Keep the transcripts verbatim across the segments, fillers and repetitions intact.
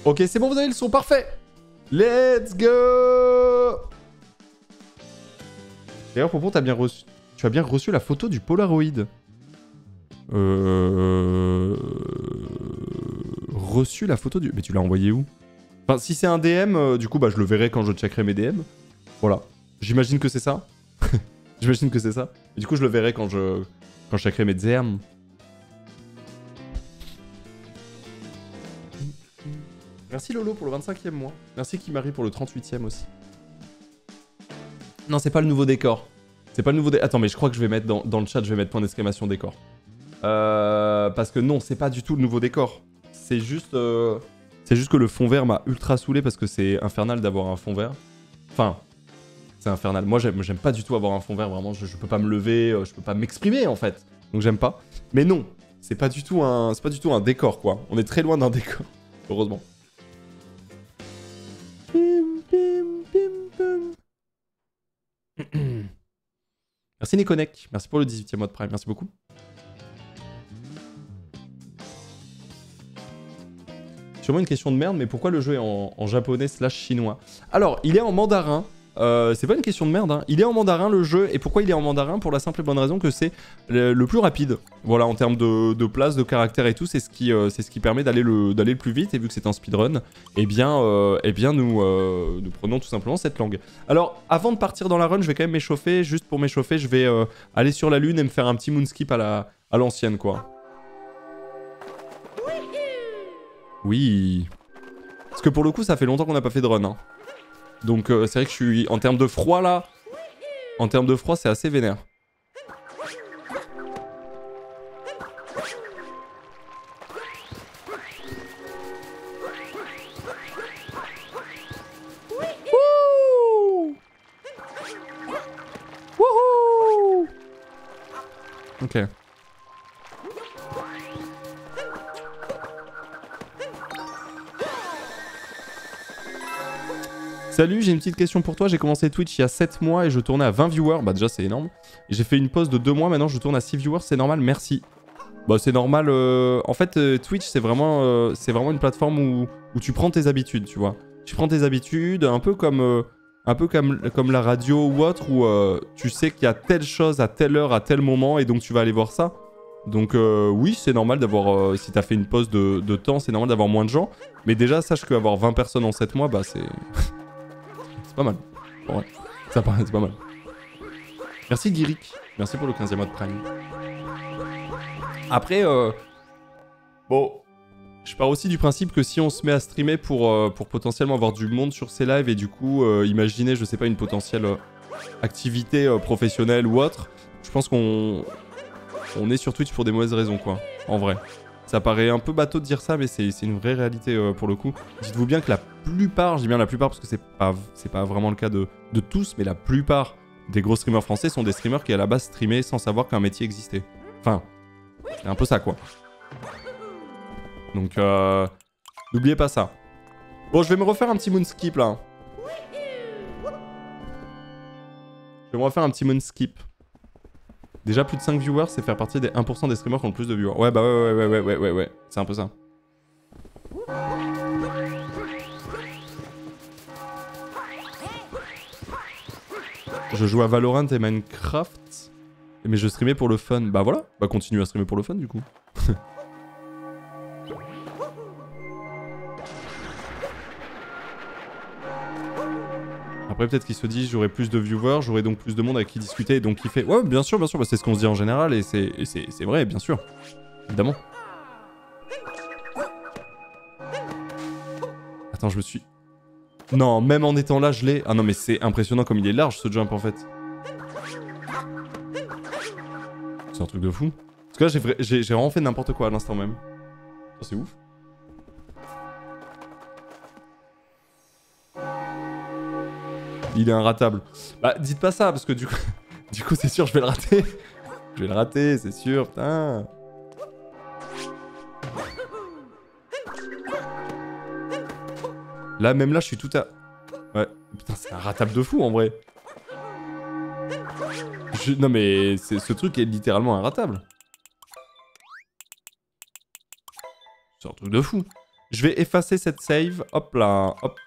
Ok, c'est bon, vous avez le son, parfait. Let's go. D'ailleurs, Pompon, t'as bien reçu... tu as bien reçu la photo du Polaroid. Euh... Reçu la photo du... Mais tu l'as envoyé où? Enfin, si c'est un D M, euh, du coup, bah, je le verrai quand je checkerai mes D M. Voilà. J'imagine que c'est ça. J'imagine que c'est ça. Et du coup, je le verrai quand je... quand je checkerai mes D M. Merci Lolo pour le vingt-cinquième mois. Merci Kimari pour le trente-huitième aussi. Non, c'est pas le nouveau décor. C'est pas le nouveau décor. Attends, mais je crois que je vais mettre dans, dans le chat, je vais mettre point d'exclamation décor. Euh, parce que non, c'est pas du tout le nouveau décor. C'est juste... Euh... C'est juste que le fond vert m'a ultra saoulé parce que c'est infernal d'avoir un fond vert. Enfin, c'est infernal. Moi, j'aime pas du tout avoir un fond vert, vraiment. Je, je peux pas me lever, je peux pas m'exprimer, en fait. Donc, j'aime pas. Mais non, c'est pas du tout un, c'est pas du tout un décor, quoi. On est très loin d'un décor, heureusement. Bim, bim, bim, bim. Merci Niconek. Merci pour le dix-huitième mois de Prime. Merci beaucoup. Sûrement une question de merde, mais pourquoi le jeu est en, en japonais slash chinois? Alors, il est en mandarin. Euh, c'est pas une question de merde, hein. Il est en mandarin le jeu, et pourquoi il est en mandarin? Pour la simple et bonne raison que c'est le, le plus rapide. Voilà, en termes de, de place, de caractère et tout, c'est ce qui, euh, c'est ce qui permet d'aller le, d'aller le plus vite. Et vu que c'est un speedrun, eh bien, euh, eh bien nous, euh, nous prenons tout simplement cette langue. Alors, avant de partir dans la run, je vais quand même m'échauffer. Juste pour m'échauffer, je vais euh, aller sur la lune et me faire un petit moonskip à la, à l'ancienne, quoi. Oui. Parce que pour le coup, ça fait longtemps qu'on n'a pas fait de run, hein. Donc euh, c'est vrai que je suis... En termes de froid, là... En termes de froid, c'est assez vénère. Wouhou! Wouhou! Ok. Salut, j'ai une petite question pour toi. J'ai commencé Twitch il y a sept mois et je tournais à vingt viewers. Bah déjà c'est énorme. J'ai fait une pause de deux mois, maintenant je tourne à six viewers, c'est normal, merci. Bah c'est normal, euh... en fait euh, Twitch c'est vraiment, euh, c'est vraiment une plateforme où, où tu prends tes habitudes, tu vois. Tu prends tes habitudes, un peu comme, euh, un peu comme, comme la radio ou autre, où euh, tu sais qu'il y a telle chose à telle heure, à tel moment, et donc tu vas aller voir ça. Donc euh, oui, c'est normal d'avoir, euh, si t'as fait une pause de, de temps, c'est normal d'avoir moins de gens. Mais déjà, sache qu'avoir vingt personnes en sept mois, bah c'est... C'est pas mal. Bon, ouais. Ça paraît, c'est pas mal. Merci Guiric. Merci pour le quinzième mois de Prime. Après, euh... bon... Je pars aussi du principe que si on se met à streamer pour, euh, pour potentiellement avoir du monde sur ses lives et du coup, euh, imaginer, je sais pas, une potentielle euh, activité euh, professionnelle ou autre, je pense qu'on on est sur Twitch pour des mauvaises raisons, quoi. En vrai. Ça paraît un peu bateau de dire ça, mais c'est une vraie réalité euh, pour le coup. Dites-vous bien que la plupart, je dis bien la plupart parce que c'est pas, c'est pas vraiment le cas de, de tous, mais la plupart des gros streamers français sont des streamers qui à la base streamaient sans savoir qu'un métier existait. Enfin, c'est un peu ça, quoi. Donc, euh, n'oubliez pas ça. Bon, je vais me refaire un petit moonskip, là. Je vais me refaire un petit moonskip. Déjà, plus de cinq viewers, c'est faire partie des un pour cent des streamers qui ont le plus de viewers. Ouais, bah ouais, ouais, ouais, ouais, ouais, ouais. C'est un peu ça. Je joue à Valorant et Minecraft, mais je streamais pour le fun. Bah voilà, bah continue à streamer pour le fun, du coup. Après, peut-être qu'il se dit, j'aurai plus de viewers, j'aurai donc plus de monde avec qui discuter et donc kiffer. Ouais, bien sûr, bien sûr, bah, c'est ce qu'on se dit en général et c'est vrai, bien sûr. Évidemment. Attends, je me suis... Non, même en étant là, je l'ai... Ah non, mais c'est impressionnant comme il est large, ce jump, en fait. C'est un truc de fou. Parce que là, j'ai vraiment fait n'importe quoi à l'instant même. C'est ouf. Il est inratable. Bah, dites pas ça, parce que du coup, du coup, c'est sûr, je vais le rater. Je vais le rater, c'est sûr, putain. Là, même là, je suis tout à... Ouais, putain, c'est inratable de fou, en vrai. Je... Non, mais ce truc est littéralement inratable. C'est un truc de fou. Je vais effacer cette save. Hop là, hop.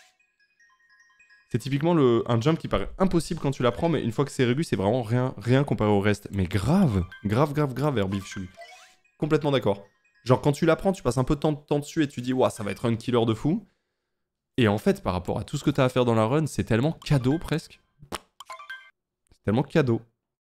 C'est typiquement le, un jump qui paraît impossible quand tu l'apprends, mais une fois que c'est régu, c'est vraiment rien, rien comparé au reste. Mais grave, grave, grave, grave, Herbif, je suis complètement d'accord. Genre, quand tu l'apprends, tu passes un peu de temps, de temps dessus et tu dis, ouah, ça va être un killer de fou. Et en fait, par rapport à tout ce que t'as à faire dans la run, c'est tellement cadeau presque. C'est tellement cadeau.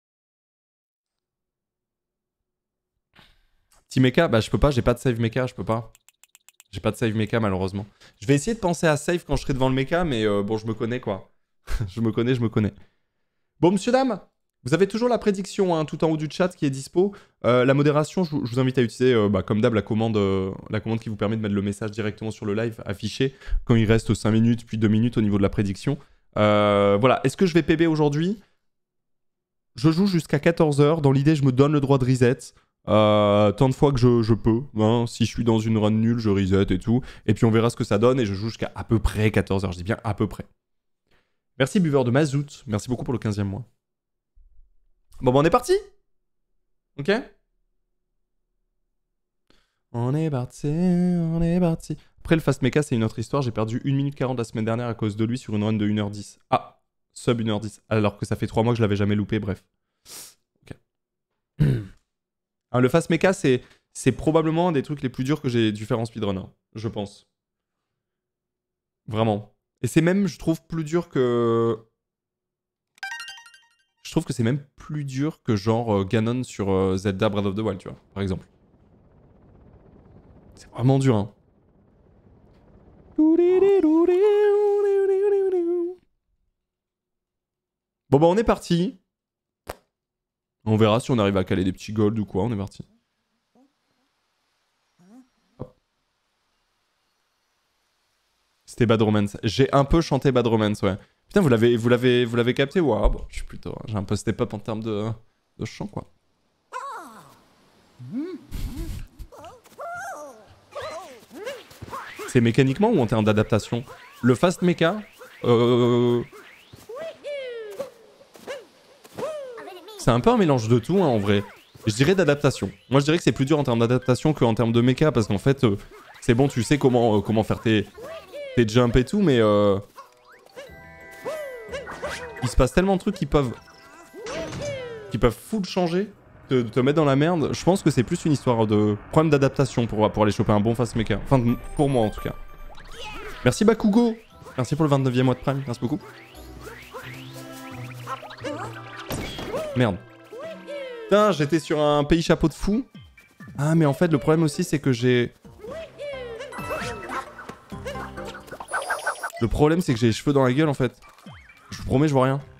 Petit mecha, bah je peux pas, j'ai pas de save mecha, je peux pas. J'ai pas de save mecha malheureusement. Je vais essayer de penser à save quand je serai devant le mecha, mais euh, bon, je me connais quoi. je me connais, je me connais. Bon, monsieur, dame, vous avez toujours la prédiction hein, tout en haut du chat qui est dispo. Euh, la modération, je, je vous invite à utiliser, euh, bah, comme d'hab, la commande, euh, la commande qui vous permet de mettre le message directement sur le live affiché quand il reste cinq minutes, puis deux minutes au niveau de la prédiction. Euh, voilà, est-ce que je vais P B aujourd'hui? Je joue jusqu'à quatorze heures. Dans l'idée, je me donne le droit de reset. Euh, tant de fois que je, je peux. Hein. Si je suis dans une run nulle, je reset et tout. Et puis on verra ce que ça donne et je joue jusqu'à à peu près quatorze heures. Je dis bien à peu près. Merci buveur de mazout. Merci beaucoup pour le quinzième mois. Bon, bah on est parti. Ok. On est parti, on est parti. Après le fast mecha, c'est une autre histoire. J'ai perdu une minute quarante la semaine dernière à cause de lui sur une run de une heure dix. Ah, sub une heure dix. Alors que ça fait trois mois que je l'avais jamais loupé, bref. Ok. Alors, le fast mecha, c'est, c'est probablement un des trucs les plus durs que j'ai dû faire en speedrun, je pense. Vraiment. Et c'est même, je trouve, plus dur que... Je trouve que c'est même plus dur que genre euh, Ganon sur euh, Zelda Breath of the Wild, tu vois, par exemple. C'est vraiment dur, hein. Bon bah on est parti. On verra si on arrive à caler des petits golds ou quoi, on est parti. C'était Bad Romance. J'ai un peu chanté Bad Romance, ouais. Putain, vous l'avez, vous l'avez, vous l'avez capté? Waouh, bon, je suis plutôt, j'ai un peu step up en termes de, de chant, quoi. C'est mécaniquement ou en termes d'adaptation? Le fast mecha, euh... c'est un peu un mélange de tout, hein, en vrai. Je dirais d'adaptation. Moi, je dirais que c'est plus dur en termes d'adaptation qu'en termes de mecha, parce qu'en fait, euh, c'est bon, tu sais comment, euh, comment faire tes, tes jumps et tout, mais... Euh... il se passe tellement de trucs qui peuvent... qui peuvent full changer, te, te mettre dans la merde. Je pense que c'est plus une histoire de problème d'adaptation pour, pour aller choper un bon fast mecha. Enfin, pour moi, en tout cas. Merci Bakugo. Merci pour le vingt-neuvième mois de Prime. Merci beaucoup. Merde. Putain, j'étais sur un pays chapeau de fou. Ah, mais en fait, le problème aussi, c'est que j'ai... Le problème, c'est que j'ai les cheveux dans la gueule, en fait. Je vous promets, je vois rien.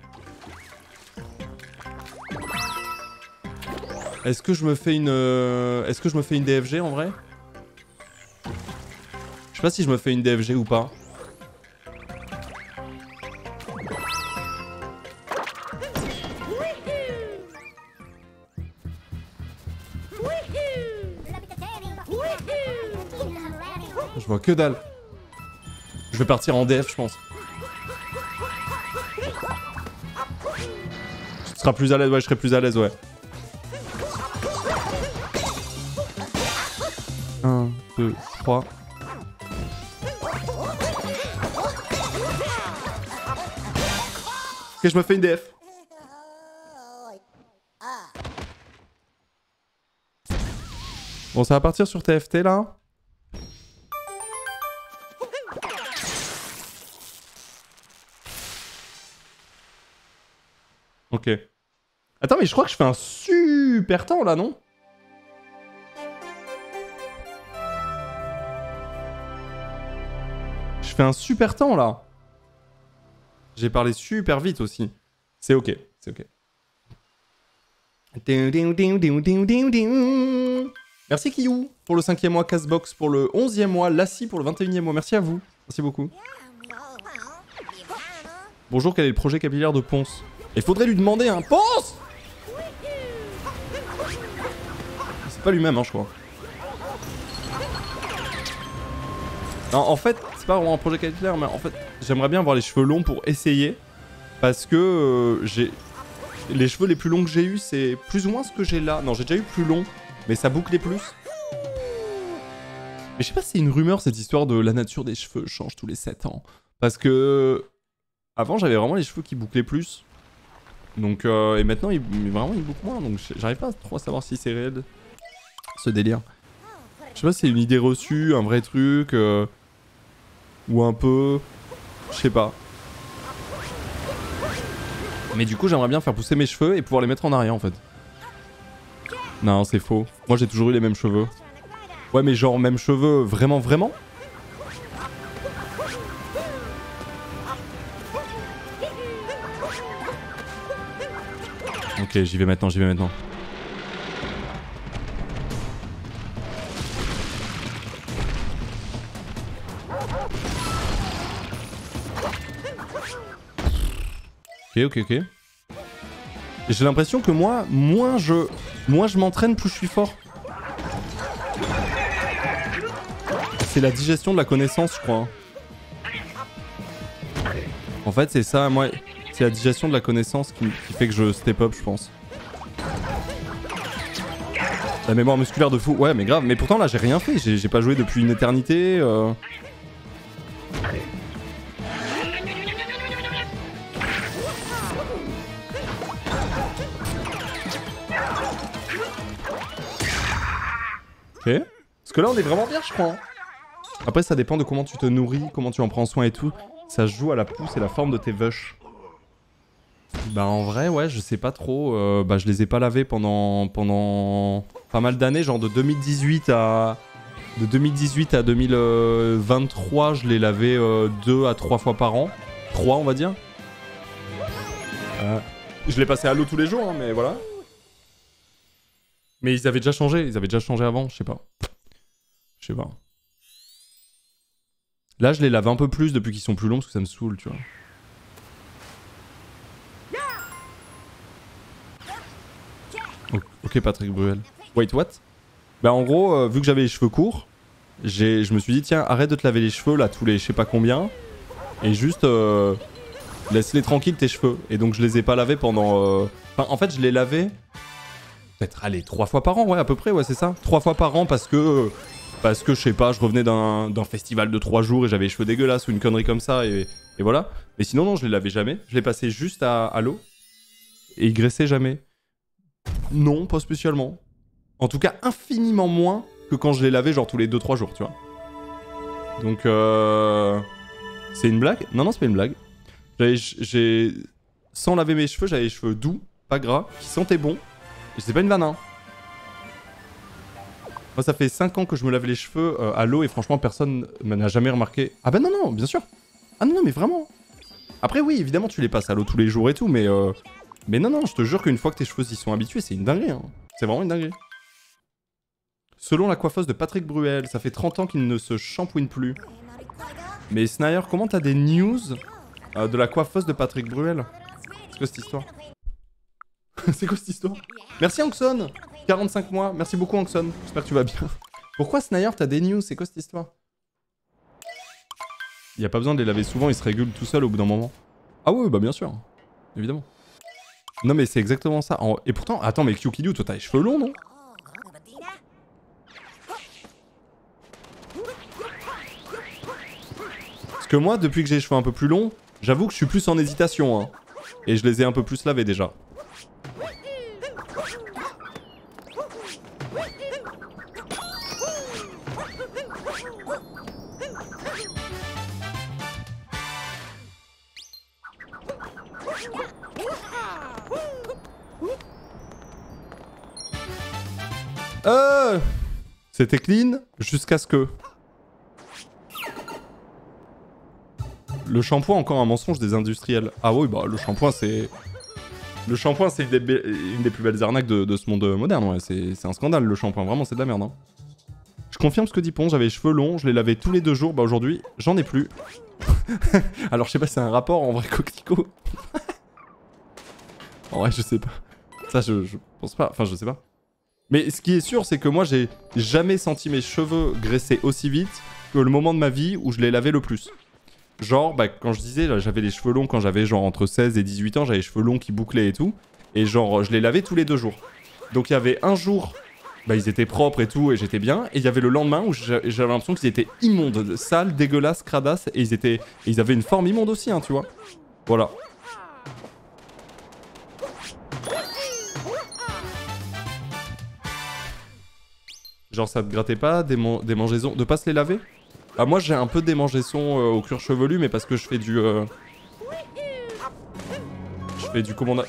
Est-ce que je me fais une... Euh... Est-ce que je me fais une D F G, en vrai? Je sais pas si je me fais une D F G ou pas. Je vois que dalle. Je vais partir en D F, je pense. Tu seras plus à l'aise, ouais, je serai plus à l'aise, ouais. un, deux, trois. Ok, je me fais une D F. Bon, ça va partir sur T F T, là. Ok. Attends, mais je crois que je fais un super temps, là, non? Je fais un super temps, là. J'ai parlé super vite, aussi. C'est ok, c'est ok. Merci Kiyou pour le cinquième mois, Castbox pour le onzième mois, Lassie pour le vingt et unième mois. Merci à vous. Merci beaucoup. Bonjour, quel est le projet capillaire de Ponce? Il faudrait lui demander un Ponce. C'est pas lui-même, hein, je crois. Non, en fait, c'est pas vraiment un projet capillaire, mais en fait, j'aimerais bien avoir les cheveux longs pour essayer. Parce que euh, j'ai... Les cheveux les plus longs que j'ai eu, c'est plus ou moins ce que j'ai là. Non, j'ai déjà eu plus long, mais ça bouclait plus. Mais je sais pas si c'est une rumeur cette histoire de la nature des cheveux change tous les sept ans. Parce que... Avant j'avais vraiment les cheveux qui bouclaient plus. Donc euh, et maintenant ils, vraiment ils bouclent moins. Donc j'arrive pas trop à savoir si c'est réel. Ce délire. Je sais pas si c'est une idée reçue, un vrai truc. Euh, ou un peu... Je sais pas. Mais du coup j'aimerais bien faire pousser mes cheveux et pouvoir les mettre en arrière en fait. Non c'est faux. Moi j'ai toujours eu les mêmes cheveux. Ouais mais genre même cheveux vraiment vraiment. Ok j'y vais maintenant, j'y vais maintenant. Ok ok ok. J'ai l'impression que moi, moins je, moins je m'entraîne, plus je suis fort. C'est la digestion de la connaissance, je crois. En fait, c'est ça, moi, c'est la digestion de la connaissance qui, qui fait que je step up, je pense. La mémoire musculaire de fou, ouais, mais grave. Mais pourtant, là, j'ai rien fait. J'ai pas joué depuis une éternité. Euh... Ok. Parce que là, on est vraiment bien, je crois. Après, ça dépend de comment tu te nourris, comment tu en prends soin et tout. Ça se joue à la pousse et la forme de tes vaches. Bah en vrai, ouais, je sais pas trop. Euh, bah je les ai pas lavés pendant, pendant pas mal d'années, genre de deux mille dix-huit à... De deux mille dix-huit à deux mille vingt-trois, je les lavais euh, deux à trois fois par an. trois, on va dire. Euh, je les passais à l'eau tous les jours, hein, mais voilà. Mais ils avaient déjà changé, ils avaient déjà changé avant, je sais pas. Je sais pas. Là, je les lave un peu plus depuis qu'ils sont plus longs parce que ça me saoule, tu vois. Ok, Patrick Bruel. Wait, what? Bah, en gros, euh, vu que j'avais les cheveux courts, je me suis dit, tiens, arrête de te laver les cheveux là tous les je sais pas combien. Et juste, euh, laisse-les tranquilles tes cheveux. Et donc, je les ai pas lavés pendant. Euh... Enfin, en fait, je les lavais. Peut-être, allez, trois fois par an, ouais, à peu près, ouais, c'est ça. Trois fois par an parce que. Parce que, je sais pas, je revenais d'un festival de trois jours et j'avais les cheveux dégueulasses ou une connerie comme ça, et, et voilà. Mais sinon, non, je les lavais jamais. Je les passais juste à, à l'eau. Et ils graissaient jamais. Non, pas spécialement. En tout cas, infiniment moins que quand je les lavais, genre tous les deux trois jours, tu vois. Donc, euh... c'est une blague? Non, non, c'est pas une blague. J'ai... Sans laver mes cheveux, j'avais les cheveux doux, pas gras, qui sentaient bon. Et c'est pas une vanne, hein. Moi, ça fait cinq ans que je me lave les cheveux euh, à l'eau et franchement, personne n'a jamais remarqué. Ah bah non, non, bien sûr. Ah non, non, mais vraiment. Après, oui, évidemment, tu les passes à l'eau tous les jours et tout, mais... Euh... Mais non, non, je te jure qu'une fois que tes cheveux y sont habitués, c'est une dinguerie. Hein. C'est vraiment une dinguerie. Selon la coiffeuse de Patrick Bruel, ça fait trente ans qu'il ne se shampooine plus. Mais Snayer, comment t'as des news euh, de la coiffeuse de Patrick Bruel? C'est quoi cette histoire? C'est quoi cette histoire? Merci Anxon, quarante-cinq mois, merci beaucoup Anxon, j'espère que tu vas bien. Pourquoi Snayer, t'as des news? C'est quoi cette histoire? Y a pas besoin de les laver souvent, ils se régulent tout seuls au bout d'un moment. Ah ouais, bah bien sûr, évidemment. Non mais c'est exactement ça. En... Et pourtant, attends mais Kyukidou, toi t'as les cheveux longs, non? Parce que moi, depuis que j'ai les cheveux un peu plus longs, j'avoue que je suis plus en hésitation. Hein. Et je les ai un peu plus lavés déjà. Euh... C'était clean jusqu'à ce que... Le shampoing, encore un mensonge des industriels. Ah oui, bah le shampoing, c'est... Le shampoing, c'est une, une des plus belles arnaques de, de ce monde moderne, ouais. C'est un scandale, le shampoing. Vraiment, c'est de la merde, hein. Je confirme ce que dit Pon, j'avais les cheveux longs, je les lavais tous les deux jours. Bah aujourd'hui, j'en ai plus. Alors, je sais pas si c'est un rapport, en vrai, coquelicot. En vrai, je sais pas. Ça, je, je pense pas. Enfin, je sais pas. Mais ce qui est sûr, c'est que moi, j'ai jamais senti mes cheveux graisser aussi vite que le moment de ma vie où je les lavais le plus. Genre, bah, quand je disais, j'avais les cheveux longs quand j'avais genre entre seize et dix-huit ans, j'avais les cheveux longs qui bouclaient et tout. Et genre, je les lavais tous les deux jours. Donc il y avait un jour bah ils étaient propres et tout, et j'étais bien. Et il y avait le lendemain où j'avais l'impression qu'ils étaient immondes, sales, dégueulasses, cradasses, et ils étaient, et ils avaient une forme immonde aussi, hein, tu vois. Voilà. Genre ça te grattait pas des, man des mangeaisons, de pas se les laver? Ah moi j'ai un peu des mangeaisons euh, au cuir chevelu, mais parce que je fais du... Euh... Je fais du commandant...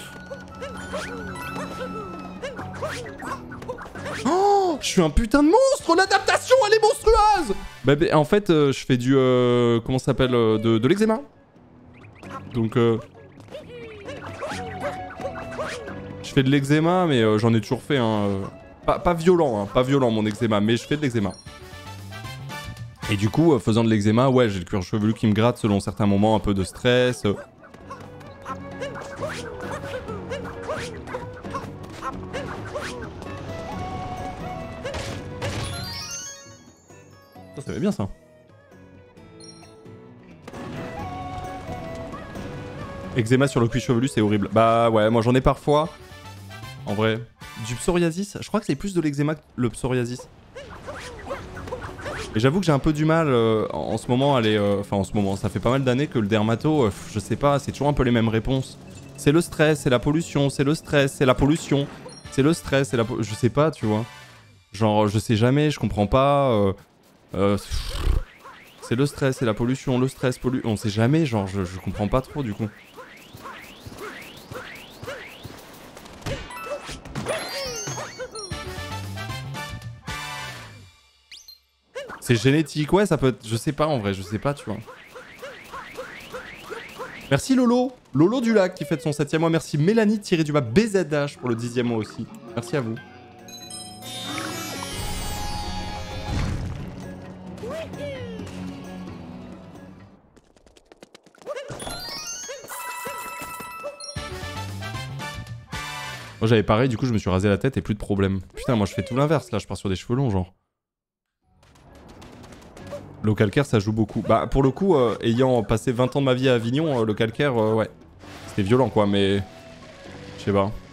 Oh, je suis un putain de monstre. L'adaptation, elle est monstrueuse. Bah, bah en fait, euh, je fais du... Euh, comment ça s'appelle euh, De, de l'eczéma. Donc... Euh, je fais de l'eczéma, mais euh, j'en ai toujours fait, hein. Euh, pas, pas violent, hein, pas violent mon eczéma, mais je fais de l'eczéma. Et du coup, euh, faisant de l'eczéma, ouais, j'ai le cuir chevelu qui me gratte selon certains moments, un peu de stress. Euh... Ça, ça va bien ça. Eczéma sur le cuir chevelu, c'est horrible. Bah ouais, moi j'en ai parfois. En vrai. Du psoriasis, je crois que c'est plus de l'eczéma que le psoriasis. Et j'avoue que j'ai un peu du mal euh, en, en ce moment à aller... Euh, enfin en ce moment, ça fait pas mal d'années que le dermato, euh, je sais pas, c'est toujours un peu les mêmes réponses. C'est le stress, c'est la pollution, c'est le stress, c'est la pollution. C'est le stress, c'est la... Je sais pas, tu vois. Genre, je sais jamais, je comprends pas... Euh, euh, c'est le stress, c'est la pollution, le stress, pollu... On sait jamais, genre, je, je comprends pas trop du coup. C'est génétique, ouais, ça peut être... Je sais pas, en vrai, je sais pas, tu vois. Merci Lolo, Lolo du lac qui fête son septième mois. Merci Mélanie tiré du bas B Z H pour le dixième mois aussi. Merci à vous. Moi j'avais pareil, du coup je me suis rasé la tête et plus de problème. Putain, moi je fais tout l'inverse là, je pars sur des cheveux longs genre. Le calcaire ça joue beaucoup. Bah pour le coup, euh, ayant passé vingt ans de ma vie à Avignon, euh, le calcaire, euh, ouais. C'était violent quoi, mais... Je sais pas.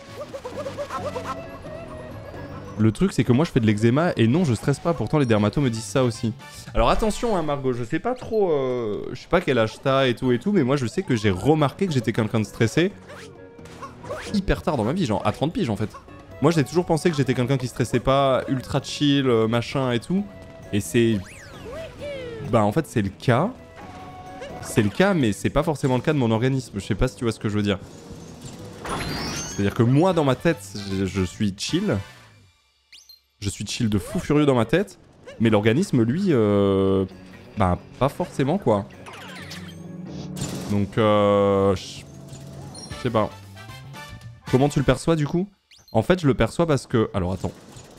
Le truc c'est que moi je fais de l'eczéma et non je stresse pas, pourtant les dermatos me disent ça aussi. Alors attention hein Margot, je sais pas trop... Euh, je sais pas quel âge t'as et tout et tout, mais moi je sais que j'ai remarqué que j'étais quelqu'un de stressé hyper tard dans ma vie, genre à trente piges en fait. Moi j'ai toujours pensé que j'étais quelqu'un qui stressait pas, ultra chill, euh, machin et tout. Et c'est... Bah en fait c'est le cas. C'est le cas mais c'est pas forcément le cas de mon organisme. Je sais pas si tu vois ce que je veux dire. C'est-à-dire que moi dans ma tête je, je suis chill. Je suis chill de fou furieux dans ma tête. Mais l'organisme lui... Euh... Bah pas forcément quoi. Donc euh... Je sais pas. Comment tu le perçois du coup? En fait je le perçois parce que... Alors attends.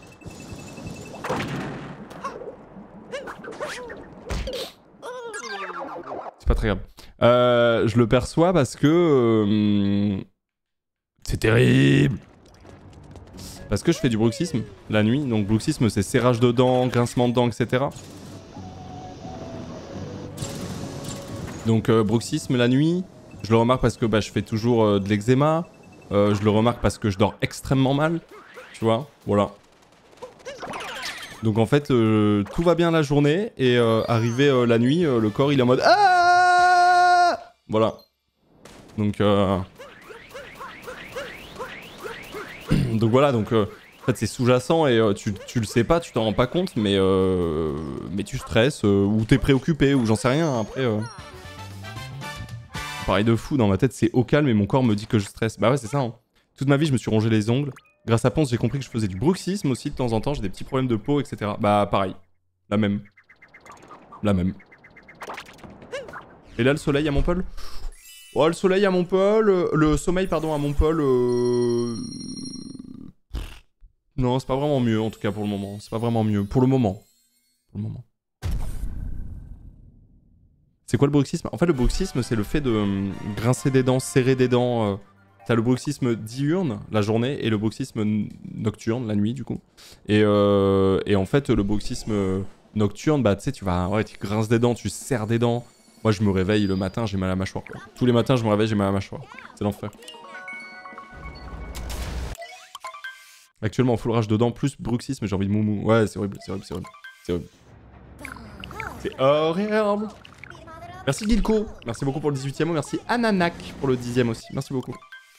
C'est pas très grave. Euh, je le perçois parce que... Euh, c'est terrible. Parce que je fais du bruxisme la nuit. Donc bruxisme c'est serrage de dents, grincement de dents, et cetera. Donc euh, bruxisme la nuit. Je le remarque parce que bah, je fais toujours euh, de l'eczéma. Euh, je le remarque parce que je dors extrêmement mal. Tu vois, voilà. Donc en fait, euh, tout va bien la journée. Et euh, arrivé euh, la nuit, euh, le corps il est en mode... Ah voilà. Donc... Euh... donc voilà, donc... Euh, en fait c'est sous-jacent et euh, tu, tu le sais pas, tu t'en rends pas compte. Mais, euh, mais tu stresses euh, ou t'es préoccupé ou j'en sais rien. Après... Euh... Pareil de fou, dans ma tête c'est au calme et mon corps me dit que je stresse. Bah ouais c'est ça hein. Toute ma vie je me suis rongé les ongles. Grâce à Ponce j'ai compris que je faisais du bruxisme aussi de temps en temps. J'ai des petits problèmes de peau et cetera. Bah pareil. La même. La même. Et là le soleil à Montpellier. Oh le soleil à Montpellier. Le sommeil pardon à Montpellier. Euh... Non c'est pas vraiment mieux en tout cas pour le moment. C'est pas vraiment mieux. Pour le moment. Pour le moment. C'est quoi le bruxisme? En fait, le bruxisme, c'est le fait de euh, grincer des dents, serrer des dents. Euh, T'as le bruxisme diurne, la journée, et le bruxisme nocturne, la nuit, du coup. Et, euh, et en fait, le bruxisme nocturne, bah, tu sais, tu vas... Ouais, tu grinces des dents, tu serres des dents. Moi, je me réveille le matin, j'ai mal à la mâchoire. Quoi. Tous les matins, je me réveille, j'ai mal à la mâchoire. C'est l'enfer. Actuellement en full rage dedans, plus bruxisme, j'ai envie de moumou. Ouais, c'est horrible, c'est horrible, c'est horrible. C'est horrible. C'est horrible. Merci Gilko, merci beaucoup pour le dix-huitième. Merci Ananak pour le dixième aussi. Merci beaucoup.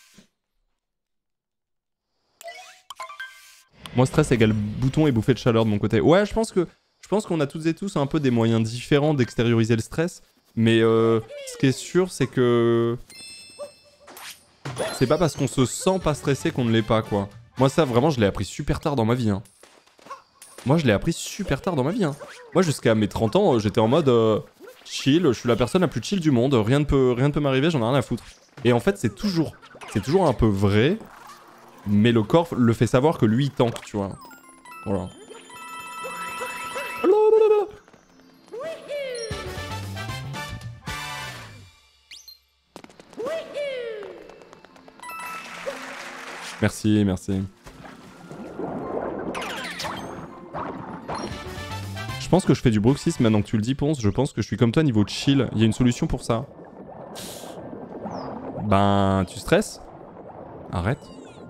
Moi, stress égale bouton et bouffée de chaleur de mon côté. Ouais, je pense que je pense qu'on a toutes et tous un peu des moyens différents d'extérioriser le stress. Mais euh, ce qui est sûr, c'est que... c'est pas parce qu'on se sent pas stressé qu'on ne l'est pas, quoi. Moi, ça, vraiment, je l'ai appris super tard dans ma vie. Hein. Moi, je l'ai appris super tard dans ma vie. Hein. Moi, jusqu'à mes trente ans, euh, j'étais en mode euh, chill. Je suis la personne la plus chill du monde. Rien ne peut, rien ne peut m'arriver, j'en ai rien à foutre. Et en fait, c'est toujours, c'est toujours un peu vrai. Mais le corps le fait savoir que lui, il tank, tu vois. Voilà. Merci, merci. Je pense que je fais du bruxisme maintenant que tu le dis, Ponce. Je pense que je suis comme toi niveau chill. Il y a une solution pour ça. Ben, tu stresses? Arrête.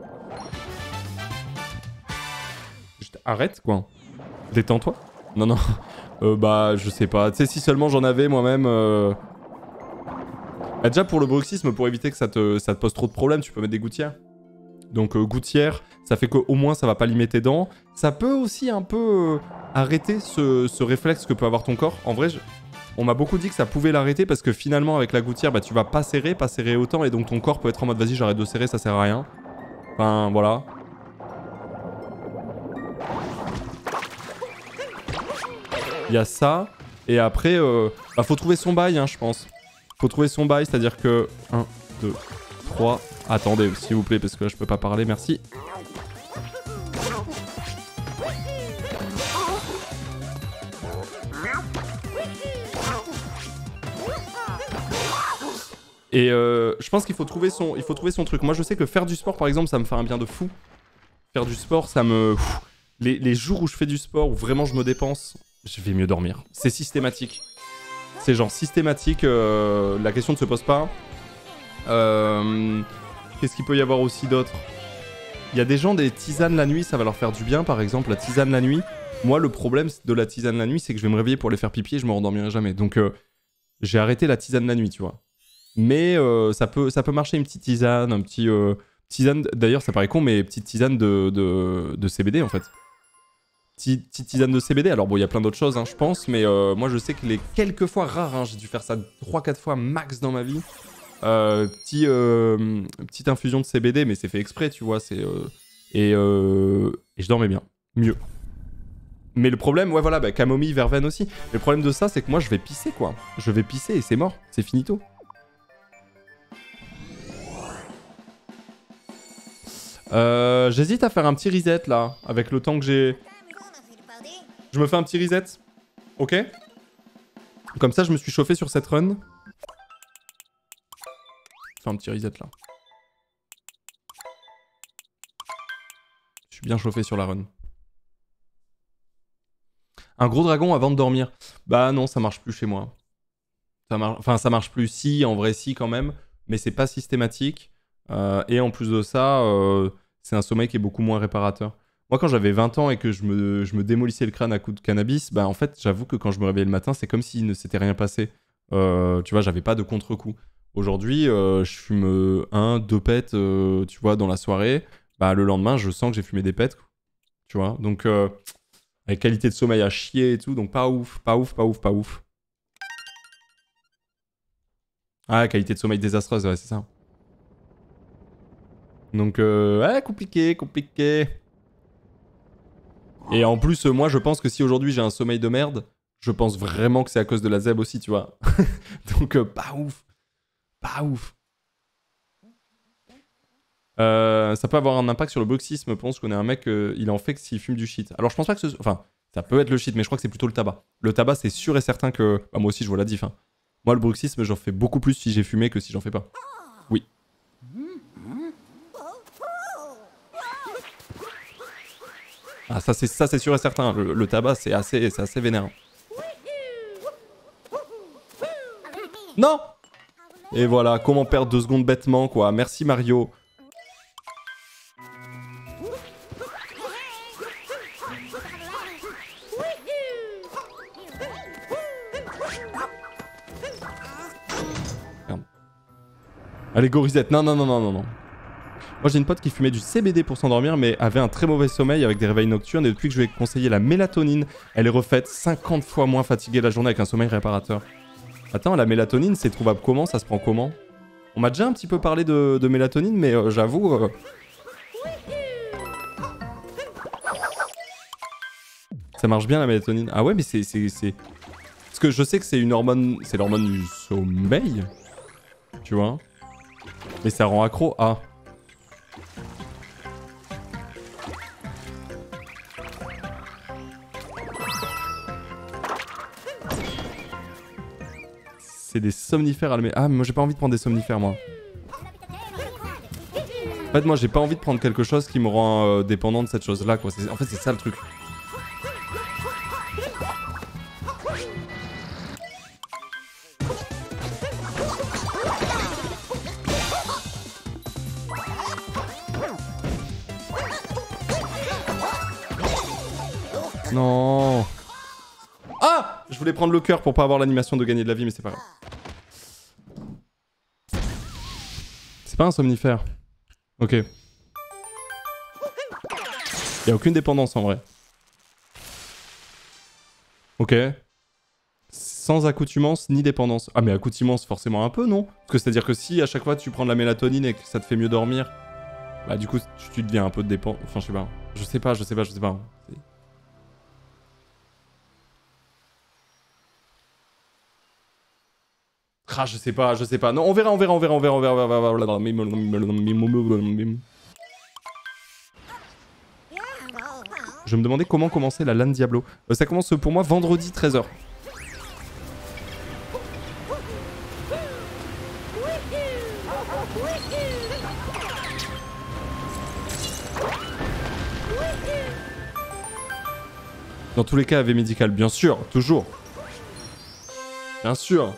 Juste arrête, quoi. Détends-toi. Non, non. Euh, bah, je sais pas. Tu sais, si seulement j'en avais moi-même... Euh... Bah, déjà, pour le bruxisme, pour éviter que ça te, ça te pose trop de problèmes, tu peux mettre des gouttières. Donc euh, gouttière, ça fait qu'au moins ça va pas limer tes dents. Ça peut aussi un peu euh, arrêter ce, ce réflexe que peut avoir ton corps. En vrai, je... on m'a beaucoup dit que ça pouvait l'arrêter parce que finalement avec la gouttière, bah, tu vas pas serrer, pas serrer autant et donc ton corps peut être en mode vas-y j'arrête de serrer, ça sert à rien. Enfin voilà. Il y a ça et après, euh, bah, faut trouver son bail, hein, je pense. Faut trouver son bail, c'est-à-dire que un, deux, trois... Attendez, s'il vous plaît, parce que là, je peux pas parler, merci. Et euh, je pense qu'il faut trouver son, il faut trouver son truc. Moi, je sais que faire du sport, par exemple, ça me fait un bien de fou. Faire du sport, ça me... Les, les jours où je fais du sport, où vraiment je me dépense, je vais mieux dormir. C'est systématique. C'est genre systématique, euh, la question ne se pose pas. Euh... Qu'est-ce qu'il peut y avoir aussi d'autre? Il y a des gens, des tisanes la nuit, ça va leur faire du bien, par exemple, la tisane la nuit. Moi, le problème de la tisane la nuit, c'est que je vais me réveiller pour les faire pipi et je me rendormirai jamais. Donc, euh, j'ai arrêté la tisane la nuit, tu vois. Mais euh, ça, peut, ça peut marcher, une petite tisane, un petit... Euh, tisane, d'ailleurs, ça paraît con, mais petite tisane de, de, de C B D, en fait. Petite, petite tisane de C B D. Alors, bon, il y a plein d'autres choses, hein, je pense, mais euh, moi, je sais que les quelques fois rares, hein, j'ai dû faire ça trois quatre fois max dans ma vie. Euh, petit, euh, petite infusion de C B D, mais c'est fait exprès, tu vois. C'est euh, et, euh, et je dormais bien, mieux. Mais le problème, ouais, voilà, bah, camomille, verveine aussi. Mais le problème de ça, c'est que moi, je vais pisser, quoi. Je vais pisser et c'est mort, c'est finito. Euh, J'hésite à faire un petit reset là, avec le temps que j'ai. Je me fais un petit reset, ok? Comme ça, je me suis chauffé sur cette run. Fais un petit reset là. Je suis bien chauffé sur la run. Un gros dragon avant de dormir. Bah non, ça marche plus chez moi. Ça marche... Enfin, ça marche plus. Si, en vrai, si quand même. Mais c'est pas systématique. Euh, et en plus de ça, euh, c'est un sommeil qui est beaucoup moins réparateur. Moi, quand j'avais vingt ans et que je me, je me démolissais le crâne à coups de cannabis, bah en fait, j'avoue que quand je me réveillais le matin, c'est comme s'il ne s'était rien passé. Euh, tu vois, j'avais pas de contre-coup. Aujourd'hui, euh, je fume un, deux pets, euh, tu vois, dans la soirée. Bah, le lendemain, je sens que j'ai fumé des pets, tu vois. Donc, euh, avec qualité de sommeil à chier et tout, donc pas ouf, pas ouf, pas ouf, pas ouf. Ah, qualité de sommeil désastreuse, ouais, c'est ça. Donc, euh, ouais, compliqué, compliqué. Et en plus, euh, moi, je pense que si aujourd'hui j'ai un sommeil de merde, je pense vraiment que c'est à cause de la zeb aussi, tu vois. Donc, euh, pas ouf. Pas ouf. Euh, ça peut avoir un impact sur le bruxisme. Je pense qu'on est un mec, euh, il en fait que s'il fume du shit. Alors je pense pas que ce... Enfin, ça peut être le shit, mais je crois que c'est plutôt le tabac. Le tabac, c'est sûr et certain que... Bah, moi aussi, je vois la diff. Hein. Moi, le bruxisme, j'en fais beaucoup plus si j'ai fumé que si j'en fais pas. Oui. Ah, ça, c'est ça, c'est sûr et certain. Le, le tabac, c'est assez, c'est assez vénère. Non! Et voilà, comment perdre deux secondes bêtement, quoi. Merci, Mario. Merde. Allez, go reset. Non, non, non, non, non, non. Moi, j'ai une pote qui fumait du C B D pour s'endormir, mais avait un très mauvais sommeil avec des réveils nocturnes. Et depuis que je lui ai conseillé la mélatonine, elle est refaite cinquante fois moins fatiguée la journée avec un sommeil réparateur. Attends, la mélatonine, c'est trouvable comment? Ça se prend comment? On m'a déjà un petit peu parlé de, de mélatonine, mais euh, j'avoue... Euh... Ça marche bien la mélatonine. Ah ouais, mais c'est... Parce que je sais que c'est une hormone... C'est l'hormone du sommeil. Tu vois? Mais ça rend accro. Ah. C'est des somnifères à la... Ah, mais moi j'ai pas envie de prendre des somnifères, moi. En fait, moi j'ai pas envie de prendre quelque chose qui me rend euh, dépendant de cette chose-là, quoi. En fait, c'est ça le truc. Non. Ah! Je voulais prendre le cœur pour pas avoir l'animation de gagner de la vie, mais c'est pas grave. C'est pas un somnifère. Ok. Y'a aucune dépendance en vrai. Ok. Sans accoutumance ni dépendance. Ah mais accoutumance forcément un peu, non? Parce que c'est-à-dire que si à chaque fois tu prends de la mélatonine et que ça te fait mieux dormir, bah du coup tu, tu deviens un peu dépendant. Enfin je sais pas. Je sais pas, je sais pas, je sais pas. Ah, je sais pas, je sais pas. Non, on verra, on verra, on verra, on verra, on verra, on verra, on verra. Je me demandais comment commencer la LAN Diablo. Euh, ça commence pour moi vendredi treize heures. Dans tous les cas, A V médical, bien sûr, toujours. Bien sûr.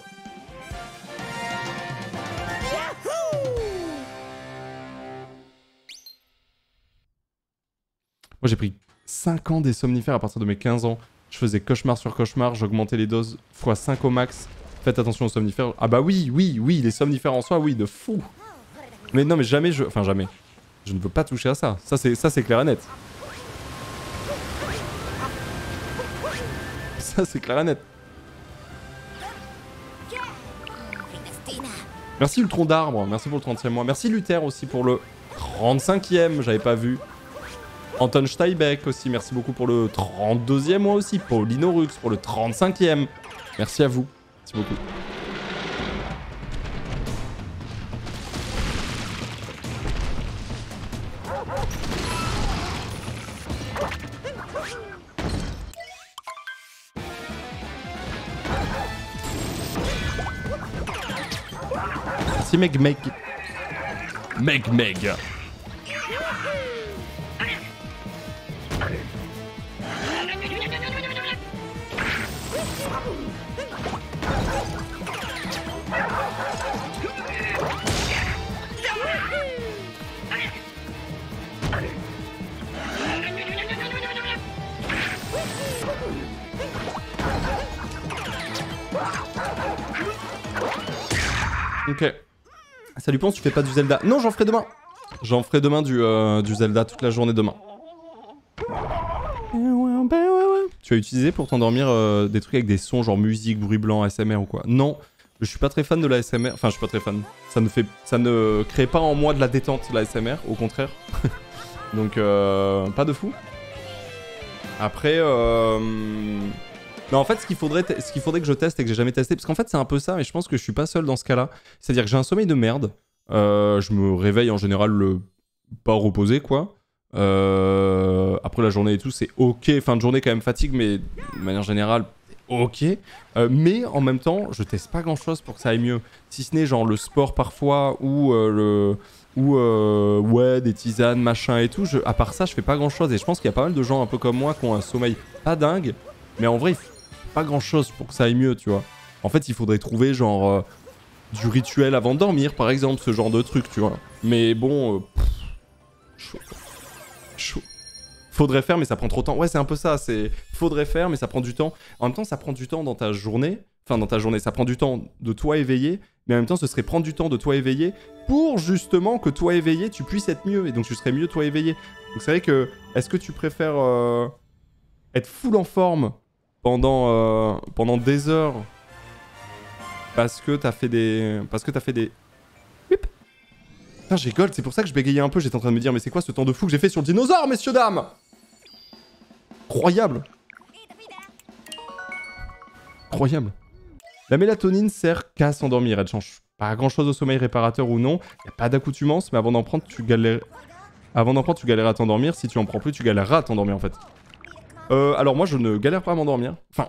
Moi j'ai pris cinq ans des somnifères à partir de mes quinze ans. Je faisais cauchemar sur cauchemar, j'augmentais les doses fois cinq au max. Faites attention aux somnifères. Ah bah oui, oui, oui, les somnifères en soi, oui, de fou. Mais non, mais jamais je... Enfin, jamais. Je ne veux pas toucher à ça. Ça, c'est ça, c'est clair et net. Ça, c'est clair et net. Merci Ultron d'Arbre, merci pour le trentième mois. Merci Luther aussi pour le trente-cinquième, j'avais pas vu. Anton Steinbeck aussi, merci beaucoup pour le trente-deuxième mois aussi. Paulino Rux pour le trente-cinquième. Merci à vous, merci beaucoup. Merci Meg Meg. Meg Meg. Ok. Salut Ponce, tu fais pas du Zelda? Non, j'en ferai demain. J'en ferai demain du, euh, du Zelda toute la journée demain. Tu as utilisé pour t'endormir euh, des trucs avec des sons genre musique, bruit blanc, A S M R ou quoi? Non, je suis pas très fan de l'A S M R. Enfin, je suis pas très fan. Ça ne fait, ça ne crée pas en moi de la détente, l'A S M R, au contraire. Donc, euh, pas de fou. Après, euh... mais en fait, ce qu'il faudrait, ce qu'il faudrait que je teste et que j'ai jamais testé, parce qu'en fait, c'est un peu ça, mais je pense que je suis pas seul dans ce cas-là. C'est-à-dire que j'ai un sommeil de merde. Euh, je me réveille en général le... pas reposé, quoi. Euh... Après la journée et tout, c'est ok. Fin de journée, quand même fatigue, mais de manière générale, ok. Euh, mais en même temps, je teste pas grand-chose pour que ça aille mieux. Si ce n'est genre le sport parfois ou euh, le... ou euh, ouais, des tisanes, machin et tout. Je... À part ça, je fais pas grand-chose. Et je pense qu'il y a pas mal de gens un peu comme moi qui ont un sommeil pas dingue. Mais en vrai, il faut pas grand-chose pour que ça aille mieux, tu vois. En fait, il faudrait trouver genre euh, du rituel avant de dormir, par exemple, ce genre de truc, tu vois. Mais bon, euh, pff, chaud. Chaud. Faudrait faire, mais ça prend trop de temps. Ouais, c'est un peu ça. C'est faudrait faire, mais ça prend du temps. En même temps, ça prend du temps dans ta journée. enfin dans ta journée, ça prend du temps de toi éveillé, mais en même temps ce serait prendre du temps de toi éveillé pour justement que toi éveillé tu puisses être mieux, et donc tu serais mieux toi éveillé. Donc c'est vrai que, est-ce que tu préfères euh, être full en forme pendant, euh, pendant des heures parce que t'as fait des... Parce que t'as fait des... Hup. Putain j'ai gold, c'est pour ça que je bégayais un peu, j'étais en train de me dire mais c'est quoi ce temps de fou que j'ai fait sur le dinosaure, messieurs dames. Incroyable. Incroyable. La mélatonine sert qu'à s'endormir, elle change pas grand chose au sommeil réparateur ou non, y a pas d'accoutumance, mais avant d'en prendre tu galères... Avant d'en prendre tu galères à t'endormir, si tu en prends plus tu galéreras à t'endormir en fait. Euh, alors moi je ne galère pas à m'endormir, enfin...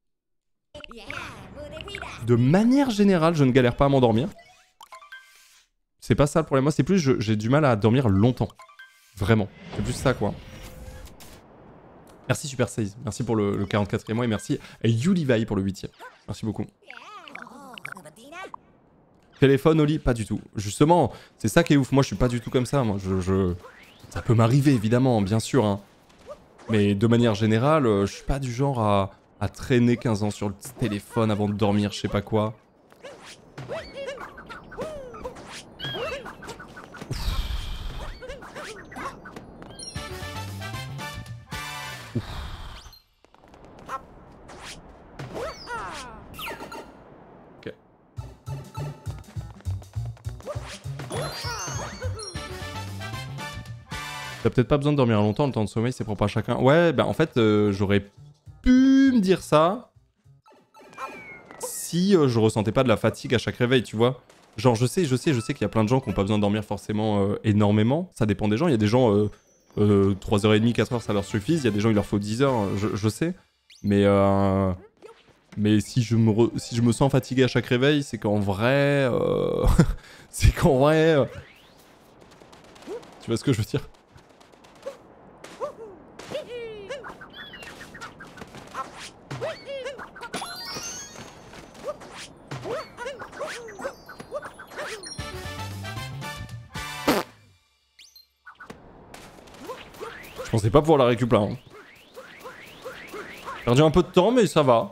De manière générale je ne galère pas à m'endormir. C'est pas ça le problème, moi c'est plus j'ai du mal à dormir longtemps. Vraiment, c'est plus ça quoi. Merci Super seize, merci pour le, le quarante-quatrième mois et merci à Yulivai pour le huitième. Merci beaucoup. Téléphone au lit, pas du tout. Justement, c'est ça qui est ouf. Moi, je suis pas du tout comme ça. Moi, je, je... Ça peut m'arriver, évidemment, bien sûr. Hein. Mais de manière générale, euh, je suis pas du genre à, à traîner quinze ans sur le téléphone avant de dormir, je sais pas quoi. Ok. T'as peut-être pas besoin de dormir longtemps, le temps de sommeil c'est propre à chacun. Ouais, bah en fait, euh, j'aurais pu me dire ça si euh, je ressentais pas de la fatigue à chaque réveil, tu vois. Genre, je sais, je sais, je sais qu'il y a plein de gens qui ont pas besoin de dormir forcément euh, énormément. Ça dépend des gens. Il y a des gens, euh, euh, trois heures trente, quatre heures, ça leur suffit. Il y a des gens, il leur faut dix heures, je, je sais. Mais, euh, mais si, je me re... si je me sens fatigué à chaque réveil, c'est qu'en vrai... Euh... c'est qu'en vrai... Euh... Tu vois ce que je veux dire? Je pensais pas pouvoir la récup là. Hein. Perdu un peu de temps, mais ça va.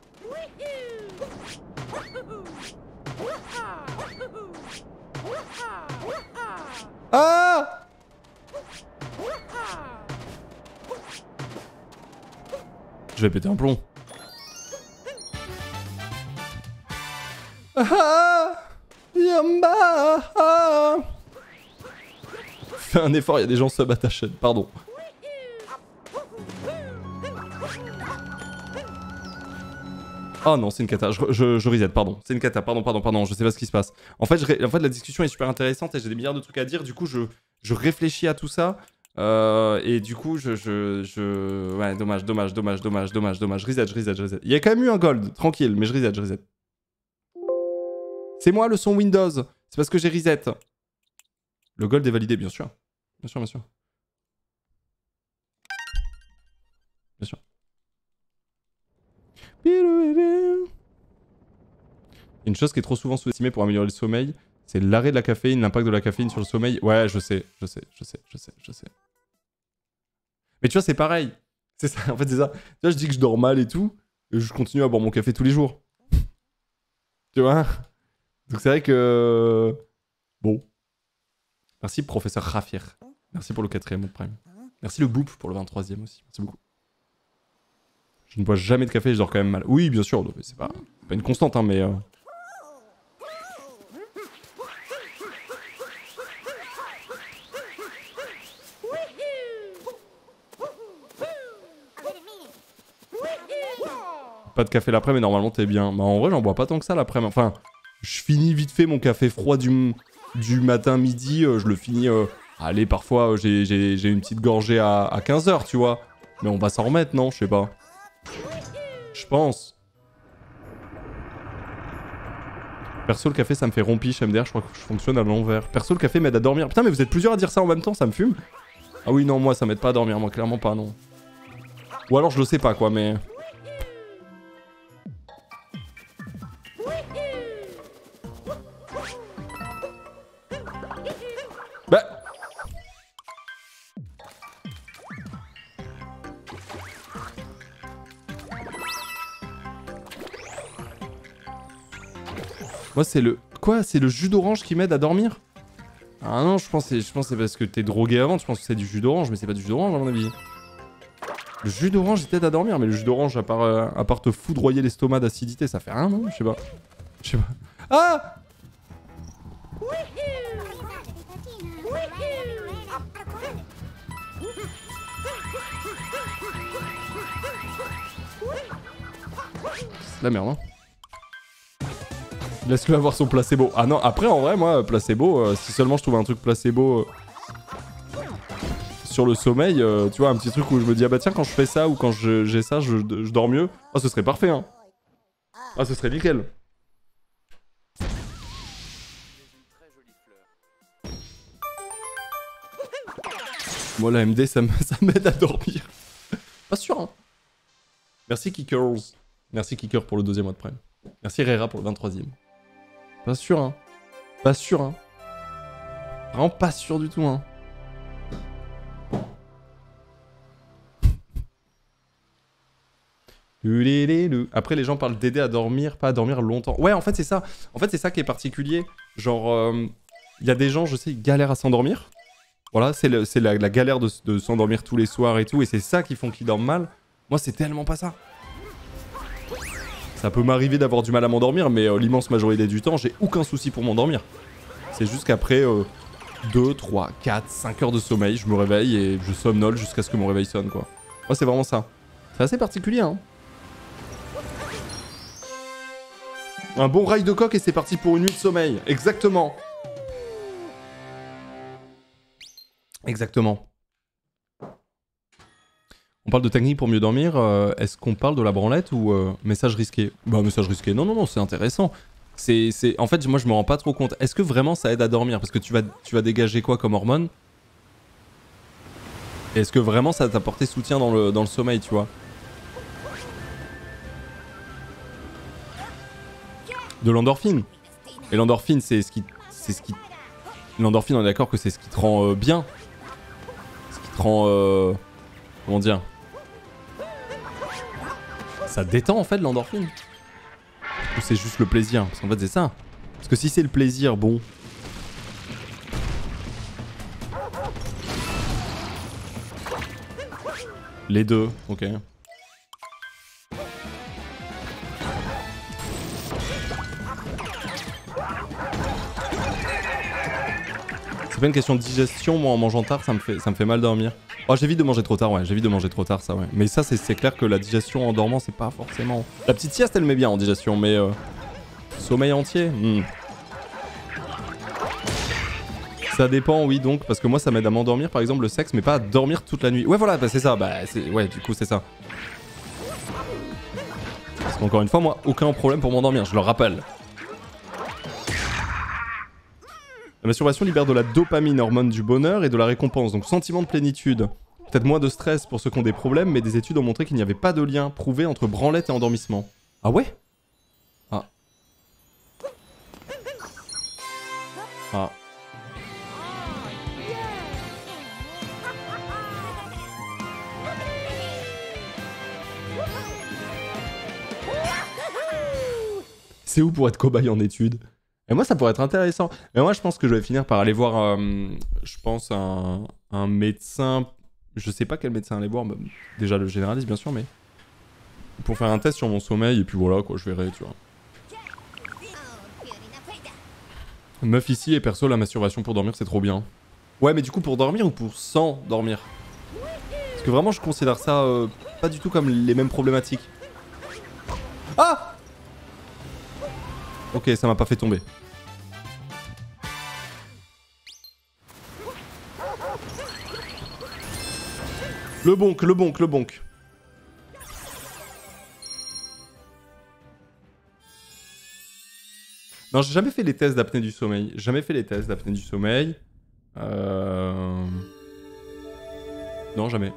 Ah! Je vais péter un plomb. Ah! Yamba! Ah! Fais un effort, il y a des gens sub à ta chaîne, pardon. Oh non, c'est une cata, je, je, je reset, pardon. C'est une cata, pardon, pardon, pardon, je sais pas ce qui se passe. En fait, je, en fait la discussion est super intéressante et j'ai des milliards de trucs à dire, du coup, je, je réfléchis à tout ça. Euh, et du coup, je, je, je... Ouais, dommage, dommage, dommage, dommage, dommage, dommage. Reset, je reset, je reset. Il y a quand même eu un gold, tranquille, mais je reset, je reset. C'est moi le son Windows, c'est parce que j'ai reset. Le gold est validé, bien sûr. Bien sûr, bien sûr. Bien sûr. Une chose qui est trop souvent sous-estimée pour améliorer le sommeil, c'est l'arrêt de la caféine, l'impact de la caféine sur le sommeil. Ouais, je sais, je sais, je sais, je sais, je sais. Mais tu vois, c'est pareil. C'est ça, en fait, c'est ça. Tu vois, je dis que je dors mal et tout, et je continue à boire mon café tous les jours. Tu vois? Donc c'est vrai que... Bon. Merci, professeur Rafir. Merci pour le quatrième mois de prime. Merci le Boop pour le vingt-troisième aussi. Merci beaucoup. Je ne bois jamais de café et je dors quand même mal. Oui, bien sûr, c'est pas, pas une constante, hein, mais... Euh... Pas de café l'après, mais normalement t'es bien. Bah en vrai, j'en bois pas tant que ça l'après. Enfin, je finis vite fait mon café froid du, du matin midi. Euh, je le finis... Euh... Allez, parfois, euh, j'ai une petite gorgée à, à quinze heures, tu vois. Mais on va s'en remettre, non? Je sais pas. Je pense. Perso, le café, ça me fait rompiche M D R. Je crois que je fonctionne à l'envers. Perso, le café m'aide à dormir. Putain, mais vous êtes plusieurs à dire ça en même temps, ça me fume. Ah oui, non, moi, ça m'aide pas à dormir. Moi, clairement pas, non. Ou alors, je le sais pas, quoi, mais... Bah... Moi, c'est le... Quoi? C'est le jus d'orange qui m'aide à dormir? Ah non, je pense que c'est parce que t'es drogué avant. Je pense que c'est du jus d'orange, mais c'est pas du jus d'orange à mon avis. Le jus d'orange, il t'aide à dormir, mais le jus d'orange, à part, euh, à part te foudroyer l'estomac d'acidité, ça fait rien, non? Je sais pas. Je sais pas. Ah! C'est la merde, hein. Laisse-le avoir son placebo. Ah non, après, en vrai, moi, placebo, euh, si seulement je trouve un truc placebo euh, sur le sommeil, euh, tu vois, un petit truc où je me dis, ah bah tiens, quand je fais ça ou quand j'ai ça, je, je dors mieux. Ah, ce serait parfait, hein. Ah, ce serait nickel. Moi, la M D, ça m'aide à dormir. Pas sûr, hein. Merci Kickers. Merci Kicker pour le deuxième mois de prime. Merci Rera pour le vingt-troisième. Pas sûr, hein. Pas sûr, hein. Vraiment pas sûr du tout, hein. Après, les gens parlent d'aider à dormir, pas à dormir longtemps. Ouais, en fait, c'est ça. En fait, c'est ça qui est particulier. Genre, il euh, y a des gens, je sais, qui galèrent à s'endormir. Voilà, c'est la, la galère de, de s'endormir tous les soirs et tout. Et c'est ça qui font qu'ils dorment mal. Moi, c'est tellement pas ça. Ça peut m'arriver d'avoir du mal à m'endormir, mais euh, l'immense majorité du temps, j'ai aucun souci pour m'endormir. C'est juste qu'après euh, deux, trois, quatre, cinq heures de sommeil, je me réveille et je somnole jusqu'à ce que mon réveil sonne, quoi. Moi, c'est vraiment ça. C'est assez particulier, hein. Un bon rail de coq et c'est parti pour une nuit de sommeil. Exactement. Exactement. On parle de technique pour mieux dormir. Euh, Est-ce qu'on parle de la branlette ou euh, message risqué? Bah, message risqué. Non, non, non, c'est intéressant. C'est, c'est... En fait, moi, je me rends pas trop compte. Est-ce que vraiment ça aide à dormir? Parce que tu vas, tu vas dégager quoi comme hormone? Est-ce que vraiment ça va t'apporter soutien dans le, dans le sommeil, tu vois? De l'endorphine. Et l'endorphine, c'est ce qui... C'est ce qui... L'endorphine, on est d'accord que c'est ce qui te rend euh, bien. Ce qui te rend... Euh... Comment dire? Ça détend en fait l'endorphine? Ou c'est juste le plaisir? Parce qu'en fait c'est ça. Parce que si c'est le plaisir, bon... Les deux, ok. C'est pas une question de digestion, moi en mangeant tard ça me fait, ça me fait mal dormir. Oh, j'évite de manger trop tard, ouais, j'évite de manger trop tard, ça, ouais. Mais ça, c'est clair que la digestion en dormant, c'est pas forcément... La petite sieste, elle met bien en digestion, mais... Euh... Sommeil entier hmm. Ça dépend, oui, donc, parce que moi, ça m'aide à m'endormir, par exemple, le sexe, mais pas à dormir toute la nuit. Ouais, voilà, bah c'est ça, bah, ouais, du coup, c'est ça. Parce qu'encore une fois, moi, aucun problème pour m'endormir, je le rappelle. La masturbation libère de la dopamine, hormone du bonheur et de la récompense, donc sentiment de plénitude. Peut-être moins de stress pour ceux qui ont des problèmes, mais des études ont montré qu'il n'y avait pas de lien prouvé entre branlette et endormissement. Ah ouais? Ah. Ah. C'est où pour être cobaye en études? Et moi, ça pourrait être intéressant. Mais moi, je pense que je vais finir par aller voir, euh, je pense, un, un médecin. Je sais pas quel médecin aller voir. Bah, déjà le généraliste, bien sûr, mais pour faire un test sur mon sommeil. Et puis voilà, quoi, je verrai, tu vois. Meuf ici et perso, la masturbation pour dormir, c'est trop bien. Ouais, mais du coup, pour dormir ou pour sans dormir? Parce que vraiment, je considère ça euh, pas du tout comme les mêmes problématiques. Ah! Ok, ça m'a pas fait tomber. Le bonk, le bonk, le bonk. Non, j'ai jamais fait les tests d'apnée du sommeil. Jamais fait les tests d'apnée du sommeil. Euh... Non, jamais.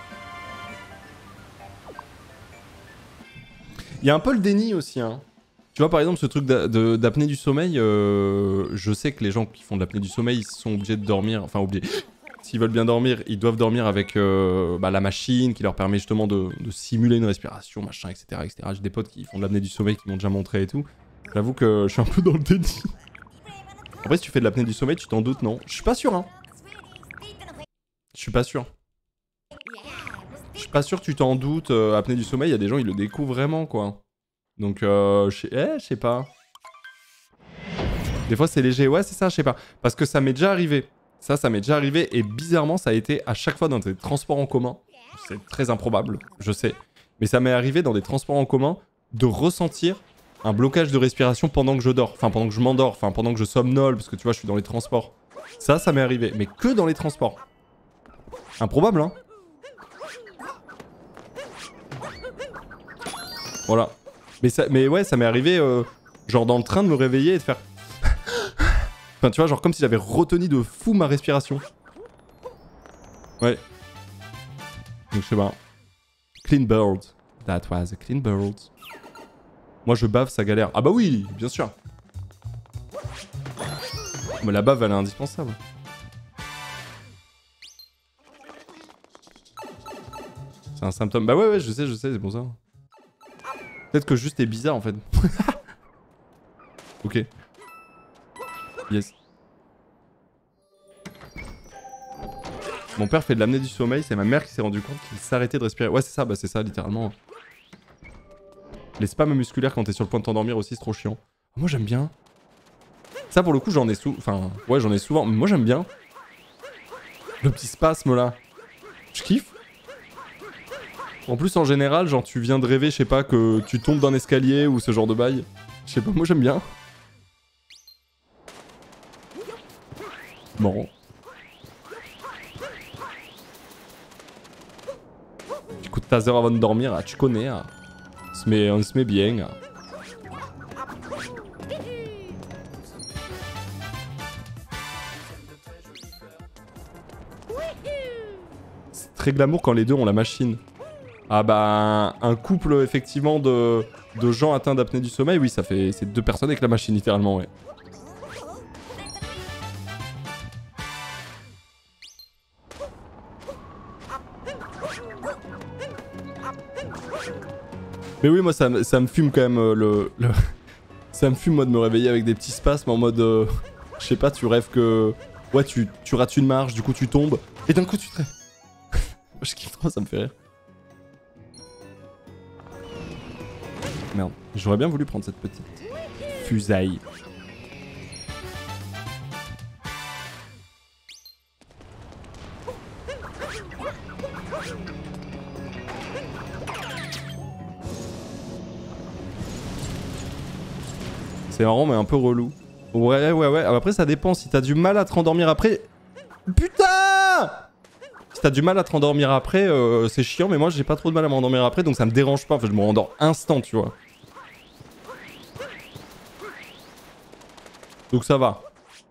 Il y a un peu le déni aussi, hein. Tu Tu vois, par exemple, ce truc d'apnée du sommeil, euh, je sais que les gens qui font de l'apnée du sommeil, ils sont obligés de dormir, enfin obligés. S'ils veulent bien dormir, ils doivent dormir avec euh, bah, la machine qui leur permet justement de, de simuler une respiration, machin, et cetera, et cetera. J'ai des potes qui font de l'apnée du sommeil qui m'ont déjà montré et tout. J'avoue que je suis un peu dans le déni. Après, si tu fais de l'apnée du sommeil, tu t'en doutes, non? Je suis pas sûr, hein. Je suis pas sûr. Je suis pas sûr que tu t'en doutes. Euh, apnée du sommeil, il y a des gens, ils le découvrent vraiment, quoi. Donc, euh, je sais eh, je sais pas. Des fois, c'est léger. Ouais, c'est ça, je sais pas. Parce que ça m'est déjà arrivé. Ça, ça m'est déjà arrivé. Et bizarrement, ça a été à chaque fois dans des transports en commun. C'est très improbable, je sais. Mais ça m'est arrivé dans des transports en commun de ressentir un blocage de respiration pendant que je dors. Enfin, pendant que je m'endors. Enfin, pendant que je somnole. Parce que tu vois, je suis dans les transports. Ça, ça m'est arrivé. Mais que dans les transports. Improbable, hein. Voilà. Mais, ça, mais ouais, ça m'est arrivé, euh, genre dans le train, de me réveiller et de faire... Enfin, tu vois, genre comme si j'avais retenu de fou ma respiration. Ouais. Donc, je sais pas. Clean bird. That was a clean bird. Moi, je bave, ça galère. Ah bah oui, bien sûr. Mais la bave, elle est indispensable. C'est un symptôme. Bah ouais, ouais, je sais, je sais, c'est pour ça. Peut-être que juste t'es bizarre, en fait. Ok. Yes. Mon père fait de l'apnée du sommeil, c'est ma mère qui s'est rendu compte qu'il s'arrêtait de respirer. Ouais, c'est ça, bah c'est ça, littéralement. Les spasmes musculaires quand t'es sur le point de t'endormir aussi, c'est trop chiant. Moi, j'aime bien. Ça, pour le coup, j'en ai souvent... Enfin, ouais, j'en ai souvent. Mais moi, j'aime bien. Le petit spasme, là. Je kiffe. En plus, en général, genre, tu viens de rêver, je sais pas, que tu tombes d'un escalier ou ce genre de bail. Je sais pas, moi, j'aime bien. Marrant. Écoute, ta heure avant de dormir, ah, tu connais. Ah. On, se met, on se met bien. Ah. C'est très glamour quand les deux ont la machine. Ah bah, un couple, effectivement, de, de gens atteints d'apnée du sommeil, oui, ça fait... C'est deux personnes avec la machine, littéralement, ouais. Mais oui, moi, ça, ça me fume quand même euh, le, le... Ça me fume, moi, de me réveiller avec des petits spasmes en mode... Euh, je sais pas, tu rêves que... Ouais, tu, tu rates une marche, du coup, tu tombes. Et d'un coup, tu te rêves. Je kiffe trop, ça me fait rire. Merde, j'aurais bien voulu prendre cette petite fusaille. C'est marrant mais un peu relou. Ouais, ouais, ouais. Après, ça dépend. Si t'as du mal à te rendormir après... Putain! Si t'as du mal à te rendormir après, euh, c'est chiant. Mais moi, j'ai pas trop de mal à m'endormir après. Donc ça me dérange pas. En fait, je me rendors instant, tu vois. Donc ça va.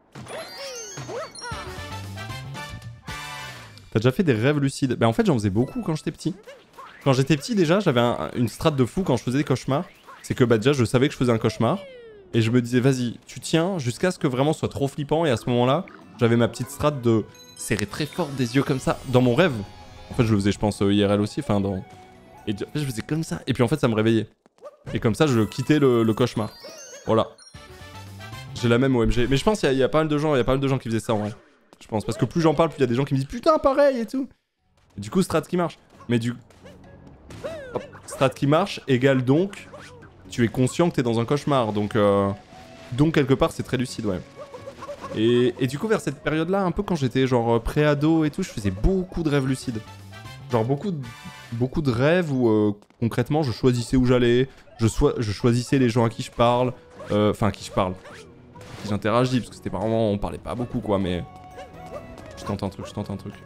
T'as déjà fait des rêves lucides? Bah en fait, j'en faisais beaucoup quand j'étais petit. Quand j'étais petit, déjà, j'avais un, une strat de fou quand je faisais des cauchemars. C'est que bah déjà, je savais que je faisais un cauchemar. Et je me disais, vas-y, tu tiens jusqu'à ce que vraiment ce soit trop flippant. Et à ce moment-là, j'avais ma petite strat de serrer très fort des yeux comme ça dans mon rêve. En fait, je le faisais, je pense, I R L aussi. Enfin, dans... Et en fait, je faisais comme ça. Et puis en fait, ça me réveillait. Et comme ça, je quittais le, le cauchemar. Voilà. J'ai la même O M G. Mais je pense qu'il y, y a pas mal de gens, il y a pas mal de gens qui faisaient ça en vrai. Je pense. Parce que plus j'en parle, plus il y a des gens qui me disent putain, pareil et tout. Et du coup, strat qui marche. Mais du. Hop. Strat qui marche égale donc. Tu es conscient que t'es dans un cauchemar. Donc, euh... donc quelque part, c'est très lucide, ouais. Et, et du coup, vers cette période-là, un peu quand j'étais genre pré-ado et tout, je faisais beaucoup de rêves lucides. Genre beaucoup de, beaucoup de rêves où euh, concrètement, je choisissais où j'allais. Je, so je choisissais les gens à qui je parle. Enfin, euh, à qui je parle. À qui j'interagis. Parce que c'était pas vraiment. On parlait pas beaucoup, quoi, mais. Je tente un truc, je tente un truc.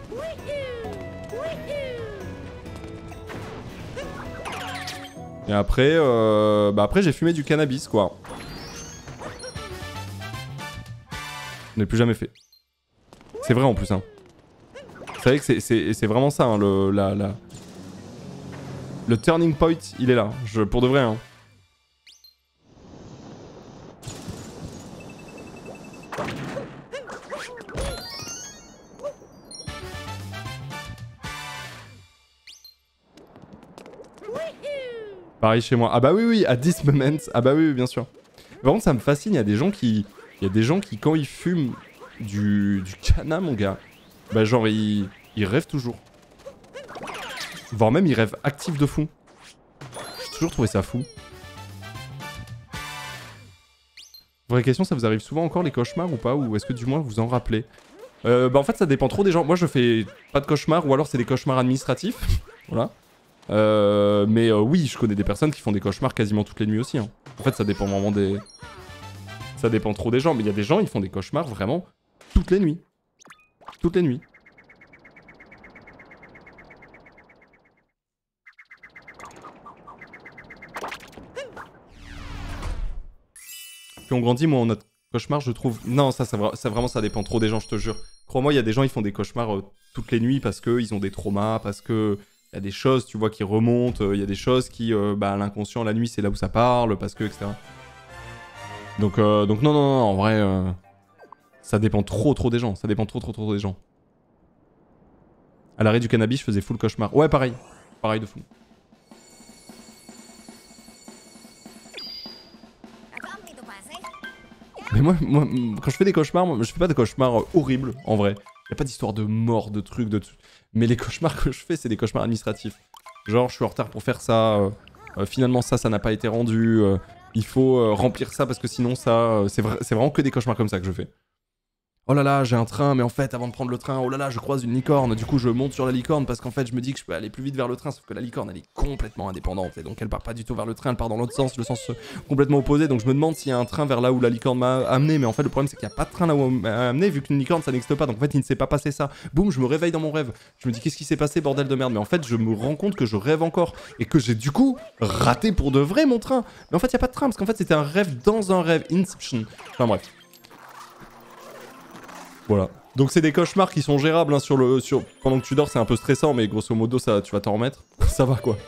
Et après, euh, bah après j'ai fumé du cannabis, quoi. Je n'ai plus jamais fait. C'est vrai en plus, hein. Vous savez que c'est vraiment ça, hein, le, la, la... le turning point, il est là. Je, pour de vrai, hein. Pareil chez moi. Ah bah oui, oui, à this moment. Ah bah oui, oui, bien sûr. Par contre, ça me fascine, il y a des gens qui... Il y a des gens qui, quand ils fument du, du cana, mon gars, bah genre, ils, ils rêvent toujours. Voire même, ils rêvent actifs de fou. J'ai toujours trouvé ça fou. Vraie question, ça vous arrive souvent encore les cauchemars ou pas? Ou est-ce que du moins vous en rappelez? euh, Bah en fait, ça dépend trop des gens. Moi, je fais pas de cauchemars, ou alors c'est des cauchemars administratifs. Voilà. Euh, mais euh, oui, je connais des personnes qui font des cauchemars quasiment toutes les nuits aussi. Hein. En fait, ça dépend vraiment des... Ça dépend trop des gens. Mais il y a des gens, ils font des cauchemars vraiment toutes les nuits. Toutes les nuits. Puis on grandit, moi, notre cauchemar, je trouve... Non, ça, ça, ça vraiment, ça dépend trop des gens, je te jure. Crois-moi, il y a des gens, ils font des cauchemars euh, toutes les nuits parce qu'ils ont des traumas, parce que... Il y a des choses, tu vois, qui remontent, il y a des choses qui, euh, bah, l'inconscient, la nuit, c'est là où ça parle, parce que, et cetera. Donc, euh, donc non, non, non, en vrai, euh, ça dépend trop, trop des gens. Ça dépend trop, trop, trop des gens. À l'arrêt du cannabis, je faisais full cauchemar. Ouais, pareil. Pareil de fou. Mais moi, moi, quand je fais des cauchemars, moi, je fais pas de cauchemars euh, horribles, en vrai. Y a pas d'histoire de mort, de trucs, de... Mais les cauchemars que je fais, c'est des cauchemars administratifs. Genre, je suis en retard pour faire ça, euh, euh, finalement ça, ça n'a pas été rendu, euh, il faut euh, remplir ça parce que sinon ça... Euh, c'est vra vraiment que des cauchemars comme ça que je fais. Oh là là, j'ai un train, mais en fait, avant de prendre le train, oh là là, je croise une licorne, du coup je monte sur la licorne parce qu'en fait, je me dis que je peux aller plus vite vers le train, sauf que la licorne, elle est complètement indépendante, et donc elle part pas du tout vers le train, elle part dans l'autre sens, le sens euh, complètement opposé, donc je me demande s'il y a un train vers là où la licorne m'a amené, mais en fait, le problème, c'est qu'il n'y a pas de train là où elle m'a amené, vu qu'une licorne, ça n'existe pas, donc en fait, il ne s'est pas passé ça. Boum, je me réveille dans mon rêve, je me dis, qu'est-ce qui s'est passé, bordel de merde, mais en fait, je me rends compte que je rêve encore, et que j'ai du coup raté pour de vrai mon train. Mais en fait, il n'y a pas de train, parce qu'en fait, c'était un rêve dans un rêve, Inception. Enfin bref. Voilà. Donc c'est des cauchemars qui sont gérables hein, sur le, sur... pendant que tu dors, c'est un peu stressant, mais grosso modo, ça, tu vas t'en remettre. Ça va quoi.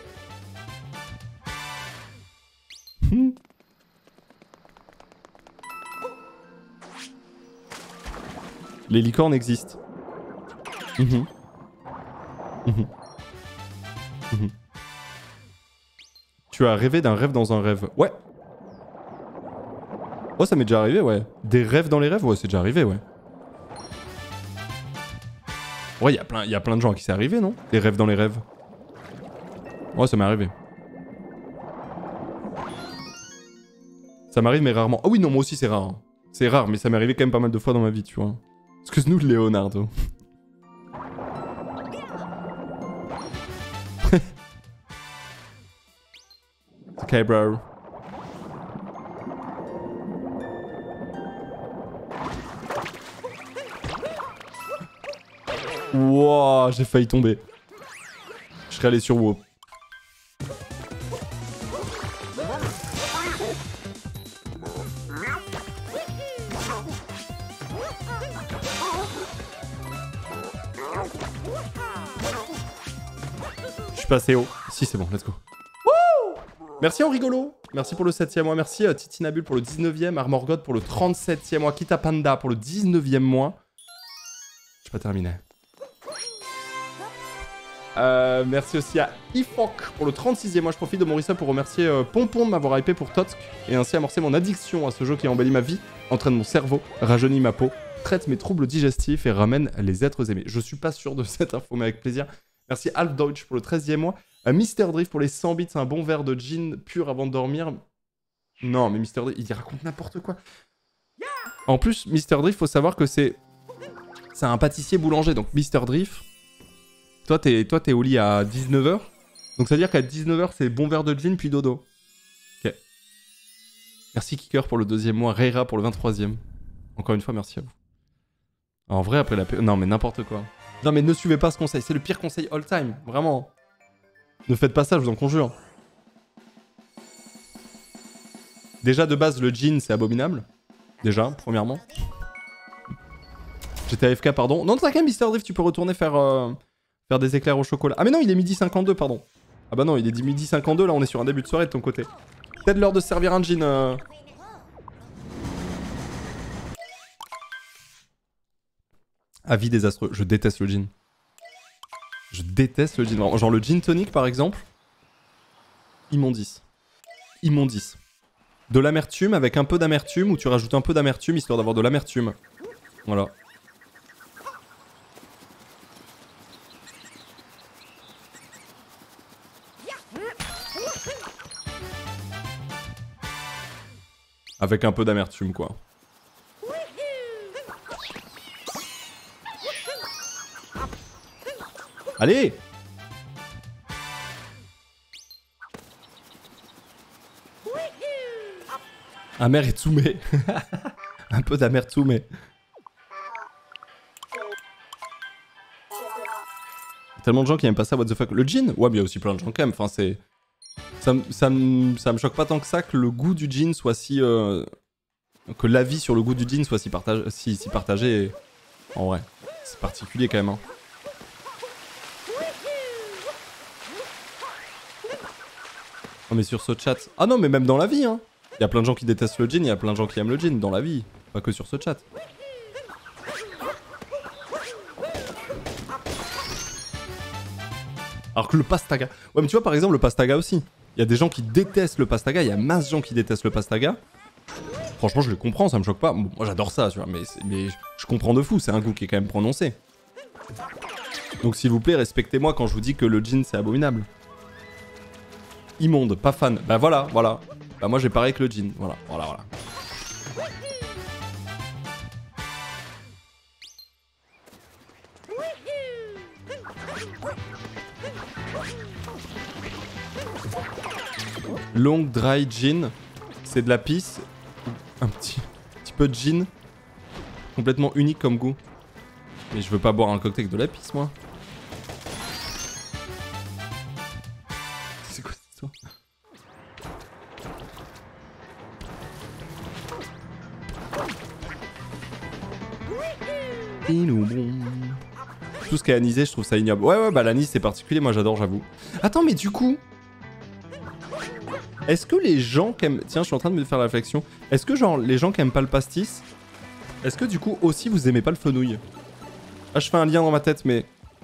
Les licornes existent. Mmh. Mmh. Mmh. Tu as rêvé d'un rêve dans un rêve. Ouais. Oh, ça m'est déjà arrivé, ouais. Des rêves dans les rêves, ouais, c'est déjà arrivé, ouais. Ouais, il y a plein, y a plein de gens à qui c'est arrivé, non? Des rêves dans les rêves. Ouais, ça m'est arrivé. Ça m'arrive, mais rarement. Ah oui, non, moi aussi, c'est rare. Hein. C'est rare, mais ça m'est arrivé quand même pas mal de fois dans ma vie, tu vois. Excuse-nous, Leonardo. Ok, bro. Wouah, j'ai failli tomber. Je serais allé sur WoW. Je suis passé haut. Si, c'est bon, let's go. Wouh! Merci en rigolo. Merci pour le septième mois. Merci à Titinabule pour le dix-neuvième. Armor God pour le trente-septième mois. Kita Panda pour le dix-neuvième mois. Je pas terminé. Euh, merci aussi à Ifok pour le trente-sixième mois. Je profite de mon resub pour remercier euh, Pompon de m'avoir hypé pour Totsk et ainsi amorcer mon addiction à ce jeu qui embellit ma vie, entraîne mon cerveau, rajeunit ma peau, traite mes troubles digestifs et ramène les êtres aimés. Je suis pas sûr de cette info, mais avec plaisir. Merci Alf Deutsch pour le treizième mois. Euh, Mister Drift pour les cent bits, un bon verre de gin pur avant de dormir. Non, mais Mister Drift, il raconte n'importe quoi. En plus, Mister Drift, faut savoir que c'est c'est un pâtissier boulanger, donc Mister Drift. Toi, t'es toi, t'es au lit à dix-neuf heures. Donc, ça veut dire qu'à dix-neuf heures, c'est bon verre de gin, puis dodo. Ok. Merci Kicker pour le deuxième mois. Reira pour le vingt-troisième. Encore une fois, merci à vous. En vrai, après la... Non, mais n'importe quoi. Non, mais ne suivez pas ce conseil. C'est le pire conseil all time. Vraiment. Ne faites pas ça, je vous en conjure. Déjà, de base, le gin, c'est abominable. Déjà, premièrement. J'étais A F K, pardon. Non, t'inquiète, Mister Drift, tu peux retourner faire... Euh... Faire des éclairs au chocolat. Ah mais non, il est midi cinquante-deux, pardon. Ah bah non, il est midi cinquante-deux, là on est sur un début de soirée de ton côté. Peut-être l'heure de servir un gin. Euh... Avis désastreux. Je déteste le gin. Je déteste le gin. Genre le gin tonic par exemple. Immondice. Immondice. De l'amertume avec un peu d'amertume ou tu rajoutes un peu d'amertume histoire d'avoir de l'amertume. Voilà. Avec un peu d'amertume quoi. Allez! Amer et Tsume. Un peu d'amertume. Tellement de gens qui aiment pas ça, what the fuck. Le gin? Ouais, mais il y a aussi plein de gens qui aiment. Enfin, c'est... Ça, ça, ça me choque pas tant que ça que le goût du gin soit si... Euh... Que l'avis sur le goût du gin soit si, partage... si, si partagé. Et... En vrai, c'est particulier quand même. Hein. Oh, mais sur ce chat... Ah non, mais même dans la vie, hein. Il y a plein de gens qui détestent le gin, il y a plein de gens qui aiment le gin dans la vie. Pas que sur ce chat. Alors que le pastaga... Ouais, mais tu vois, par exemple, le pastaga aussi. Il y a des gens qui détestent le pastaga, il y a masse de gens qui détestent le pastaga. Franchement, je les comprends, ça me choque pas. Bon, moi, j'adore ça, tu vois, mais, mais je comprends de fou, c'est un goût qui est quand même prononcé. Donc, s'il vous plaît, respectez-moi quand je vous dis que le gin, c'est abominable. Immonde, pas fan. Bah voilà, voilà. Bah moi, j'ai pareil que le gin. Voilà, voilà, voilà. Long dry gin, c'est de la pisse, un petit, petit peu de gin, complètement unique comme goût. Mais je veux pas boire un cocktail avec de la pisse, moi. C'est quoi cette histoire? Tout ce qui est anisé, je trouve ça ignoble. Ouais, ouais, bah l'anis c'est particulier, moi j'adore, j'avoue. Attends, mais du coup... Est-ce que les gens qui aiment... Tiens, je suis en train de me faire la réflexion. Est-ce que genre les gens qui aiment pas le pastis, est-ce que du coup aussi vous aimez pas le fenouil? Ah, je fais un lien dans ma tête, mais...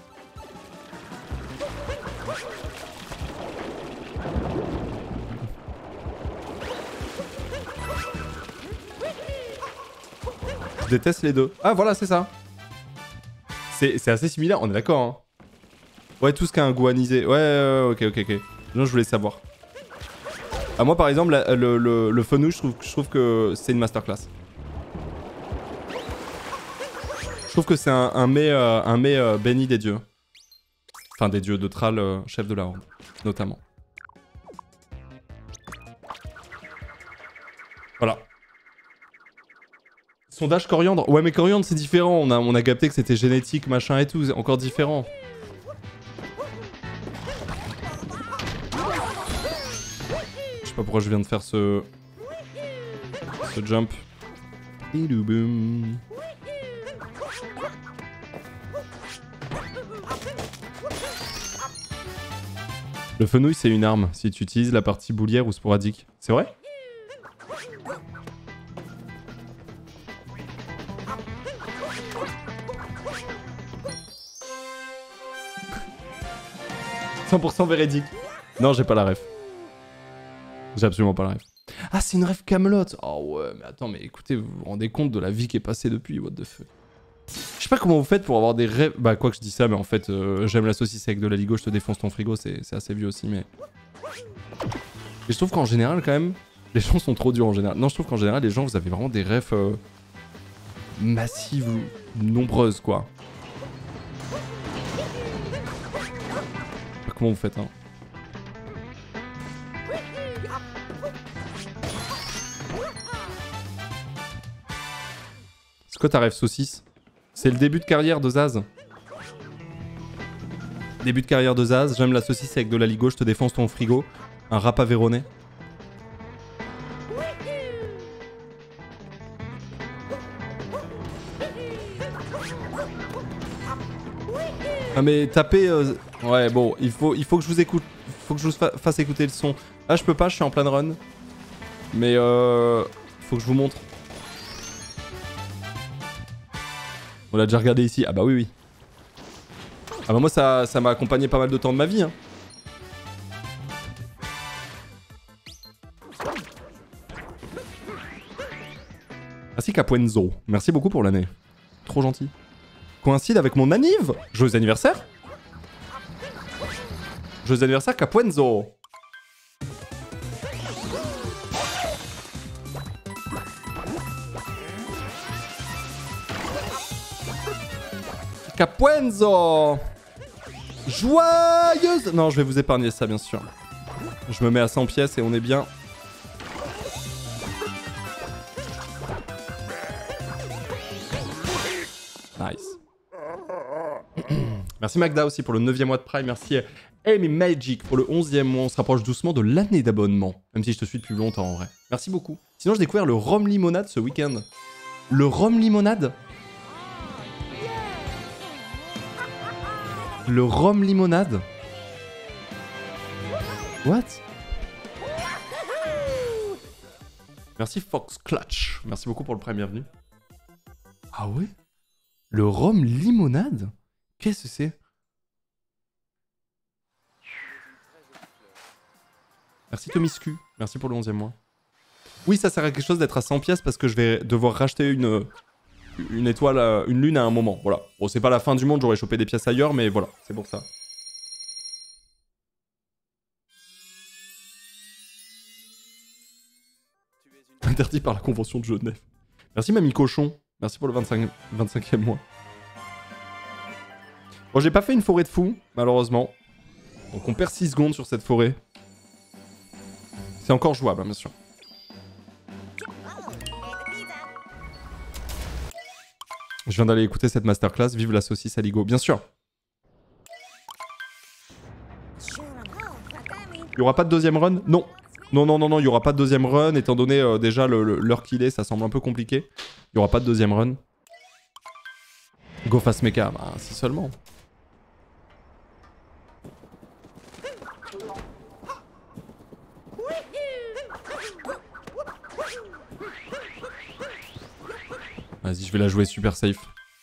Je déteste les deux. Ah, voilà, c'est ça. C'est assez similaire, on est d'accord, hein. Ouais, tout ce qui a un goût anisé. Ouais, ouais, ok, ok, ok. Non, je voulais savoir. Ah, moi, par exemple, la, le, le, le fenouil, je trouve, je trouve que c'est une masterclass. Je trouve que c'est un, un mets, euh, un mets euh, béni des dieux. Enfin, des dieux de Thrall, euh, chef de la Horde, notamment. Voilà. Sondage coriandre. Ouais, mais coriandre, c'est différent. On a, on a capté que c'était génétique, machin et tout. C'est encore différent. Je sais pas pourquoi je viens de faire ce... Ce jump. Le fenouil, c'est une arme si tu utilises la partie boulière ou sporadique. C'est vrai? cent pour cent véridique. Non, j'ai pas la ref. J'ai absolument pas la ref. Ah, c'est une ref Camelot. Oh ouais, mais attends, mais écoutez, vous vous rendez compte de la vie qui est passée depuis, what the fuck. Je sais pas comment vous faites pour avoir des rêves... Bah, quoi que je dis ça, mais en fait, euh, j'aime la saucisse avec de la ligo, je te défonce ton frigo, c'est assez vieux aussi, mais... Et je trouve qu'en général, quand même, les gens sont trop durs en général. Non, je trouve qu'en général, les gens, vous avez vraiment des refs... Euh, massives ou nombreuses, quoi. Comment vous faites, hein? C'est quoi ta rêve saucisse? C'est le début de carrière de Zaz. Début de carrière de Zaz, j'aime la saucisse avec de la ligo, je te défonce ton frigo. Un rap aveyronais. Ah mais tapez... Euh... Ouais bon, il faut, il faut que je vous écoute. Il faut que je vous fa fasse écouter le son. Là je peux pas, je suis en plein run. Mais euh... faut que je vous montre. On l'a déjà regardé ici. Ah bah oui, oui. Ah bah moi, ça ça m'a accompagné pas mal de temps de ma vie. Hein. Merci Capuenzo. Merci beaucoup pour l'année. Trop gentil. Coïncide avec mon anniv. Joyeux anniversaire. Joyeux anniversaire Capuenzo. Capuenzo. Joyeuse. Non, je vais vous épargner ça, bien sûr. Je me mets à cent pièces et on est bien. Nice. Merci Magda aussi pour le neuvième mois de Prime. Merci Amy Magic pour le onzième mois. On se rapproche doucement de l'année d'abonnement. Même si je te suis depuis longtemps en vrai. Merci beaucoup. Sinon, j'ai découvert le rhum limonade ce week-end. Le rhum limonade Le rhum limonade What? Merci Fox Clutch. Merci beaucoup pour le Prime, bienvenue. Ah ouais? Le rhum limonade? Qu'est-ce que c'est? Merci Tomiscu. Merci pour le onzième mois. Oui, ça sert à quelque chose d'être à cent pièces parce que je vais devoir racheter une, une étoile, une lune à un moment. Voilà. Bon, c'est pas la fin du monde, j'aurais chopé des pièces ailleurs, mais voilà, c'est pour ça. Interdit par la Convention de Genève. Merci Mamie Cochon. Merci pour le vingt-cinq, vingt-cinquième mois. Bon, j'ai pas fait une forêt de fou, malheureusement. Donc on perd six secondes sur cette forêt. C'est encore jouable, hein, bien sûr. Je viens d'aller écouter cette masterclass. Vive la saucisse Aligo. Bien sûr. Il n'y aura pas de deuxième run? Non. Non, non, non, non, il n'y aura pas de deuxième run. Étant donné euh, déjà l'heure qu'il est, ça semble un peu compliqué. Il n'y aura pas de deuxième run. Go fast mecha, bah, si seulement. Vas-y, je vais la jouer super safe.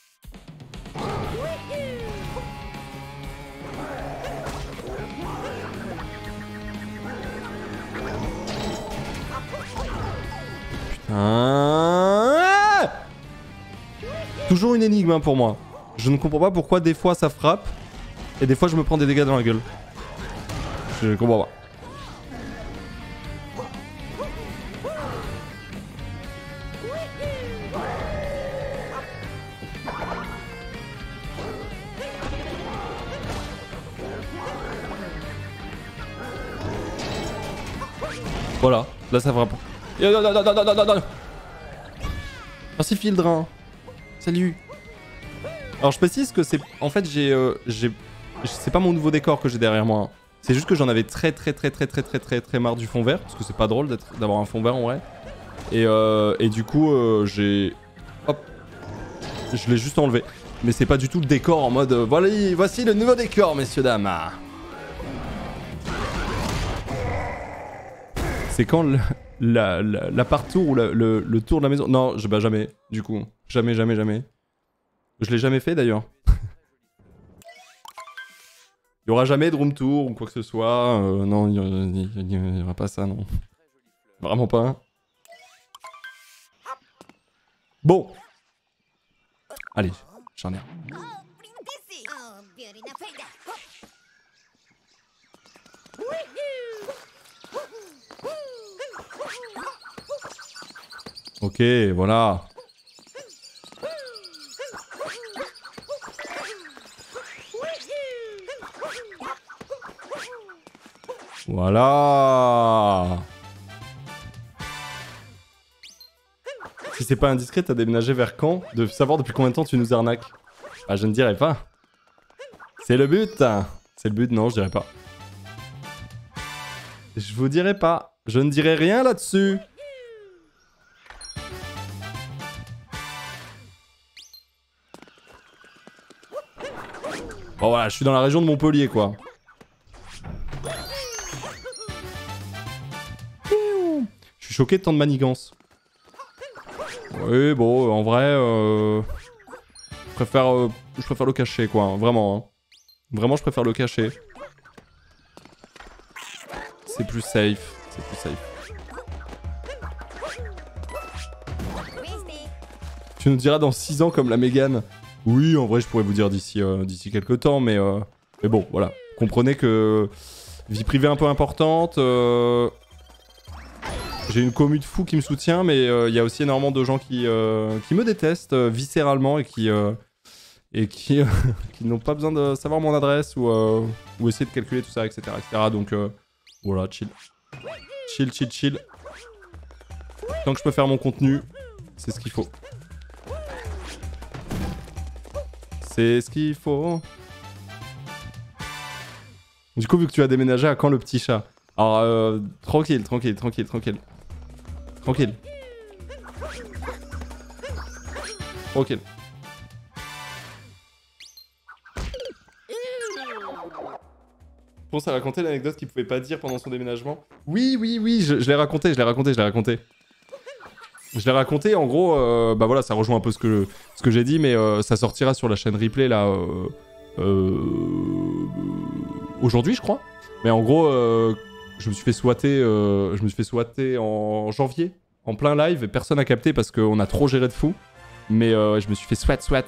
Putain. Toujours une énigme hein, pour moi. Je ne comprends pas pourquoi des fois ça frappe et des fois je me prends des dégâts dans la gueule. Je comprends pas. Voilà, là ça frappe. Merci Fildrin. Salut. Alors je précise que c'est... En fait j'ai... Euh, j'ai... C'est pas mon nouveau décor que j'ai derrière moi. Hein. C'est juste que j'en avais très très très très très très très très marre du fond vert. Parce que c'est pas drôle d'avoir un fond vert en vrai. Et, euh, et du coup euh, j'ai... Hop. Je l'ai juste enlevé. Mais c'est pas du tout le décor en mode... Euh, voilà, voici le nouveau décor messieurs dames. C'est quand le, la, la, la part-tour ou la, le, le tour de la maison... Non, je bats jamais, du coup. Jamais, jamais, jamais. Je l'ai jamais fait, d'ailleurs. Il y aura jamais de room tour ou quoi que ce soit. Euh, non, il n'y aura pas ça, non. Vraiment pas. Bon. Allez, j'en ai un. Ok, voilà. Voilà. Si c'est pas indiscret, t'as déménagé vers quand? De savoir depuis combien de temps tu nous arnaques? Bah je ne dirais pas. C'est le but. C'est le but, non, je dirais pas. Je vous dirai pas. Je ne dirai rien là-dessus. Bon voilà, je suis dans la région de Montpellier quoi. Je suis choqué de tant de manigances. Oui bon, en vrai... Euh... préfère, euh, je préfère le cacher, quoi. Hein, vraiment. Hein. Vraiment, je préfère le cacher. C'est plus safe. C'est plus safe. Tu nous diras dans six ans comme la Mégane. Oui, en vrai, je pourrais vous dire d'ici euh, d'ici quelques temps, mais, euh, mais bon, voilà. Comprenez que vie privée un peu importante. Euh... J'ai une commu de fous qui me soutient, mais il euh, y a aussi énormément de gens qui, euh, qui me détestent euh, viscéralement et qui, euh, et qui, euh, qui n'ont pas besoin de savoir mon adresse ou, euh, ou essayer de calculer tout ça, et cetera et cetera. Donc euh, voilà, chill. Chill, chill, chill. Tant que je peux faire mon contenu, c'est ce qu'il faut. C'est ce qu'il faut. Du coup, vu que tu as déménagé, à quand le petit chat? Alors, euh, tranquille, tranquille, tranquille, tranquille. Tranquille. Tranquille. Je pense à raconter l'anecdote qu'il pouvait pas dire pendant son déménagement. Oui, oui, oui, je, je l'ai raconté, je l'ai raconté, je l'ai raconté. Je l'ai raconté, en gros, euh, bah voilà, ça rejoint un peu ce que, ce que j'ai dit, mais euh, ça sortira sur la chaîne replay, là, euh, euh, aujourd'hui, je crois. Mais en gros, euh, je me suis fait swatter, euh, je me suis fait swatter en janvier, en plein live, et personne n'a capté parce qu'on a trop géré de fou. Mais euh, je me suis fait swat, swat.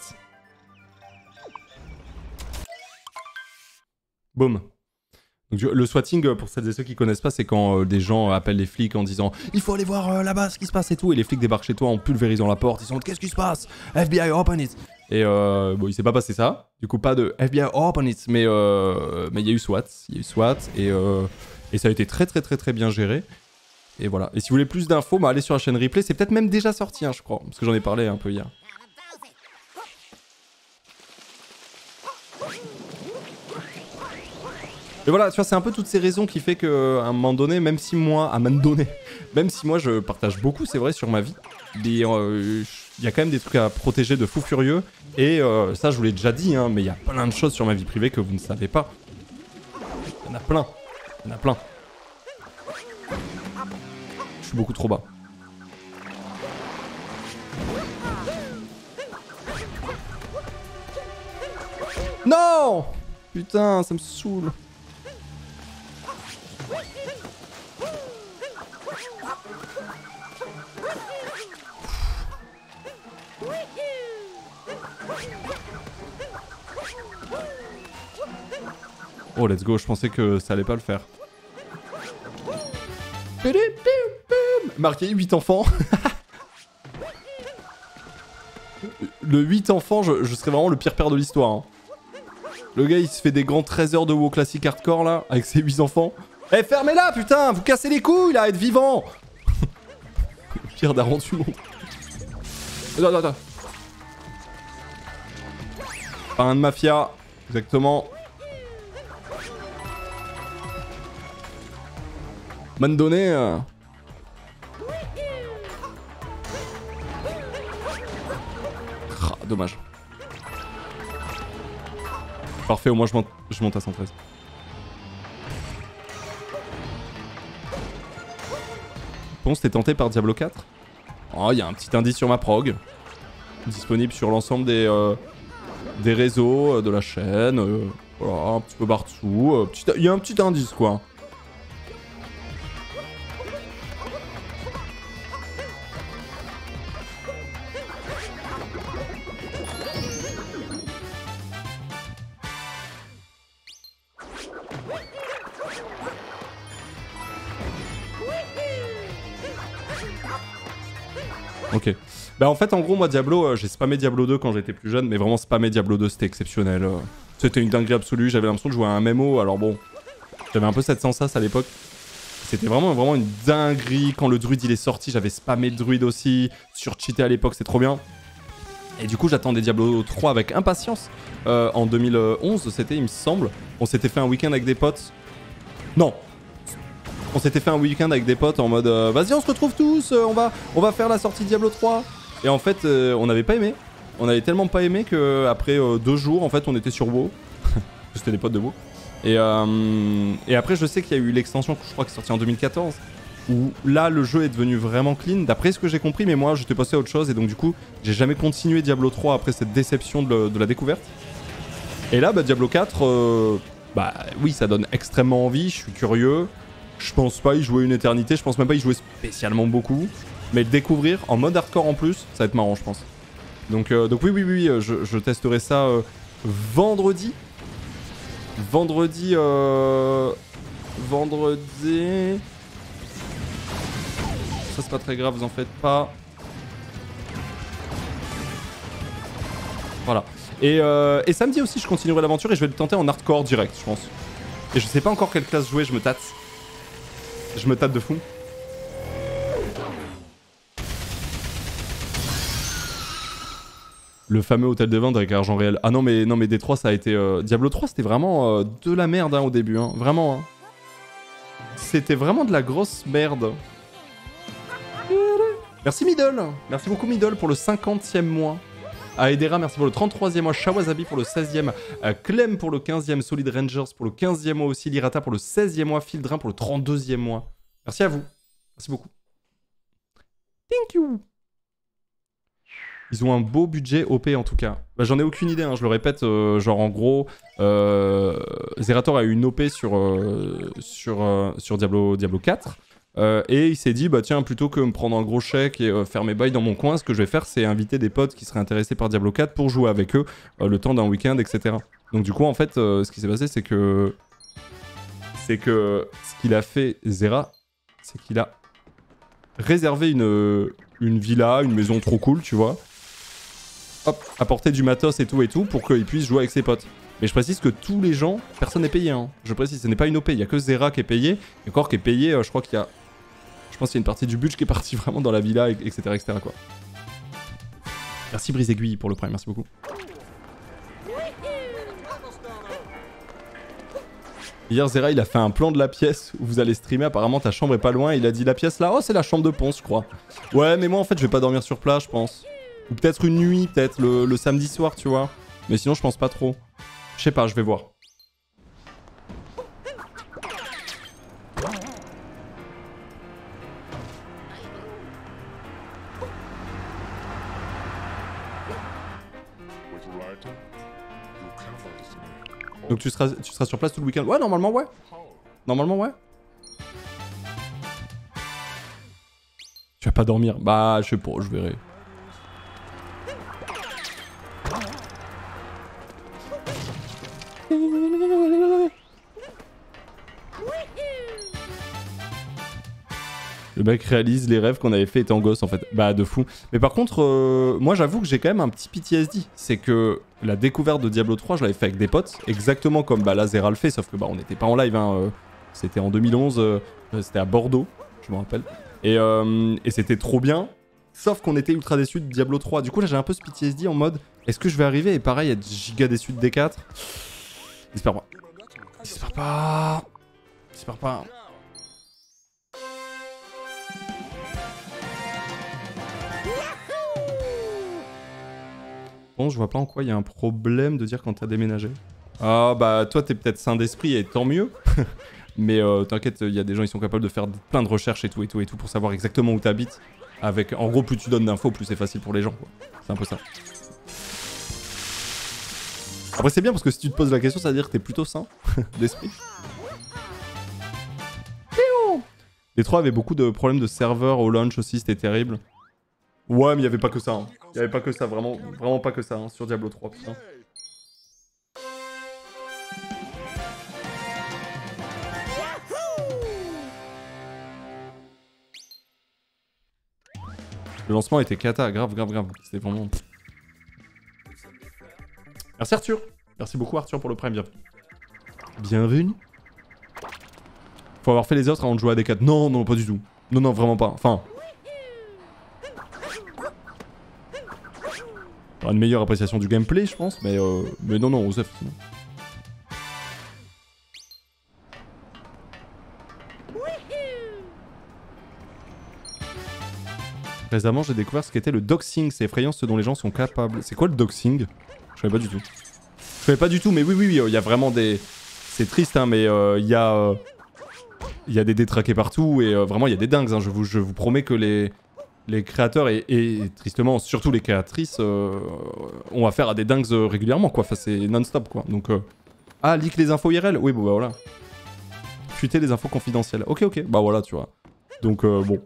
Boum. Donc, le swatting, pour celles et ceux qui connaissent pas, c'est quand euh, des gens appellent les flics en disant « Il faut aller voir euh, là-bas ce qui se passe et tout », et les flics débarquent chez toi en pulvérisant la porte, ils sont « Qu'est-ce qui se passe? F B I, open it !» Et euh, bon, il s'est pas passé ça, du coup pas de F B I, open it, mais euh, mais il y a eu SWAT, il y a eu SWAT, et, euh, et ça a été très très très très bien géré. Et voilà. Et si vous voulez plus d'infos, bah, allez sur la chaîne replay, c'est peut-être même déjà sorti, hein, je crois, parce que j'en ai parlé un peu hier. Et voilà, tu vois, c'est un peu toutes ces raisons qui fait qu'à un moment donné, même si moi, à un moment donné, même si moi je partage beaucoup, c'est vrai, sur ma vie, il euh, y a quand même des trucs à protéger de fous furieux, et euh, ça je vous l'ai déjà dit, hein, mais il y a plein de choses sur ma vie privée que vous ne savez pas. Il y en a plein, il y en a plein. Je suis beaucoup trop bas. Non! Putain, ça me saoule. Oh, let's go, je pensais que ça allait pas le faire. Marqué huit enfants. Le huit enfants, je, je serais vraiment le pire père de l'histoire. Hein. Le gars, il se fait des grands treize heures de WoW classique hardcore, là, avec ses huit enfants. Eh, hey, fermez-la, putain! Vous cassez les couilles, là, être vivant! Le pire daron du monde. Attends, attends, attends. Parrain de mafia, exactement. Man donné. Euh... Ah, dommage. Parfait, au moins je monte, je monte à cent treize. Bon, c'était tenté par Diablo quatre. Oh, il y a un petit indice sur ma prog. Disponible sur l'ensemble des, euh, des réseaux euh, de la chaîne. Euh, voilà, un petit peu partout. Euh, petit, il y a un petit indice, quoi. Ok. Bah en fait en gros moi Diablo, euh, j'ai spammé Diablo deux quand j'étais plus jeune, mais vraiment spammé Diablo deux c'était exceptionnel. Euh. C'était une dinguerie absolue, j'avais l'impression de jouer à un M M O, alors bon, j'avais un peu cette sensation à l'époque. C'était vraiment vraiment une dinguerie, quand le druide il est sorti, j'avais spammé le druide aussi, surcheaté à l'époque, c'est trop bien. Et du coup j'attendais Diablo trois avec impatience. Euh, en deux mille onze c'était il me semble, on s'était fait un week-end avec des potes. Non. On s'était fait un week-end avec des potes en mode euh, vas-y on se retrouve tous, euh, on, va, on va faire la sortie Diablo trois. Et en fait euh, on n'avait pas aimé. On avait tellement pas aimé qu'après euh, deux jours en fait on était sur WoW. C'était des potes de WoW. Et, euh, et après je sais qu'il y a eu l'extension, je crois qui est sortie en deux mille quatorze. où là le jeu est devenu vraiment clean, d'après ce que j'ai compris, mais moi j'étais passé à autre chose et donc du coup j'ai jamais continué Diablo trois après cette déception de, de la découverte. Et là bah, Diablo quatre, euh, bah oui ça donne extrêmement envie, je suis curieux, je pense pas y jouer une éternité, je pense même pas y jouer spécialement beaucoup, mais le découvrir en mode hardcore en plus, ça va être marrant je pense. Donc, euh, donc oui oui oui, oui je, je testerai ça euh, vendredi. Vendredi... Euh... Vendredi... Ça c'est pas très grave, vous en faites pas. Voilà. Et, euh, et samedi aussi je continuerai l'aventure et je vais le tenter en hardcore direct je pense. Et je sais pas encore quelle classe jouer, je me tâte. Je me tâte de fou. Le fameux hôtel des ventes avec argent réel. Ah non mais non mais D trois ça a été... Euh... Diablo trois c'était vraiment euh, de la merde hein, au début. Hein. Vraiment. Hein. C'était vraiment de la grosse merde. Merci Middle. Merci beaucoup Middle pour le cinquantième mois. Aedera, merci pour le trente-troisième mois. Shawasabi pour le seizième. Euh, Clem pour le quinzième. Solid Rangers pour le quinzième mois aussi. Lirata pour le seizième mois. Fildrin pour le trente-deuxième mois. Merci à vous. Merci beaucoup. Thank you. Ils ont un beau budget O P en tout cas. Bah, j'en ai aucune idée, hein, je le répète. Euh, genre en gros, euh, Zerator a eu une O P sur, euh, sur, euh, sur Diablo, Diablo quatre. Euh, et il s'est dit, bah tiens, plutôt que me prendre un gros chèque et euh, faire mes bails dans mon coin, ce que je vais faire, c'est inviter des potes qui seraient intéressés par Diablo quatre pour jouer avec eux euh, le temps d'un week-end, et cetera. Donc du coup, en fait, euh, ce qui s'est passé, c'est que... C'est que ce qu'il a fait, Zera, c'est qu'il a réservé une, une villa, une maison trop cool, tu vois. Hop, apporter du matos et tout et tout pour qu'il puisse jouer avec ses potes. Mais je précise que tous les gens, personne n'est payé. Hein. Je précise, ce n'est pas une O P, il n'y a que Zera qui est payé. Et encore qui est payé, euh, je crois qu'il y a... Je pense qu'il y a une partie du budget qui est partie vraiment dans la villa, et cetera, et cetera quoi. Merci Brise Aiguille pour le prime, merci beaucoup. Hier Zera il a fait un plan de la pièce où vous allez streamer, apparemment ta chambre est pas loin, il a dit la pièce là, oh c'est la chambre de Ponce je crois. Ouais mais moi en fait je vais pas dormir sur place je pense. Ou peut-être une nuit, peut-être le, le samedi soir tu vois. Mais sinon je pense pas trop. Je sais pas, je vais voir. Donc tu seras, tu seras sur place tout le week-end. Ouais, normalement, ouais. Normalement, ouais. Tu vas pas dormir. Bah, je sais pas, je verrai. Le mec réalise les rêves qu'on avait fait étant gosse en fait. Bah de fou. Mais par contre, euh, moi j'avoue que j'ai quand même un petit P T S D. C'est que la découverte de Diablo trois, je l'avais fait avec des potes. Exactement comme bah, là Zera le fait, sauf que bah on n'était pas en live. Hein, euh, c'était en deux mille onze, euh, c'était à Bordeaux, je me rappelle. Et, euh, et c'était trop bien. Sauf qu'on était ultra déçus de Diablo trois. Du coup là j'ai un peu ce P T S D en mode, est-ce que je vais arriver et pareil être giga déçu de D quatre? J'espère pas. J'espère pas. J'espère pas. Bon, je vois pas en quoi il y a un problème de dire quand t'as déménagé. Ah bah toi t'es peut-être sain d'esprit et tant mieux. Mais euh, t'inquiète, il y a des gens qui sont capables de faire plein de recherches et tout et tout et tout pour savoir exactement où t'habites. Avec, en gros, plus tu donnes d'infos, plus c'est facile pour les gens. C'est un peu ça. Après c'est bien parce que si tu te poses la question, ça veut dire que t'es plutôt sain d'esprit. Les trois avaient beaucoup de problèmes de serveurs au launch aussi, c'était terrible. Ouais, mais il n'y avait pas que ça. Hein. Il n'y avait pas que ça, vraiment, vraiment pas que ça hein, sur Diablo trois, putain. Le lancement était cata, grave, grave, grave. C'était vraiment... Merci Arthur. Merci beaucoup Arthur pour le prime, bienvenue. Bienvenue. Faut avoir fait les autres avant de jouer à D quatre. Non, non, pas du tout. Non, non, vraiment pas. Enfin... une meilleure appréciation du gameplay, je pense, mais, euh, mais non, non, Osef, sinon. Récemment, j'ai découvert ce qu'était le doxing. C'est effrayant ce dont les gens sont capables. C'est quoi le doxing? Je savais pas du tout. Je savais pas du tout, mais oui, oui, oui, il y a vraiment des... C'est triste, hein, mais il euh, y a... Euh... il y a des détraqués partout et euh, vraiment il y a des dingues. Hein. Je, vous, je vous promets que les, les créateurs et, et tristement surtout les créatrices euh, ont affaire à des dingues euh, régulièrement quoi. Enfin c'est non-stop quoi. Donc euh... ah leak les infos I R L. Oui bon bah voilà. Fuiter les infos confidentielles. Ok ok bah voilà tu vois. Donc euh, bon.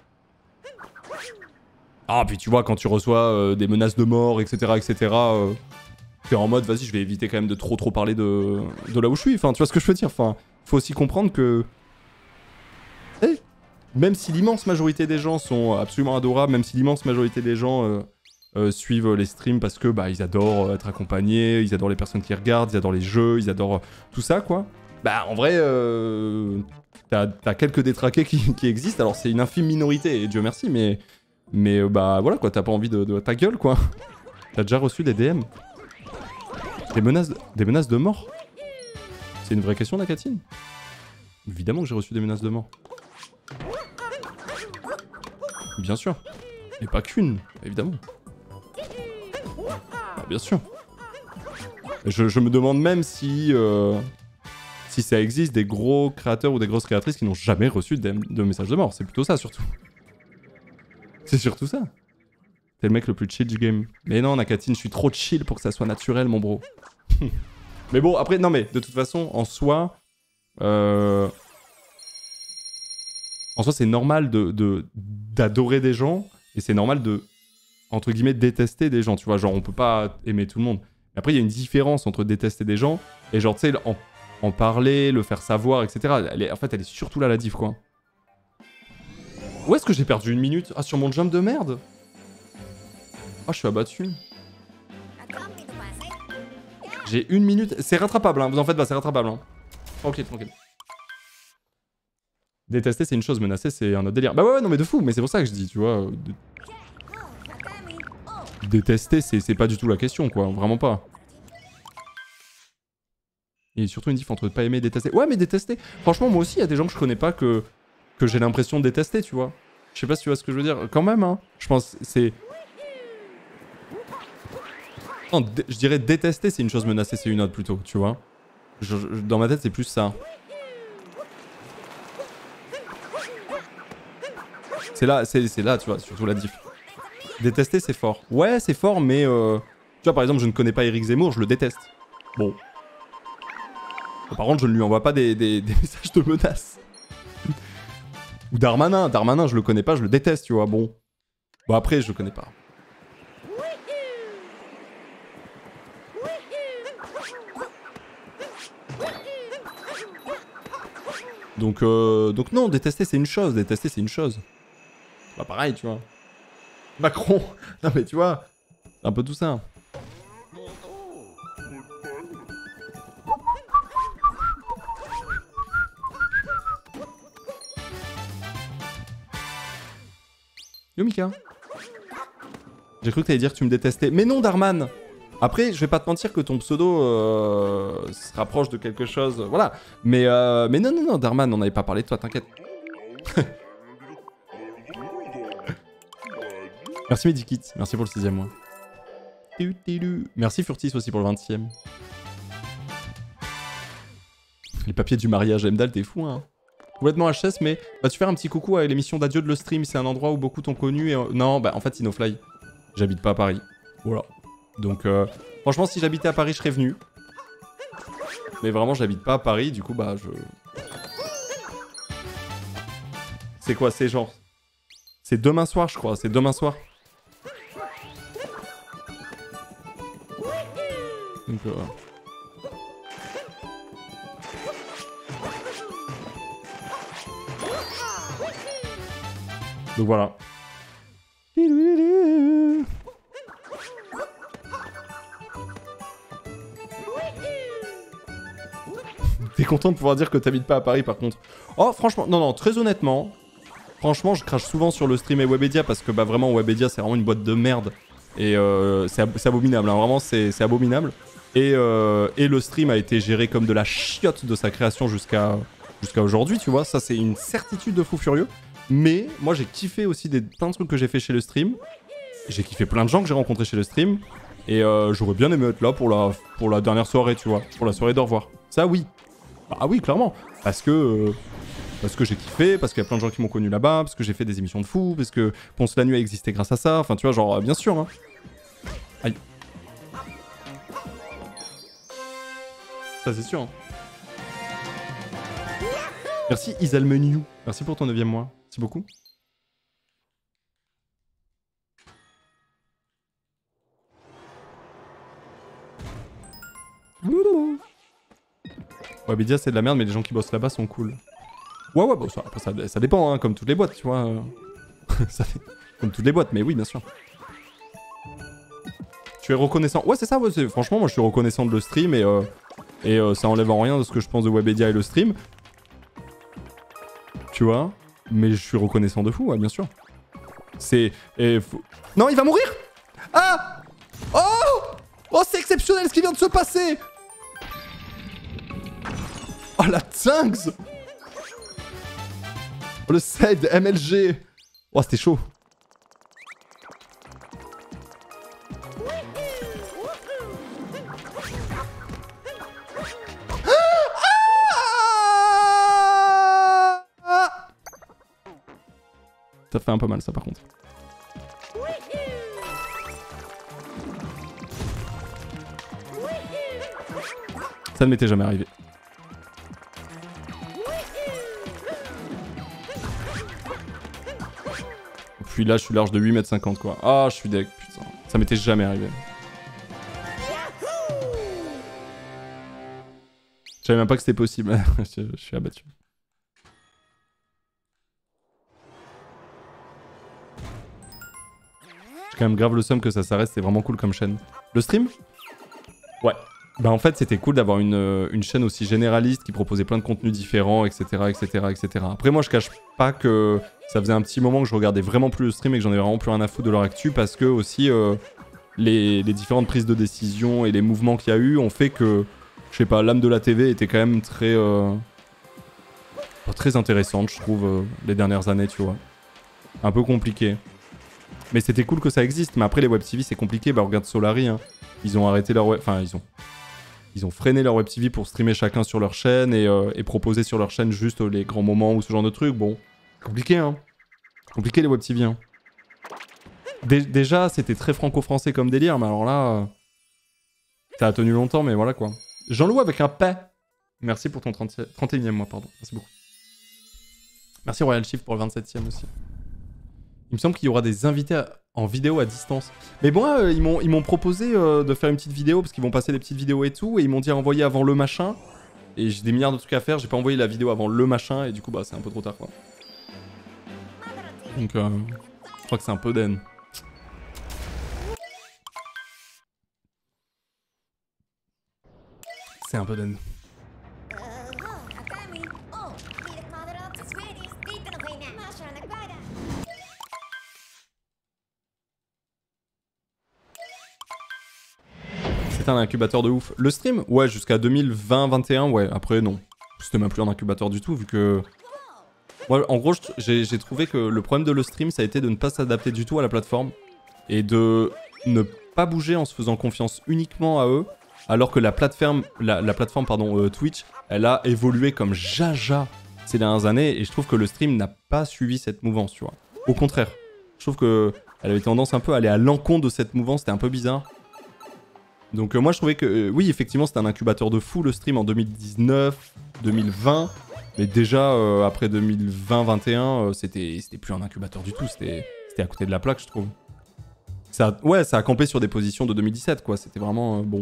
Ah puis tu vois quand tu reçois euh, des menaces de mort etc etc. Euh... T'es en mode, vas-y, je vais éviter quand même de trop trop parler de, de là où je suis. Enfin, tu vois ce que je veux dire. Enfin, faut aussi comprendre que... Hey, même si l'immense majorité des gens sont absolument adorables, même si l'immense majorité des gens euh, euh, suivent les streams parce que bah ils adorent être accompagnés, ils adorent les personnes qui regardent, ils adorent les jeux, ils adorent tout ça, quoi. Bah, en vrai, euh, t'as t'as quelques détraqués qui, qui existent. Alors, c'est une infime minorité, et Dieu merci, mais... Mais bah, voilà, quoi, t'as pas envie de, de ta gueule, quoi. T'as déjà reçu des D M. Des menaces, des menaces de mort? C'est une vraie question, Nakatine? Évidemment que j'ai reçu des menaces de mort. Bien sûr. Et pas qu'une, évidemment. Ah, bien sûr. Je, je me demande même si... Euh, si ça existe des gros créateurs ou des grosses créatrices qui n'ont jamais reçu de, de messages de mort. C'est plutôt ça, surtout. C'est surtout ça. T'es le mec le plus chill du game. Mais non, Nakatine, je suis trop chill pour que ça soit naturel, mon bro. Mais bon, après, non mais, de toute façon, en soi... Euh... En soi, c'est normal de, de, d'adorer des gens, et c'est normal de, entre guillemets, détester des gens, tu vois. Genre, on peut pas aimer tout le monde. Mais après, il y a une différence entre détester des gens, et genre, tu sais, en, en parler, le faire savoir, et cetera. Elle est, en fait, elle est surtout là, la diff, quoi. Où est-ce que j'ai perdu une minute? Ah, sur mon jump de merde? Ah, je suis abattu. J'ai une minute. C'est rattrapable, hein. Vous en faites pas, c'est rattrapable. Hein. Tranquille, tranquille. Détester, c'est une chose. Menacer, c'est un autre délire. Bah ouais, non, mais de fou. Mais c'est pour ça que je dis, tu vois. De... Détester, c'est pas du tout la question, quoi. Vraiment pas. Et surtout une diff entre pas aimer et détester. Ouais, mais détester. Franchement, moi aussi, il y a des gens que je connais pas que, que j'ai l'impression de détester, tu vois. Je sais pas si tu vois ce que je veux dire. Quand même, hein. Je pense c'est... Non, je dirais détester, c'est une chose, menacer, c'est une autre plutôt, tu vois. Je, je, dans ma tête, c'est plus ça. C'est là, c'est là, tu vois, surtout la diff. Détester, c'est fort. Ouais, c'est fort, mais... Euh, tu vois, par exemple, je ne connais pas Éric Zemmour, je le déteste. Bon. Par contre, je ne lui envoie pas des, des, des messages de menaces. Ou Darmanin. Darmanin, je le connais pas, je le déteste, tu vois, bon. Bon, après, je le connais pas. Donc, euh, donc non, détester c'est une chose, détester c'est une chose. Bah pareil, tu vois. Macron, non mais tu vois, un peu tout ça. Yo Mika. J'ai cru que t'allais dire que tu me détestais. Mais non Darman. Après, je vais pas te mentir que ton pseudo euh, se rapproche de quelque chose, voilà. Mais, euh, mais non, non, non, Darman, on n'avait pas parlé de toi, t'inquiète. Merci Medikit, merci pour le sixième mois. Merci Furtis aussi pour le vingtième. Les papiers du mariage, Emdal, t'es fou, hein. Complètement H S, mais vas-tu faire un petit coucou à l'émission d'adieu de le stream, c'est un endroit où beaucoup t'ont connu et... Non, bah en fait, Sinofly, j'habite pas à Paris. Voilà. Donc, euh, franchement, si j'habitais à Paris, je serais venu. Mais vraiment, j'habite pas à Paris, du coup, bah, je... C'est quoi, c'est genre... C'est demain soir, je crois, c'est demain soir. Donc, euh... Donc voilà. T'es content de pouvoir dire que t'habites pas à Paris par contre. Oh franchement, non non, très honnêtement, franchement je crache souvent sur le stream et Webedia parce que bah vraiment Webedia c'est vraiment une boîte de merde. Et euh, c'est ab abominable, hein. Vraiment c'est abominable. Et, euh, et le stream a été géré comme de la chiotte de sa création jusqu'à jusqu'à aujourd'hui, tu vois. Ça c'est une certitude de fou furieux. Mais moi j'ai kiffé aussi des, plein de trucs que j'ai fait chez le stream. J'ai kiffé plein de gens que j'ai rencontrés chez le stream. Et euh, j'aurais bien aimé être là pour la, pour la dernière soirée, tu vois. Pour la soirée d'au revoir. Ça oui. Ah oui, clairement. Parce que... Euh, Parce que j'ai kiffé, parce qu'il y a plein de gens qui m'ont connu là-bas, parce que j'ai fait des émissions de fou, parce que Ponce la nuit a existé grâce à ça. Enfin, tu vois, genre, bien sûr. Hein. Aïe. Ça, c'est sûr. Hein. Merci Isalmenu. Merci pour ton neuvième mois. Merci beaucoup. Webedia c'est de la merde mais les gens qui bossent là-bas sont cool. Ouais ouais bah ça, après, ça, ça dépend hein, comme toutes les boîtes tu vois. ça fait... Comme toutes les boîtes mais oui bien sûr. Tu es reconnaissant. Ouais c'est ça ouais, franchement moi je suis reconnaissant de le stream et, euh, et euh, ça enlève en rien de ce que je pense de Webedia et le stream. Tu vois. Mais je suis reconnaissant de fou ouais bien sûr. C'est... Faut... Non il va mourir. Ah. Oh. Oh c'est exceptionnel ce qui vient de se passer. Oh la Tinx. Oh le side M L G. Oh c'était chaud. Ça fait un peu mal ça par contre. Ça ne m'était jamais arrivé. Puis là je suis large de huit mètres cinquante quoi. Ah je suis deg putain. Ça m'était jamais arrivé. Je savais même pas que c'était possible. je, je suis abattu. J'ai quand même grave le seum que ça s'arrête, c'est vraiment cool comme chaîne. Le stream? Ouais. Bah en fait c'était cool d'avoir une, une chaîne aussi généraliste qui proposait plein de contenus différents, et cetera, et cetera, et cetera. Après moi je cache pas que ça faisait un petit moment que je regardais vraiment plus le stream et que j'en avais vraiment plus rien à foutre de leur actu parce que aussi euh, les, les différentes prises de décision et les mouvements qu'il y a eu ont fait que, je sais pas, l'âme de la T V était quand même très... Euh, très intéressante je trouve euh, les dernières années tu vois. Un peu compliqué. Mais c'était cool que ça existe, mais après les web T V c'est compliqué, bah regarde Solari, hein. Ils ont arrêté leur web... Enfin ils ont... Ils ont freiné leur web T V pour streamer chacun sur leur chaîne et, euh, et proposer sur leur chaîne juste les grands moments ou ce genre de trucs. Bon, compliqué hein. Compliqué les web T V hein. Dé déjà c'était très franco-français comme délire, mais alors là... Euh, ça a tenu longtemps, mais voilà quoi. Jean-Loup avec un P. Merci pour ton trente et unième mois, pardon. Merci beaucoup. Merci Royal Shift pour le vingt-septième aussi. Il me semble qu'il y aura des invités à... en vidéo à distance. Mais bon, euh, ils m'ont proposé euh, de faire une petite vidéo parce qu'ils vont passer des petites vidéos et tout. Et ils m'ont dit envoyer avant le machin. Et j'ai des milliards de trucs à faire. J'ai pas envoyé la vidéo avant le machin. Et du coup, bah, c'est un peu trop tard quoi. Donc, euh, je crois que c'est un peu den. C'est un peu den. Un incubateur de ouf. Le stream? Ouais, jusqu'à deux mille vingt vingt et un, ouais. Après, non. C'était même plus un incubateur du tout, vu que... Moi, en gros, j'ai trouvé que le problème de le stream, ça a été de ne pas s'adapter du tout à la plateforme. Et de ne pas bouger en se faisant confiance uniquement à eux. Alors que la plateforme, la, la plateforme pardon, euh, Twitch, elle a évolué comme jaja ces dernières années. Et je trouve que le stream n'a pas suivi cette mouvance, tu vois. Au contraire. Je trouve que elle avait tendance un peu à aller à l'encontre de cette mouvance. C'était un peu bizarre. Donc euh, moi je trouvais que, euh, oui effectivement c'était un incubateur de fou le stream en deux mille dix-neuf, deux mille vingt, mais déjà euh, après deux mille vingt vingt et un euh, c'était plus un incubateur du tout, c'était à côté de la plaque je trouve. Ça a, ouais ça a campé sur des positions de deux mille dix-sept quoi, c'était vraiment euh, bon.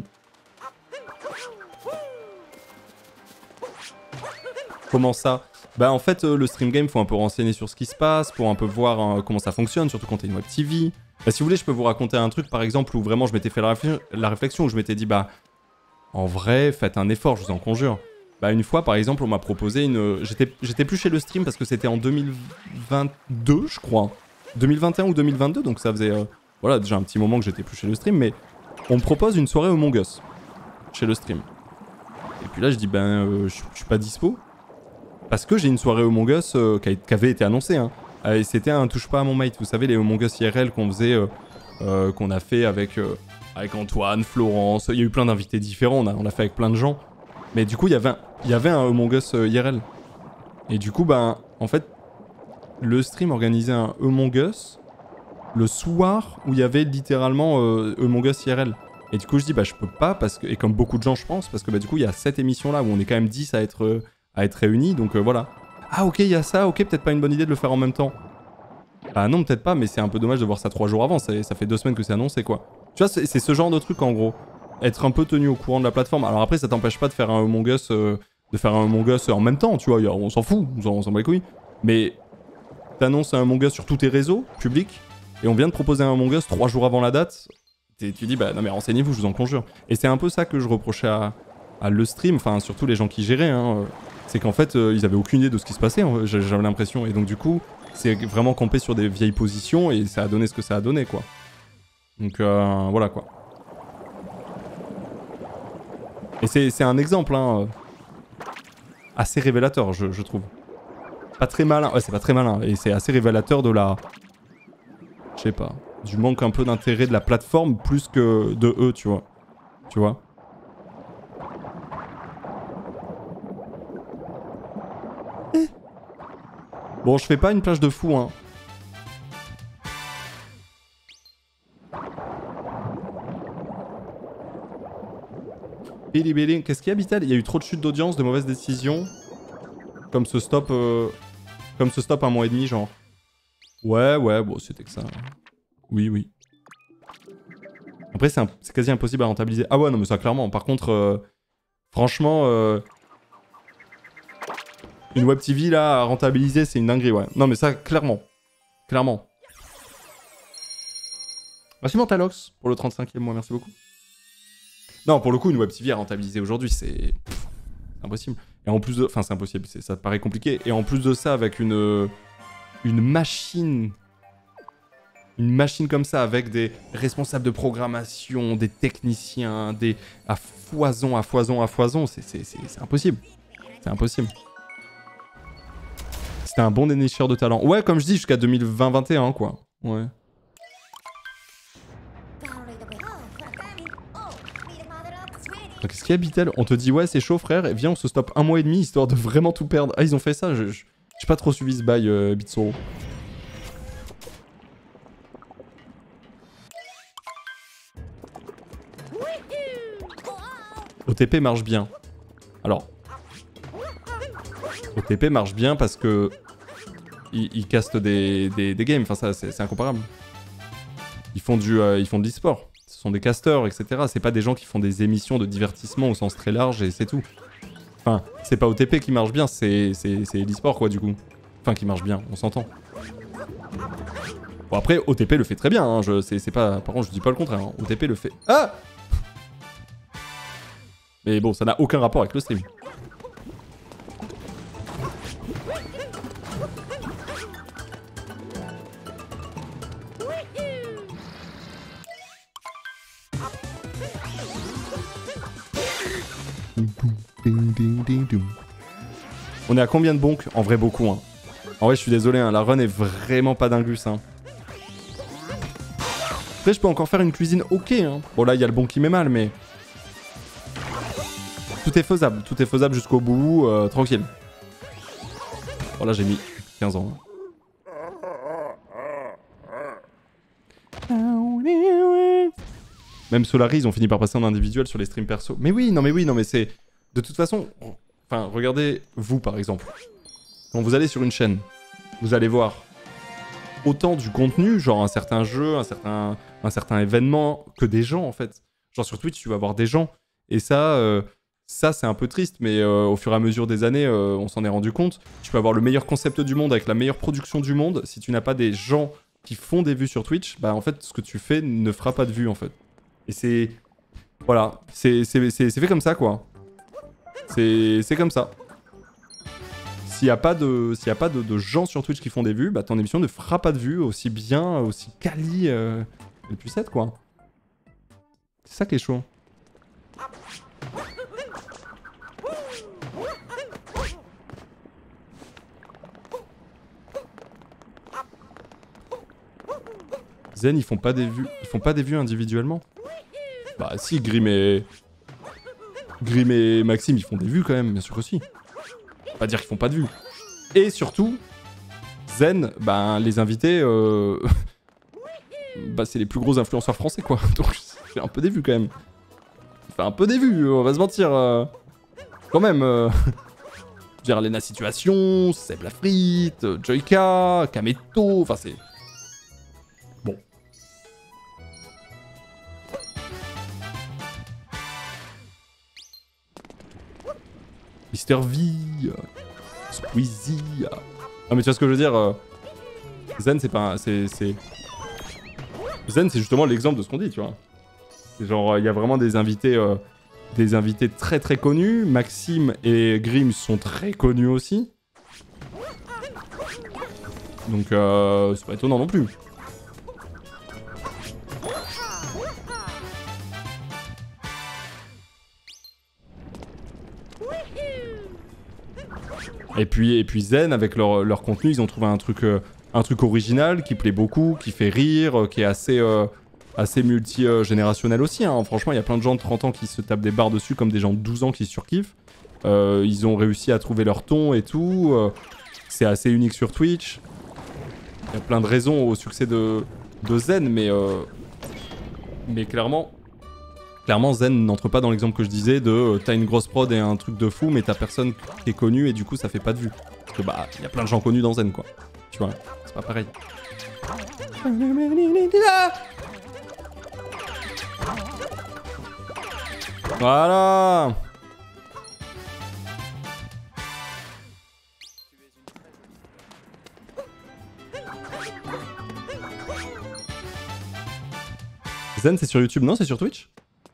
Comment ça? Bah en fait euh, le stream game faut un peu renseigner sur ce qui se passe, pour un peu voir euh, comment ça fonctionne, surtout quand t'es une web T V. Bah, si vous voulez, je peux vous raconter un truc, par exemple, où vraiment je m'étais fait la, réflexion, la réflexion, où je m'étais dit, bah, en vrai, faites un effort, je vous en conjure. Bah, une fois, par exemple, on m'a proposé une... J'étais plus chez le stream parce que c'était en deux mille vingt-deux, je crois. deux mille vingt et un ou deux mille vingt-deux, donc ça faisait... Euh, voilà, déjà un petit moment que j'étais plus chez le stream, mais on me propose une soirée Among Us, chez le stream. Et puis là, je dis, ben, euh, je suis pas dispo, parce que j'ai une soirée Among Us euh, qui, qui avait été annoncée, hein. Euh, c'était un touche pas à mon mate, vous savez les Among Us I R L qu'on faisait, euh, euh, qu'on a fait avec, euh, avec Antoine, Florence, il y a eu plein d'invités différents, on l'a on a fait avec plein de gens. Mais du coup il y avait un, il y avait un Among Us euh, I R L. Et du coup, ben, en fait, le stream organisait un Among Us le soir où il y avait littéralement euh, Among Us I R L. Et du coup, je dis, bah, je peux pas, parce que, et comme beaucoup de gens, je pense, parce que bah, du coup, il y a cette émission-là où on est quand même dix à être, euh, à être réunis, donc euh, voilà. Ah, ok, il y a ça, ok, peut-être pas une bonne idée de le faire en même temps. Bah, non, peut-être pas, mais c'est un peu dommage de voir ça trois jours avant, ça, ça fait deux semaines que c'est annoncé, quoi. Tu vois, c'est ce genre de truc, en gros. Être un peu tenu au courant de la plateforme. Alors après, ça t'empêche pas de faire un Among Us, euh, de faire un Among Us en même temps, tu vois, on s'en fout, on s'en bat les couilles. Mais t'annonces un Among Us sur tous tes réseaux publics, et on vient de proposer un Among Us trois jours avant la date. Tu dis, bah non mais renseignez-vous, je vous en conjure. Et c'est un peu ça que je reprochais à, à le stream, enfin surtout les gens qui géraient, hein. C'est qu'en fait, euh, ils avaient aucune idée de ce qui se passait, hein, j'avais l'impression. Et donc du coup, c'est vraiment campé sur des vieilles positions, et ça a donné ce que ça a donné, quoi. Donc euh, voilà, quoi. Et c'est un exemple, hein, assez révélateur, je, je trouve. Pas très malin, ouais c'est pas très malin, et c'est assez révélateur de la... Je sais pas, du manque un peu d'intérêt de la plateforme plus que de eux, tu vois. Tu vois. Eh. Bon, je fais pas une plage de fou, hein. Billy Billy, qu'est-ce qu'il y a, Bital? Il y a eu trop de chutes d'audience, de mauvaises décisions. Comme ce stop... Euh... Comme ce stop un mois et demi, genre. Ouais, ouais, bon, c'était que ça. Oui, oui. Après, c'est un... quasi impossible à rentabiliser. Ah ouais, non, mais ça, clairement. Par contre, euh... franchement, euh... une web T V, là, à rentabiliser, c'est une dinguerie, ouais. Non, mais ça, clairement. Clairement. Merci Mentalox pour le trente-cinquième mois, merci beaucoup. Non, pour le coup, une web T V à rentabiliser aujourd'hui, c'est impossible. Et en plus de... Enfin, c'est impossible, ça paraît compliqué. Et en plus de ça, avec une... Une machine... Une machine comme ça, avec des responsables de programmation, des techniciens, des... à foison, à foison, à foison, c'est impossible. C'est impossible. C'était un bon dénicheur de talent. Ouais, comme je dis, jusqu'à deux mille vingt vingt et un, quoi. Ouais. Qu'est-ce qu'il y a, Bitel? On te dit, ouais, c'est chaud, frère, et viens, on se stoppe un mois et demi, histoire de vraiment tout perdre. Ah, ils ont fait ça, je... J'ai pas trop suivi ce bail, euh, Bitsoro. O T P marche bien. Alors, O T P marche bien parce que ils, ils castent des, des, des games, enfin ça c'est incomparable. Ils font du, euh, ils font de l'e-sport. Ce sont des casteurs, et cetera. C'est pas des gens qui font des émissions de divertissement au sens très large et c'est tout. Enfin, c'est pas O T P qui marche bien, c'est l'e-sport quoi du coup. Enfin, qui marche bien, on s'entend. Bon après, O T P le fait très bien, hein, c'est pas... Par contre, je dis pas le contraire, hein. O T P le fait... Ah! Mais bon, ça n'a aucun rapport avec le stream. On est à combien de bonks? En vrai, beaucoup, hein. En vrai, je suis désolé, hein, la run est vraiment pas dingus, hein. Après, je peux encore faire une cuisine ok, hein. Bon, là, il y a le bon qui met mal, mais... Tout est faisable, tout est faisable jusqu'au bout, euh, tranquille. Bon, là, j'ai mis quinze ans. Même Solari, ils ont fini par passer en individuel sur les streams perso. Mais oui, non, mais oui, non, mais c'est... De toute façon... Enfin, regardez, vous, par exemple. Quand vous allez sur une chaîne, vous allez voir autant du contenu, genre un certain jeu, un certain, un certain événement, que des gens, en fait. Genre sur Twitch, tu vas voir des gens. Et ça... Euh, Ça, c'est un peu triste, mais euh, au fur et à mesure des années, euh, on s'en est rendu compte. Tu peux avoir le meilleur concept du monde avec la meilleure production du monde. Si tu n'as pas des gens qui font des vues sur Twitch, bah en fait, ce que tu fais ne fera pas de vues, en fait. Et c'est... Voilà. C'est fait comme ça, quoi. C'est comme ça. S'il n'y a pas, de, s'il y a pas de, de gens sur Twitch qui font des vues, bah ton émission ne fera pas de vues aussi bien, aussi quali euh, elle puisse être, quoi. C'est ça qui est chaud. Zen, ils font pas des vues, ils font pas des vues individuellement. Bah si, Grim et... Grim et Maxime, ils font des vues quand même, bien sûr que si. Pas dire qu'ils font pas de vues. Et surtout, Zen, ben, les invités, euh... bah, c'est les plus gros influenceurs français, quoi. Donc, j'ai un peu des vues, quand même. Fait un peu des vues, on va se mentir. Euh... Quand même. Euh... Je veux dire, Lena Situation, Seb Lafrite, Joyka, Kameto, enfin, c'est... Bon. Mister V, Squeezie... Ah mais tu vois ce que je veux dire euh... Zen c'est pas... c'est... Zen c'est justement l'exemple de ce qu'on dit, tu vois. Genre, il y a vraiment des invités... Euh... Des invités très très connus. Maxime et Grimm sont très connus aussi. Donc euh... c'est pas étonnant non plus. Et puis, et puis Zen, avec leur, leur contenu, ils ont trouvé un truc, euh, un truc original qui plaît beaucoup, qui fait rire, euh, qui est assez, euh, assez multi-générationnel aussi. Hein. Franchement, il y a plein de gens de trente ans qui se tapent des barres dessus, comme des gens de douze ans qui surkiffent. Euh, ils ont réussi à trouver leur ton et tout. Euh, c'est assez unique sur Twitch. Il y a plein de raisons au succès de, de Zen, mais, euh, mais clairement... Clairement, Zen n'entre pas dans l'exemple que je disais de euh, t'as une grosse prod et un truc de fou, mais t'as personne qui est connu et du coup ça fait pas de vue. Parce que bah, il y a plein de gens connus dans Zen quoi. Tu vois, c'est pas pareil. Voilà. Zen c'est sur YouTube, non c'est sur Twitch?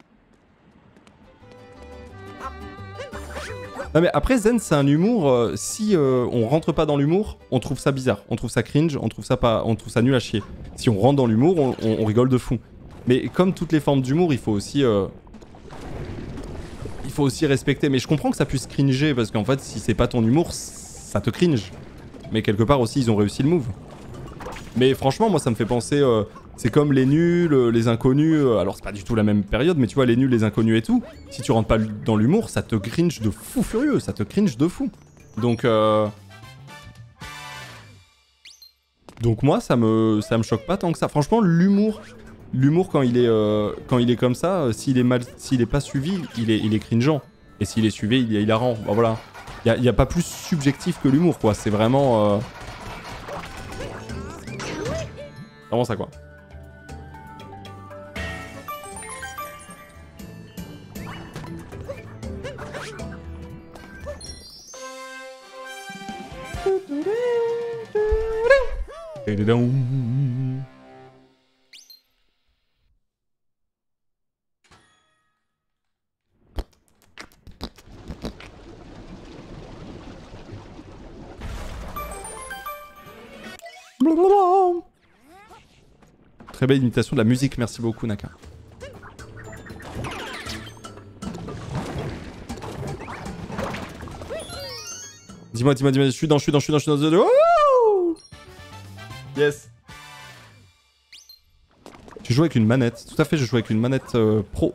Non mais après Zen c'est un humour, euh, si euh, on rentre pas dans l'humour, on trouve ça bizarre, on trouve ça cringe, on trouve ça pas, on trouve ça nul à chier. Si on rentre dans l'humour, on, on, on rigole de fou. Mais comme toutes les formes d'humour, il faut aussi, euh, il faut aussi respecter. Mais je comprends que ça puisse cringer parce qu'en fait si c'est pas ton humour, ça te cringe. Mais quelque part aussi ils ont réussi le move. Mais franchement moi ça me fait penser, euh, c'est comme les nuls, les inconnus, euh, alors c'est pas du tout la même période, mais tu vois les nuls, les inconnus et tout, si tu rentres pas dans l'humour, ça te cringe de fou furieux, ça te cringe de fou. Donc euh... Donc moi ça me ça me choque pas tant que ça. Franchement l'humour, l'humour quand il est euh, quand il est comme ça, euh, s'il est mal, s'il est pas suivi, il est il est cringeant. Et s'il est suivi, il est hilarant. Bon, voilà. Il y a, y a pas plus subjectif que l'humour quoi, c'est vraiment euh... vraiment ça quoi. Très belle imitation de la musique, merci beaucoup Naka. Dis-moi, dis-moi, dis-moi, je suis dans, je suis dans, je suis dans, je suis dans... Oh yes. Tu joues avec une manette, tout à fait, je joue avec une manette euh, pro.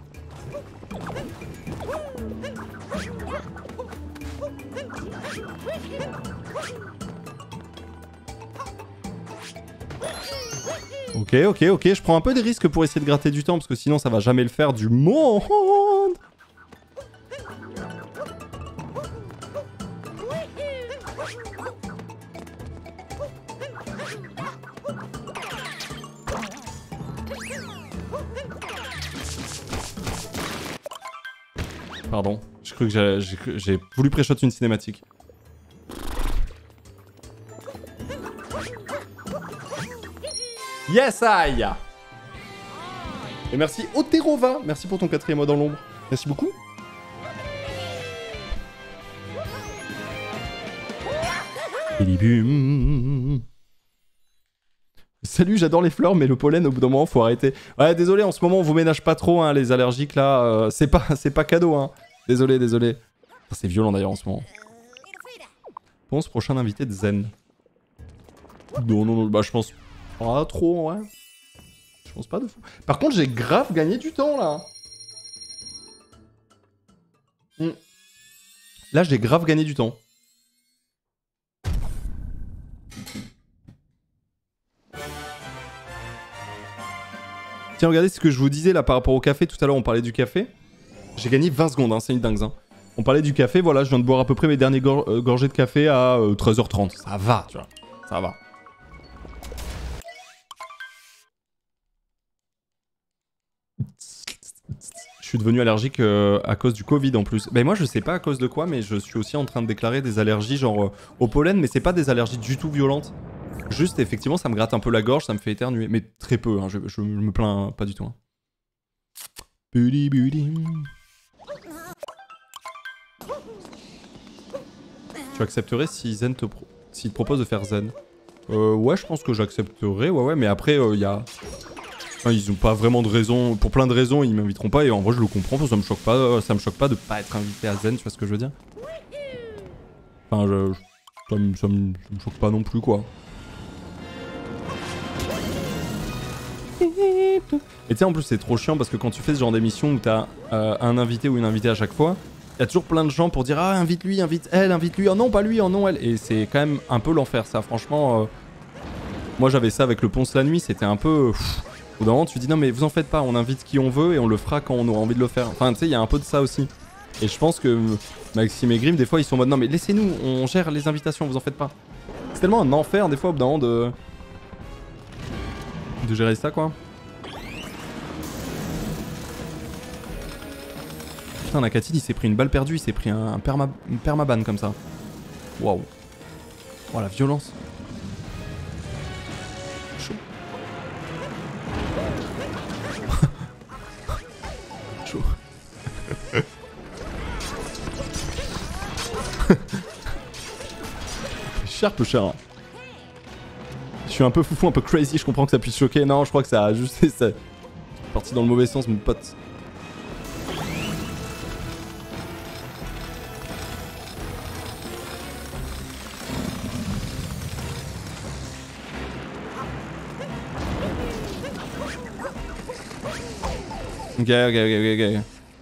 Ok, ok, ok, je prends un peu des risques pour essayer de gratter du temps parce que sinon ça va jamais le faire du monde. Pardon, j'ai cru que j'ai voulu pré-shot une cinématique. Yes, aïe. Et merci Oterova, merci pour ton quatrième mois dans l'ombre. Merci beaucoup. Salut, j'adore les fleurs, mais le pollen, au bout d'un moment, faut arrêter. Ouais, désolé, en ce moment, on vous ménage pas trop, hein, les allergiques, là. Euh, c'est pas, c'est pas cadeau, hein. Désolé, désolé. C'est violent, d'ailleurs, en ce moment. Pense prochain invité de Zen. Non, non, non, bah, je pense pas trop, ouais. Je pense pas de fou. Par contre, j'ai grave gagné du temps, là. Hmm. Là, j'ai grave gagné du temps. Tiens, regardez ce que je vous disais là par rapport au café. Tout à l'heure, on parlait du café. J'ai gagné vingt secondes, hein, c'est une dingue. Hein. On parlait du café, voilà, je viens de boire à peu près mes derniers gor euh, gorgées de café à euh, treize heures trente. Ça va, tu vois. Ça va. Je suis devenu allergique euh, à cause du Covid en plus. Ben moi je sais pas à cause de quoi, mais je suis aussi en train de déclarer des allergies genre euh, au pollen, mais c'est pas des allergies du tout violentes. Juste effectivement ça me gratte un peu la gorge, ça me fait éternuer, mais très peu, hein, je, je me plains pas du tout. Hein. Tu accepterais si Zen te, pro s'il te propose de faire Zen? Euh, ouais, je pense que j'accepterais, ouais, ouais, mais après, il euh, y a... Enfin, ils ont pas vraiment de raison, pour plein de raisons, ils m'inviteront pas, et en vrai, je le comprends, parce que ça me choque pas, ça me choque pas de pas être invité à Zen, tu vois ce que je veux dire? Enfin, je... Ça me, ça me, ça me choque pas non plus, quoi. Et tu sais, en plus, c'est trop chiant, parce que quand tu fais ce genre d'émission où t'as euh, un invité ou une invitée à chaque fois, il y a toujours plein de gens pour dire ah invite lui, invite elle, invite lui, oh non pas lui, oh non elle, et c'est quand même un peu l'enfer ça franchement. Euh... Moi j'avais ça avec le Ponce la nuit, c'était un peu... Pff, au bout d'un moment tu dis non mais vous en faites pas, on invite qui on veut et on le fera quand on aura envie de le faire. Enfin tu sais il y a un peu de ça aussi. Et je pense que Maxime et Grim des fois ils sont en mode non mais laissez-nous, on gère les invitations, vous en faites pas. C'est tellement un enfer des fois au bout d'un moment de... de gérer ça quoi. Putain, Nakatine, il s'est pris une balle perdue, il s'est pris un, un perma, une permaban comme ça. Waouh. Oh, la violence. Chaud. Chaud. Sharp, cher. Je suis un peu foufou, un peu crazy, je comprends que ça puisse choquer. Non, je crois que ça a juste... C'est parti dans le mauvais sens, mon pote. Ok, ok, ok, ok, ok.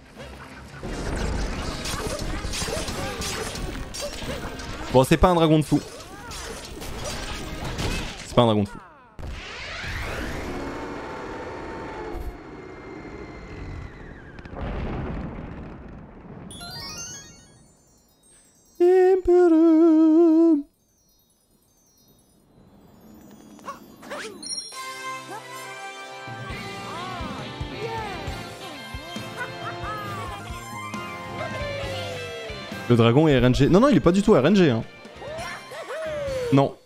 Bon, c'est pas un dragon de fou. C'est pas un dragon de fou. Le dragon est R N G. Non, non, il est pas du tout R N G. Hein. Non.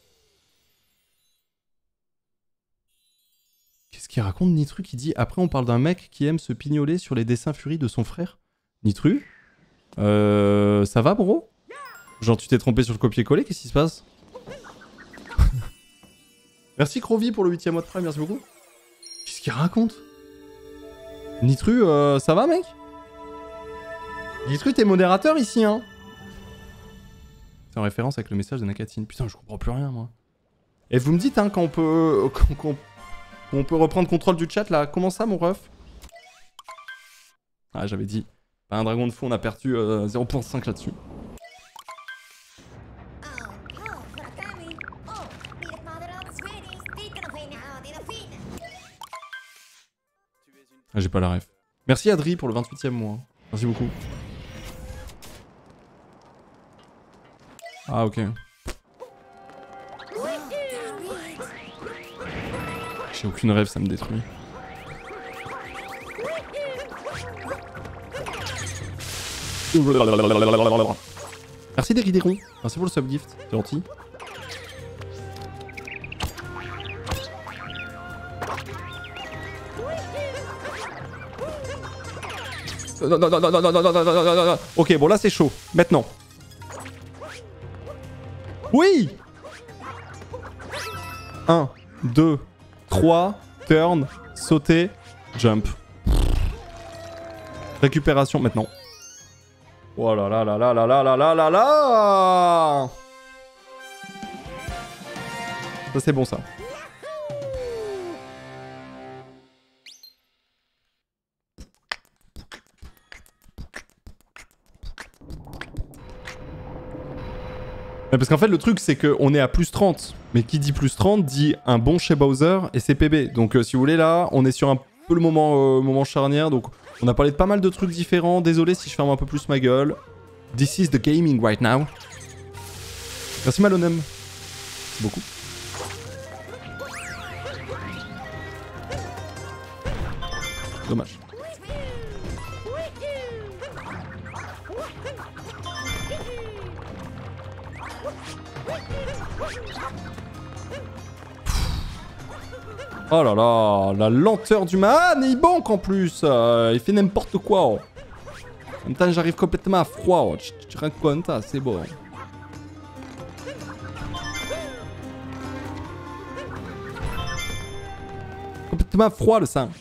Qu'est-ce qu'il raconte Nitru qui dit après on parle d'un mec qui aime se pignoler sur les dessins furies de son frère? Nitru? Euh... Ça va, bro? Genre tu t'es trompé sur le copier-coller, qu'est-ce qui se passe? Merci Crovi pour le huitième mois de prime, merci beaucoup. Qu'est-ce qu'il raconte? Nitru, euh, ça va mec? Nitru, t'es modérateur ici, hein? C'est en référence avec le message de Nakatine. Putain, je comprends plus rien, moi. Et vous me dites, hein, quand on peut... Quand on peut reprendre contrôle du chat, là. Comment ça, mon ref? Ah, j'avais dit. Pas un dragon de fou, on a perdu euh, zéro virgule cinq là-dessus. Ah, j'ai pas la ref. Merci Adri pour le vingt-huitième mois. Merci beaucoup. Ah, ok. J'ai aucune rêve, ça me détruit. Merci Derideron. Merci pour le subgift, c'est gentil. Non, non, non, non, non, non, non, non, non, non, non, non. Ok, bon là c'est chaud. Maintenant. Oui. un, deux, trois, turn, sauter, jump. Récupération maintenant. Oh là là là là là là là là là là. Ça c'est bon ça. Parce qu'en fait, le truc, c'est qu'on est à plus trente. Mais qui dit plus trente dit un bon chez Bowser et c'est P B. Donc, euh, si vous voulez, là, on est sur un peu le moment, euh, moment charnière. Donc, on a parlé de pas mal de trucs différents. Désolé si je ferme un peu plus ma gueule. This is the gaming right now. Merci Malonem. Beaucoup. Dommage. Oh là là, la lenteur du man, il banque en plus, euh, il fait n'importe quoi. Oh. En même temps, j'arrive complètement à froid, oh. Tu te rends compte, c'est bon. Complètement à froid le sang.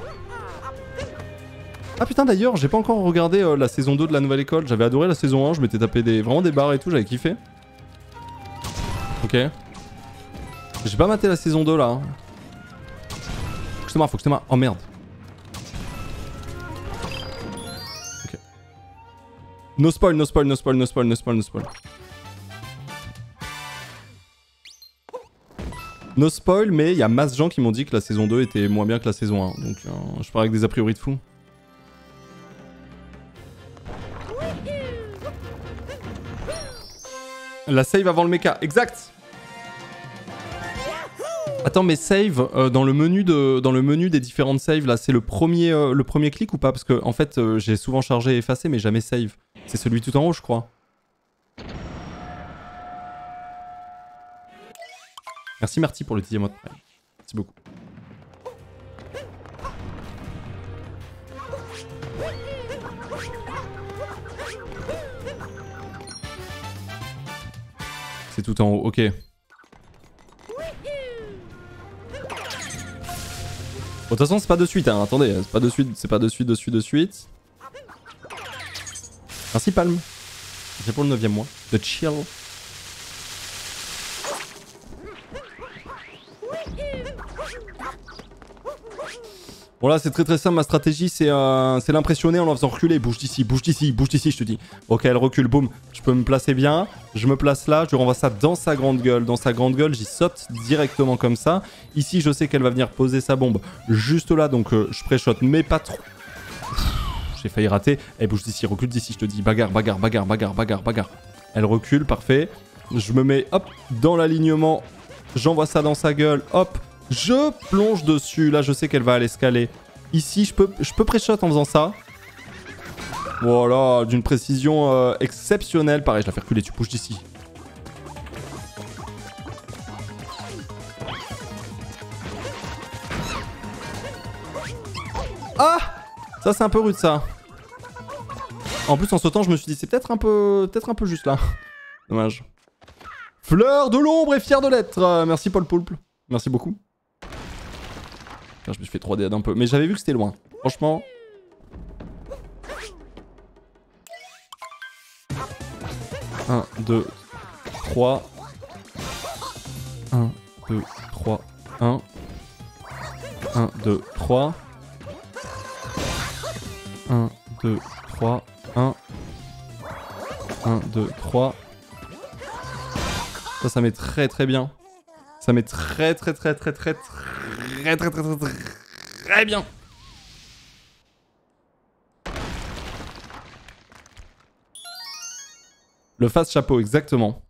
Ah putain d'ailleurs, j'ai pas encore regardé euh, la saison deux de la nouvelle école. J'avais adoré la saison un, je m'étais tapé des, vraiment des barres et tout, j'avais kiffé. Ok. J'ai pas maté la saison deux là. Hein. Faut que je te marre, faut que je te marre. Oh merde. Ok. No spoil, no spoil, no spoil, no spoil, no spoil, no spoil. No spoil, mais il y a masse de gens qui m'ont dit que la saison deux était moins bien que la saison un. Donc euh, je pars avec des a priori de fou. La save avant le mecha, exact. Attends, mais save euh, dans le menu de dans le menu des différentes saves là, c'est le premier euh, le premier clic ou pas? Parce que en fait, euh, j'ai souvent chargé et effacé, mais jamais save. C'est celui tout en haut, je crois. Merci Marty pour le dixième mois de prime. Merci beaucoup. C'est tout en haut, ok. Bon, de toute façon, c'est pas de suite, hein. Attendez, c'est pas de suite, c'est pas de suite, de suite, de suite. Merci Palm. C'est pour le neuvième mois. De chill. Bon là c'est très très simple, ma stratégie c'est euh, l'impressionner en la faisant reculer. Bouge d'ici, bouge d'ici, bouge d'ici je te dis. Ok, elle recule, boum. Je peux me placer bien. Je me place là, je renvoie ça dans sa grande gueule. Dans sa grande gueule, j'y saute directement comme ça. Ici je sais qu'elle va venir poser sa bombe juste là, donc euh, je pré-shot mais pas trop. J'ai failli rater. Elle bouge d'ici, recule d'ici, je te dis. Bagarre, bagarre, bagarre, bagarre, bagarre, bagarre. Elle recule, parfait. Je me mets hop dans l'alignement. J'envoie ça dans sa gueule, hop. Je plonge dessus. Là, je sais qu'elle va aller escaler. Ici, je peux, je peux pré-shot en faisant ça. Voilà, d'une précision euh, exceptionnelle. Pareil, je la fais reculer. Tu bouges d'ici. Ah! Ça, c'est un peu rude, ça. En plus, en sautant, je me suis dit, c'est peut-être un peu, peut-être un peu juste là. Dommage. Fleur de l'ombre et fier de l'être. Euh, merci, Paul Poulpe. Merci beaucoup. Je me suis fait trois D un peu, mais j'avais vu que c'était loin. Franchement. un, deux, trois. un, deux, trois. un. un, deux, trois. un, deux, trois. un. un, deux, trois. Ça, ça met très très bien. Ça met très très très très très très très très très très très bien. Le face chapeau, exactement.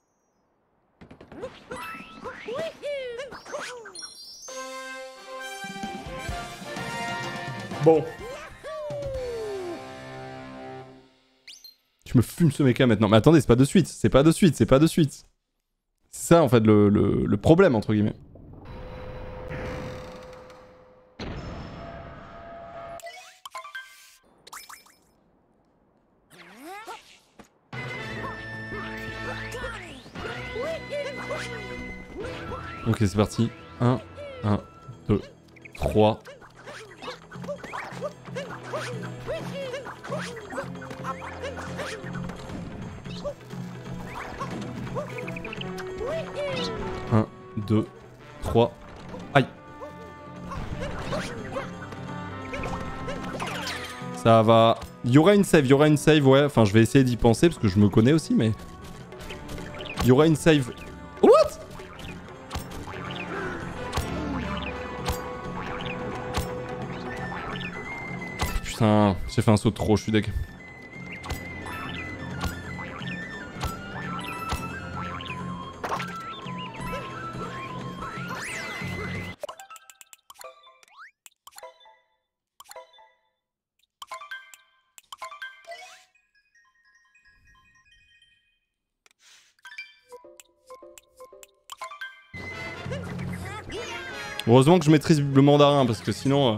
Bon. Je me fume ce méca maintenant. Mais attendez, c'est pas de suite. C'est pas de suite, c'est pas de suite. C'est ça en fait le, le, le problème entre guillemets. Ok, c'est parti. un, un, deux, trois. un, deux, trois. Aïe. Ça va. Il y aura une save, il y aura une save, ouais. Enfin, je vais essayer d'y penser parce que je me connais aussi, mais... Il y aura une save. What? Putain, j'ai fait un saut de trop, je suis deg. Heureusement que je maîtrise le mandarin parce que sinon... Euh...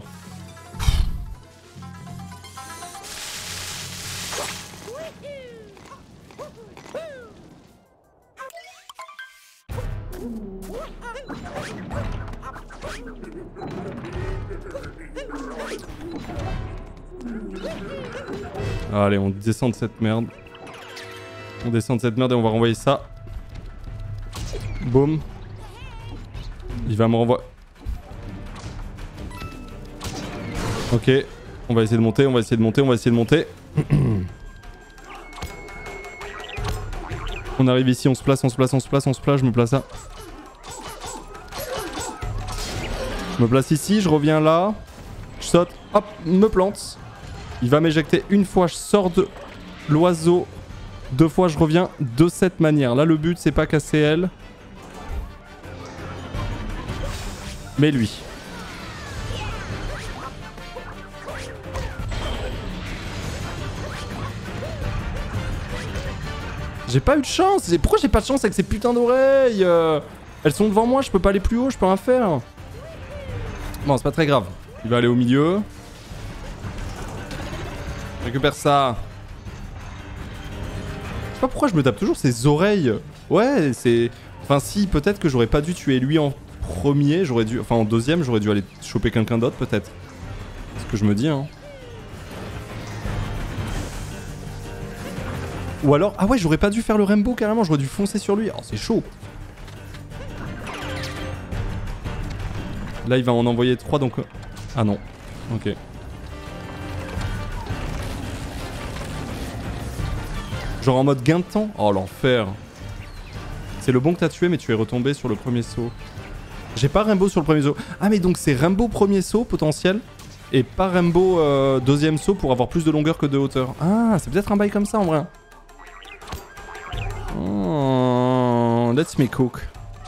Allez, on descend de cette merde. On descend de cette merde et on va renvoyer ça. Boum. Il va me renvoyer... Ok, on va essayer de monter, on va essayer de monter, on va essayer de monter. On arrive ici, on se place, on se place, on se place, on se place, je me place là. Je me place ici, je reviens là. Je saute, hop, me plante. Il va m'éjecter une fois, je sors de l'oiseau. Deux fois, je reviens de cette manière. Là, le but, c'est pas casser elle. Mais lui. J'ai pas eu de chance. Pourquoi j'ai pas de chance avec ces putains d'oreilles? euh... Elles sont devant moi, je peux pas aller plus haut, je peux rien faire. Bon, c'est pas très grave. Il va aller au milieu. Je récupère ça. Je sais pas pourquoi je me tape toujours ces oreilles. Ouais, c'est... Enfin si, peut-être que j'aurais pas dû tuer lui en premier. J'aurais dû... Enfin en deuxième, j'aurais dû aller choper quelqu'un d'autre peut-être. C'est ce que je me dis, hein. Ou alors... Ah ouais, j'aurais pas dû faire le Rainbow carrément, j'aurais dû foncer sur lui. Oh, c'est chaud. Là, il va en envoyer trois, donc... Ah non. Ok. Genre en mode gain de temps. Oh, l'enfer. C'est le bon que t'as tué, mais tu es retombé sur le premier saut. J'ai pas Rainbow sur le premier saut. Ah, mais donc c'est Rainbow premier saut potentiel. Et pas Rainbow euh, deuxième saut pour avoir plus de longueur que de hauteur. Ah, c'est peut-être un bail comme ça en vrai. Oh, let's me cook.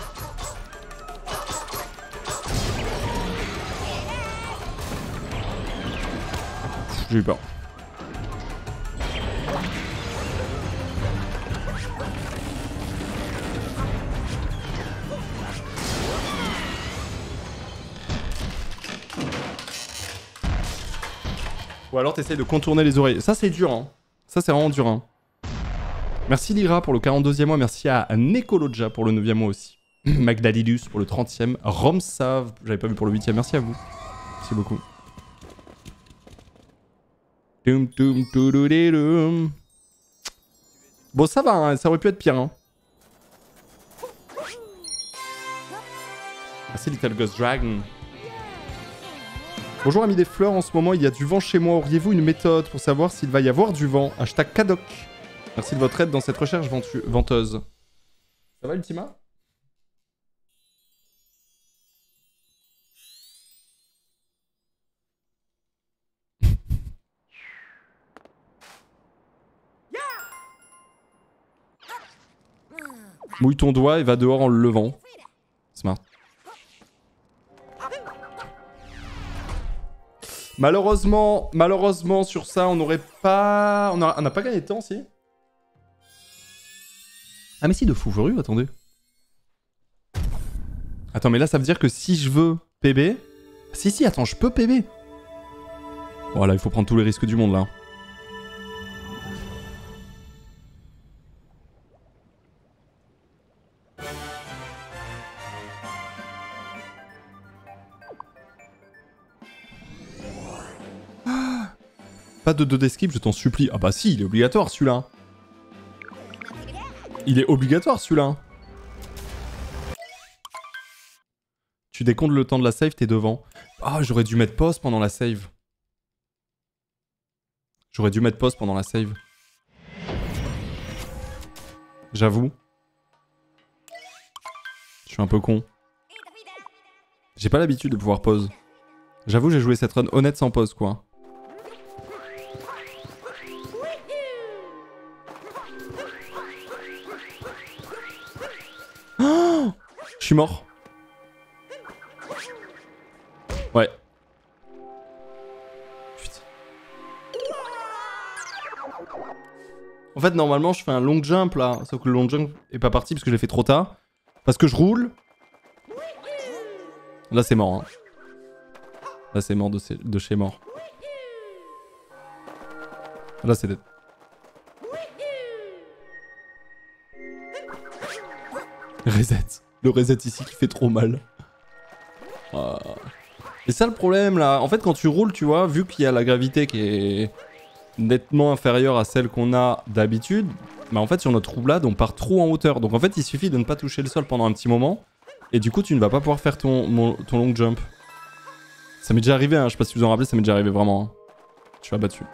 J'ai eu peur. Ou alors t'essayes de contourner les oreilles. Ça c'est dur hein. Ça c'est vraiment dur hein. Merci Lyra pour le quarante-deuxième mois. Merci à Nekoloja pour le neuvième mois aussi. Magdalilus pour le trentième. Romsav, j'avais pas vu pour le huitième. Merci à vous. Merci beaucoup. Bon ça va, hein, ça aurait pu être pire. Hein. Merci Little Ghost Dragon. Bonjour amis des fleurs, en ce moment il y a du vent chez moi. Auriez-vous une méthode pour savoir s'il va y avoir du vent? Hashtag Kadok. Merci de votre aide dans cette recherche venteuse. Ça va Ultima? Mouille ton doigt et va dehors en le levant. Smart. Malheureusement, malheureusement sur ça, on n'aurait pas... On n'a pas gagné de temps, si. Ah mais si, de fou furieux, attendez. Attends, mais là, ça veut dire que si je veux P B... Si, si, attends, je peux P B. Voilà, il faut prendre tous les risques du monde, là. Pas de deux d'escape, je t'en supplie. Ah bah si, il est obligatoire celui-là. Il est obligatoire celui-là. Tu décomptes le temps de la save, t'es devant. Ah, j'aurais dû mettre pause pendant la save. J'aurais dû mettre pause pendant la save. J'avoue. suis un peu con. J'ai pas l'habitude de pouvoir pause. J'avoue, j'ai joué cette run honnête sans pause, quoi. Oh, je suis mort. Ouais. Putain. En fait, normalement, je fais un long jump, là. Sauf que le long jump est pas parti parce que je l'ai fait trop tard. Parce que je roule. Là, c'est mort, hein. Là, c'est mort de, de chez mort. Là, c'est dead. Reset. Le reset ici qui fait trop mal. Ah. Et ça le problème là. En fait, quand tu roules, tu vois, vu qu'il y a la gravité qui est nettement inférieure à celle qu'on a d'habitude, bah en fait, sur notre roulade, on part trop en hauteur. Donc en fait, il suffit de ne pas toucher le sol pendant un petit moment. Et du coup, tu ne vas pas pouvoir faire ton, mon, ton long jump. Ça m'est déjà arrivé, hein. Je sais pas si vous en rappelez, ça m'est déjà arrivé vraiment. Hein. Je suis abattu.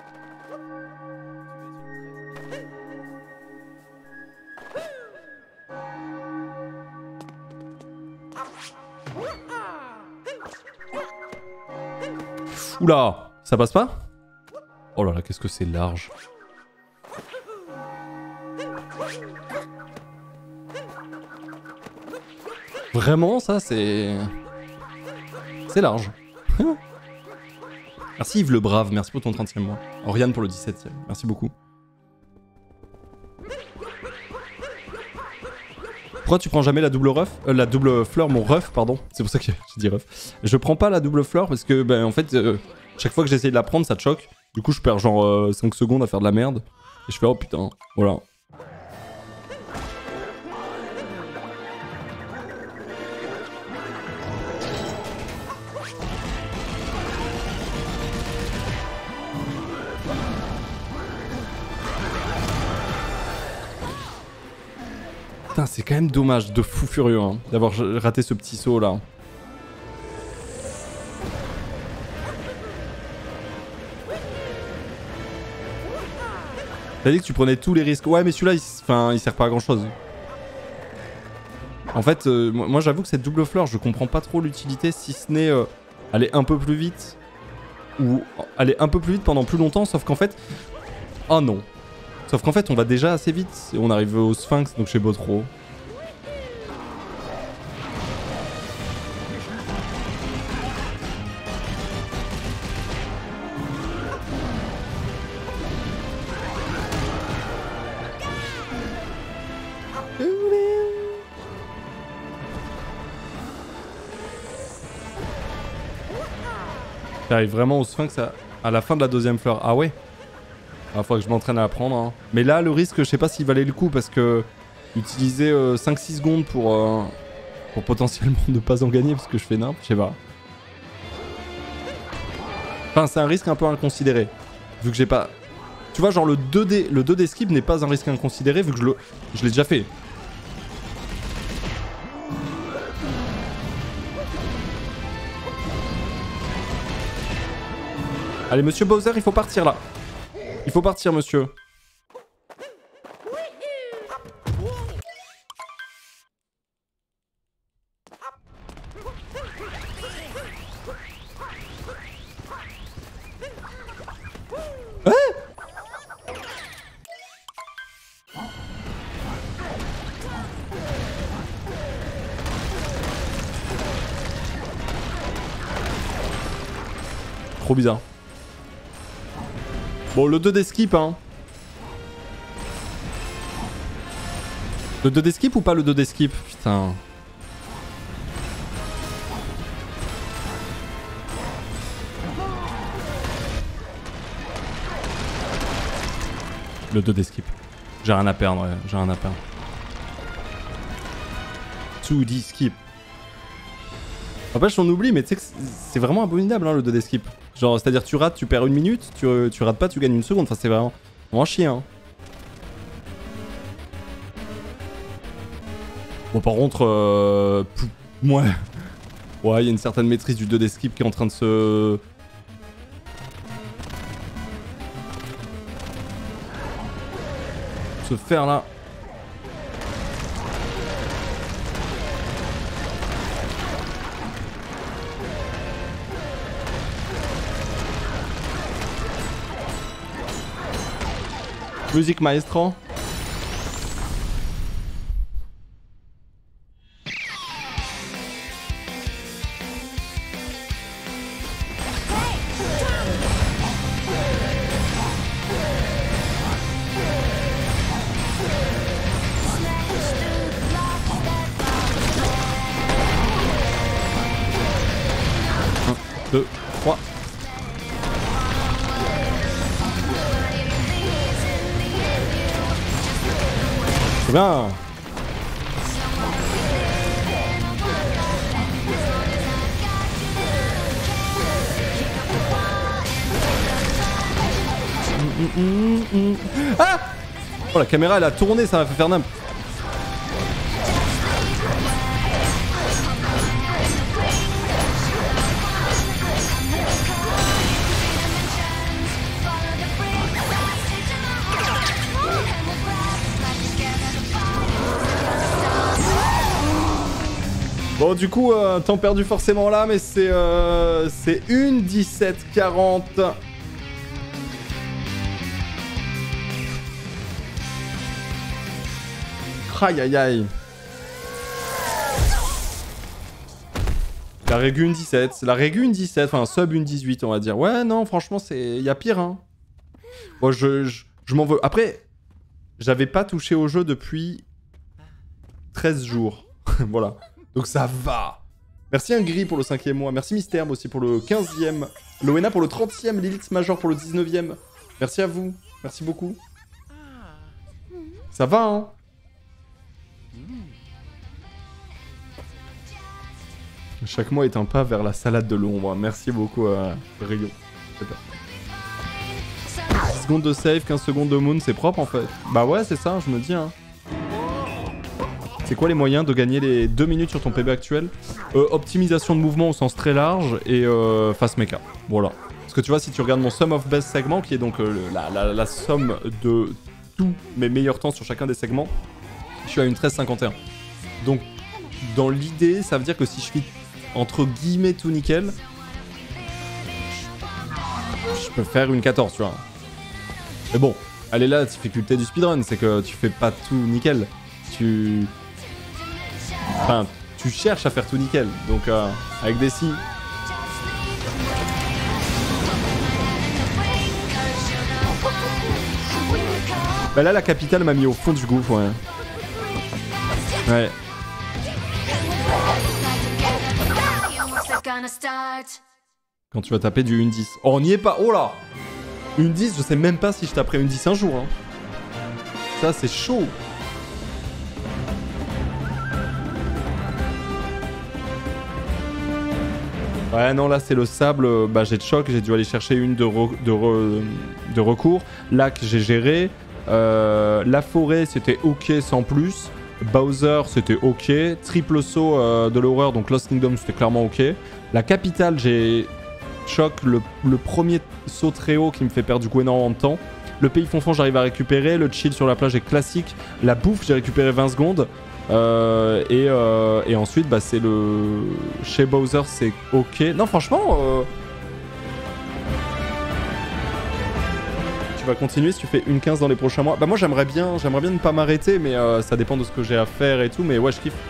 Oula, ça passe pas? Oh là là, qu'est-ce que c'est large. Vraiment, ça, c'est... C'est large. Merci Yves le Brave, merci pour ton trentième mois. Oriane pour le dix-septième, merci beaucoup. Pourquoi tu prends jamais la double ref euh, La double fleur, mon ref, pardon. C'est pour ça que j'ai dit ref. Je prends pas la double fleur parce que, ben, en fait, euh, chaque fois que j'essaye de la prendre, ça te choque. Du coup, je perds genre euh, cinq secondes à faire de la merde. Et je fais, oh putain, voilà. Putain, c'est quand même dommage, de fou furieux, hein, d'avoir raté ce petit saut là. T'as dit que tu prenais tous les risques. Ouais, mais celui-là, il, enfin, il sert pas à grand chose. En fait, euh, moi j'avoue que cette double fleur, je comprends pas trop l'utilité, si ce n'est euh, aller un peu plus vite. Ou aller un peu plus vite pendant plus longtemps, sauf qu'en fait... Oh non. Sauf qu'en fait, on va déjà assez vite et on arrive au Sphinx, donc chez Botro. J'arrive vraiment au Sphinx à, à la fin de la deuxième fleur. Ah ouais. Il faudrait que je m'entraîne à la prendre. Hein. Mais là, le risque, je sais pas s'il valait le coup parce que utiliser euh, cinq six secondes pour, euh, pour potentiellement ne pas en gagner parce que je fais nimp, je sais pas. Enfin, c'est un risque un peu inconsidéré. Vu que j'ai pas... Tu vois, genre le deux D, le deux D skip n'est pas un risque inconsidéré vu que je le, je l'ai déjà fait. Allez, monsieur Bowser, il faut partir là. Il faut partir, monsieur. Hein? Trop bizarre. Bon, le deux D skip, hein. Le deux D skip ou pas le deux D skip? Putain. Le deux D skip. J'ai rien à perdre, ouais. J'ai rien à perdre. deux D skip. Après, on oublie, mais tu sais que c'est vraiment abominable, hein, le deux D skip. Genre, c'est-à-dire, tu rates, tu perds une minute, tu, tu rates pas, tu gagnes une seconde. Enfin, c'est vraiment, vraiment chier, hein. Bon, par contre, euh, ouais. Ouais, il y a une certaine maîtrise du deux D skip qui est en train de se... se faire là. Musique maestro. deux, trois. C'est bien. Mmh, mmh, mmh. Ah! Oh, la caméra elle a tourné, ça m'a fait faire n'importe. Bon du coup, euh, temps perdu forcément là, mais c'est euh, c'est une dix-sept quarante. Aïe aïe aïe. La régu une dix-sept, la régu une dix-sept, enfin sub une dix-huit on va dire. Ouais non franchement c'est... il y a pire hein. Bon je, je, je m'en veux. Après, j'avais pas touché au jeu depuis treize jours. Voilà. Donc ça va. Merci Ingrid pour le cinquième mois. Merci Mystère aussi pour le quinzième. Loena pour le trentième. Lilith Major pour le dix-neuvième. Merci à vous. Merci beaucoup. Ça va hein. Chaque mois est un pas vers la salade de l'ombre. Merci beaucoup à Rio. dix secondes de save, quinze secondes de moon, c'est propre en fait. Bah ouais c'est ça, je me dis hein. C'est quoi les moyens de gagner les deux minutes sur ton P B actuel? euh, Optimisation de mouvement au sens très large et euh, fast mecha. Voilà. Parce que tu vois, si tu regardes mon sum of best segment, qui est donc euh, la, la, la somme de tous mes meilleurs temps sur chacun des segments, je suis à une treize cinquante et un. Donc, dans l'idée, ça veut dire que si je fais entre guillemets tout nickel, je peux faire une quatorze, tu vois. Mais bon, elle est là la difficulté du speedrun, c'est que tu fais pas tout nickel. Tu... Enfin, tu cherches à faire tout nickel, donc euh, avec des si. Bah là, la capitale m'a mis au fond du gouffre, ouais. Ouais. Quand tu vas taper du une dix. Oh, on n'y est pas. Oh là! Une dix, je sais même pas si je taperai une dix un jour. Hein. Ça, c'est chaud. Ouais, non, là, c'est le sable. Bah, j'ai de choc. J'ai dû aller chercher une de, re... de, re... de recours. Lac, j'ai géré. Euh, la forêt, c'était ok sans plus. Bowser, c'était ok. Triple saut euh, de l'horreur, donc Lost Kingdom, c'était clairement ok. La capitale, j'ai choc. Le, le premier saut très haut qui me fait perdre du coup énormément de temps. Le pays fond-fond, j'arrive à récupérer. Le chill sur la plage est classique. La bouffe, j'ai récupéré vingt secondes. Euh, et, euh, et ensuite, bah, c'est le... Chez Bowser, c'est ok. Non, franchement... Euh... Tu vas continuer si tu fais une quinze dans les prochains mois. Bah moi, j'aimerais bien, j'aimerais bien ne pas m'arrêter, mais euh, ça dépend de ce que j'ai à faire et tout. Mais ouais, je kiffe.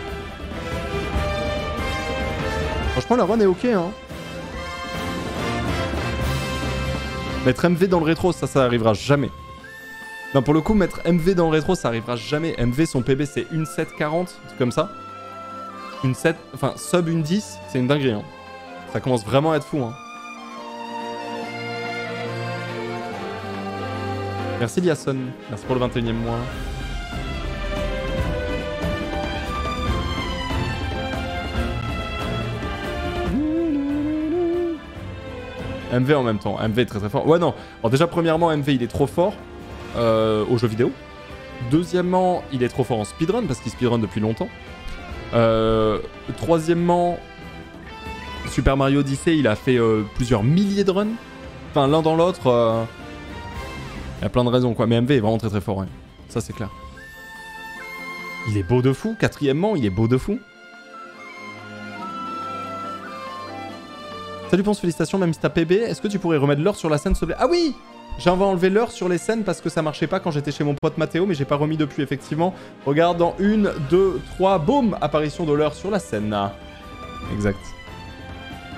Franchement, la run est ok, hein. Mettre M V dans le rétro, ça, ça arrivera jamais. Non, pour le coup, mettre M V dans le rétro, ça arrivera jamais. M V, son P B, c'est une sept quarante, c'est comme ça. Une sept... Enfin, sub une dix, c'est une dinguerie, hein. Ça commence vraiment à être fou, hein. Merci Liasson, merci pour le vingt et unième mois. M V en même temps, M V est très très fort. Ouais non, alors déjà premièrement M V il est trop fort euh, aux jeux vidéo. Deuxièmement il est trop fort en speedrun parce qu'il speedrun depuis longtemps. Euh, troisièmement Super Mario Odyssey il a fait euh, plusieurs milliers de runs. Enfin l'un dans l'autre... Euh... Il y a plein de raisons quoi, mais M V est vraiment très très fort, ouais. Ça c'est clair. Il est beau de fou, quatrièmement, il est beau de fou. Salut Ponce, félicitations, même si t'as P B, est-ce que tu pourrais remettre l'or sur la scène s'il te plaît? Ah oui! J'avais enlevé l'heure sur les scènes parce que ça marchait pas quand j'étais chez mon pote Mathéo, mais j'ai pas remis depuis, effectivement. Regarde, dans une, deux, trois, boum, apparition de l'heure sur la scène. Exact.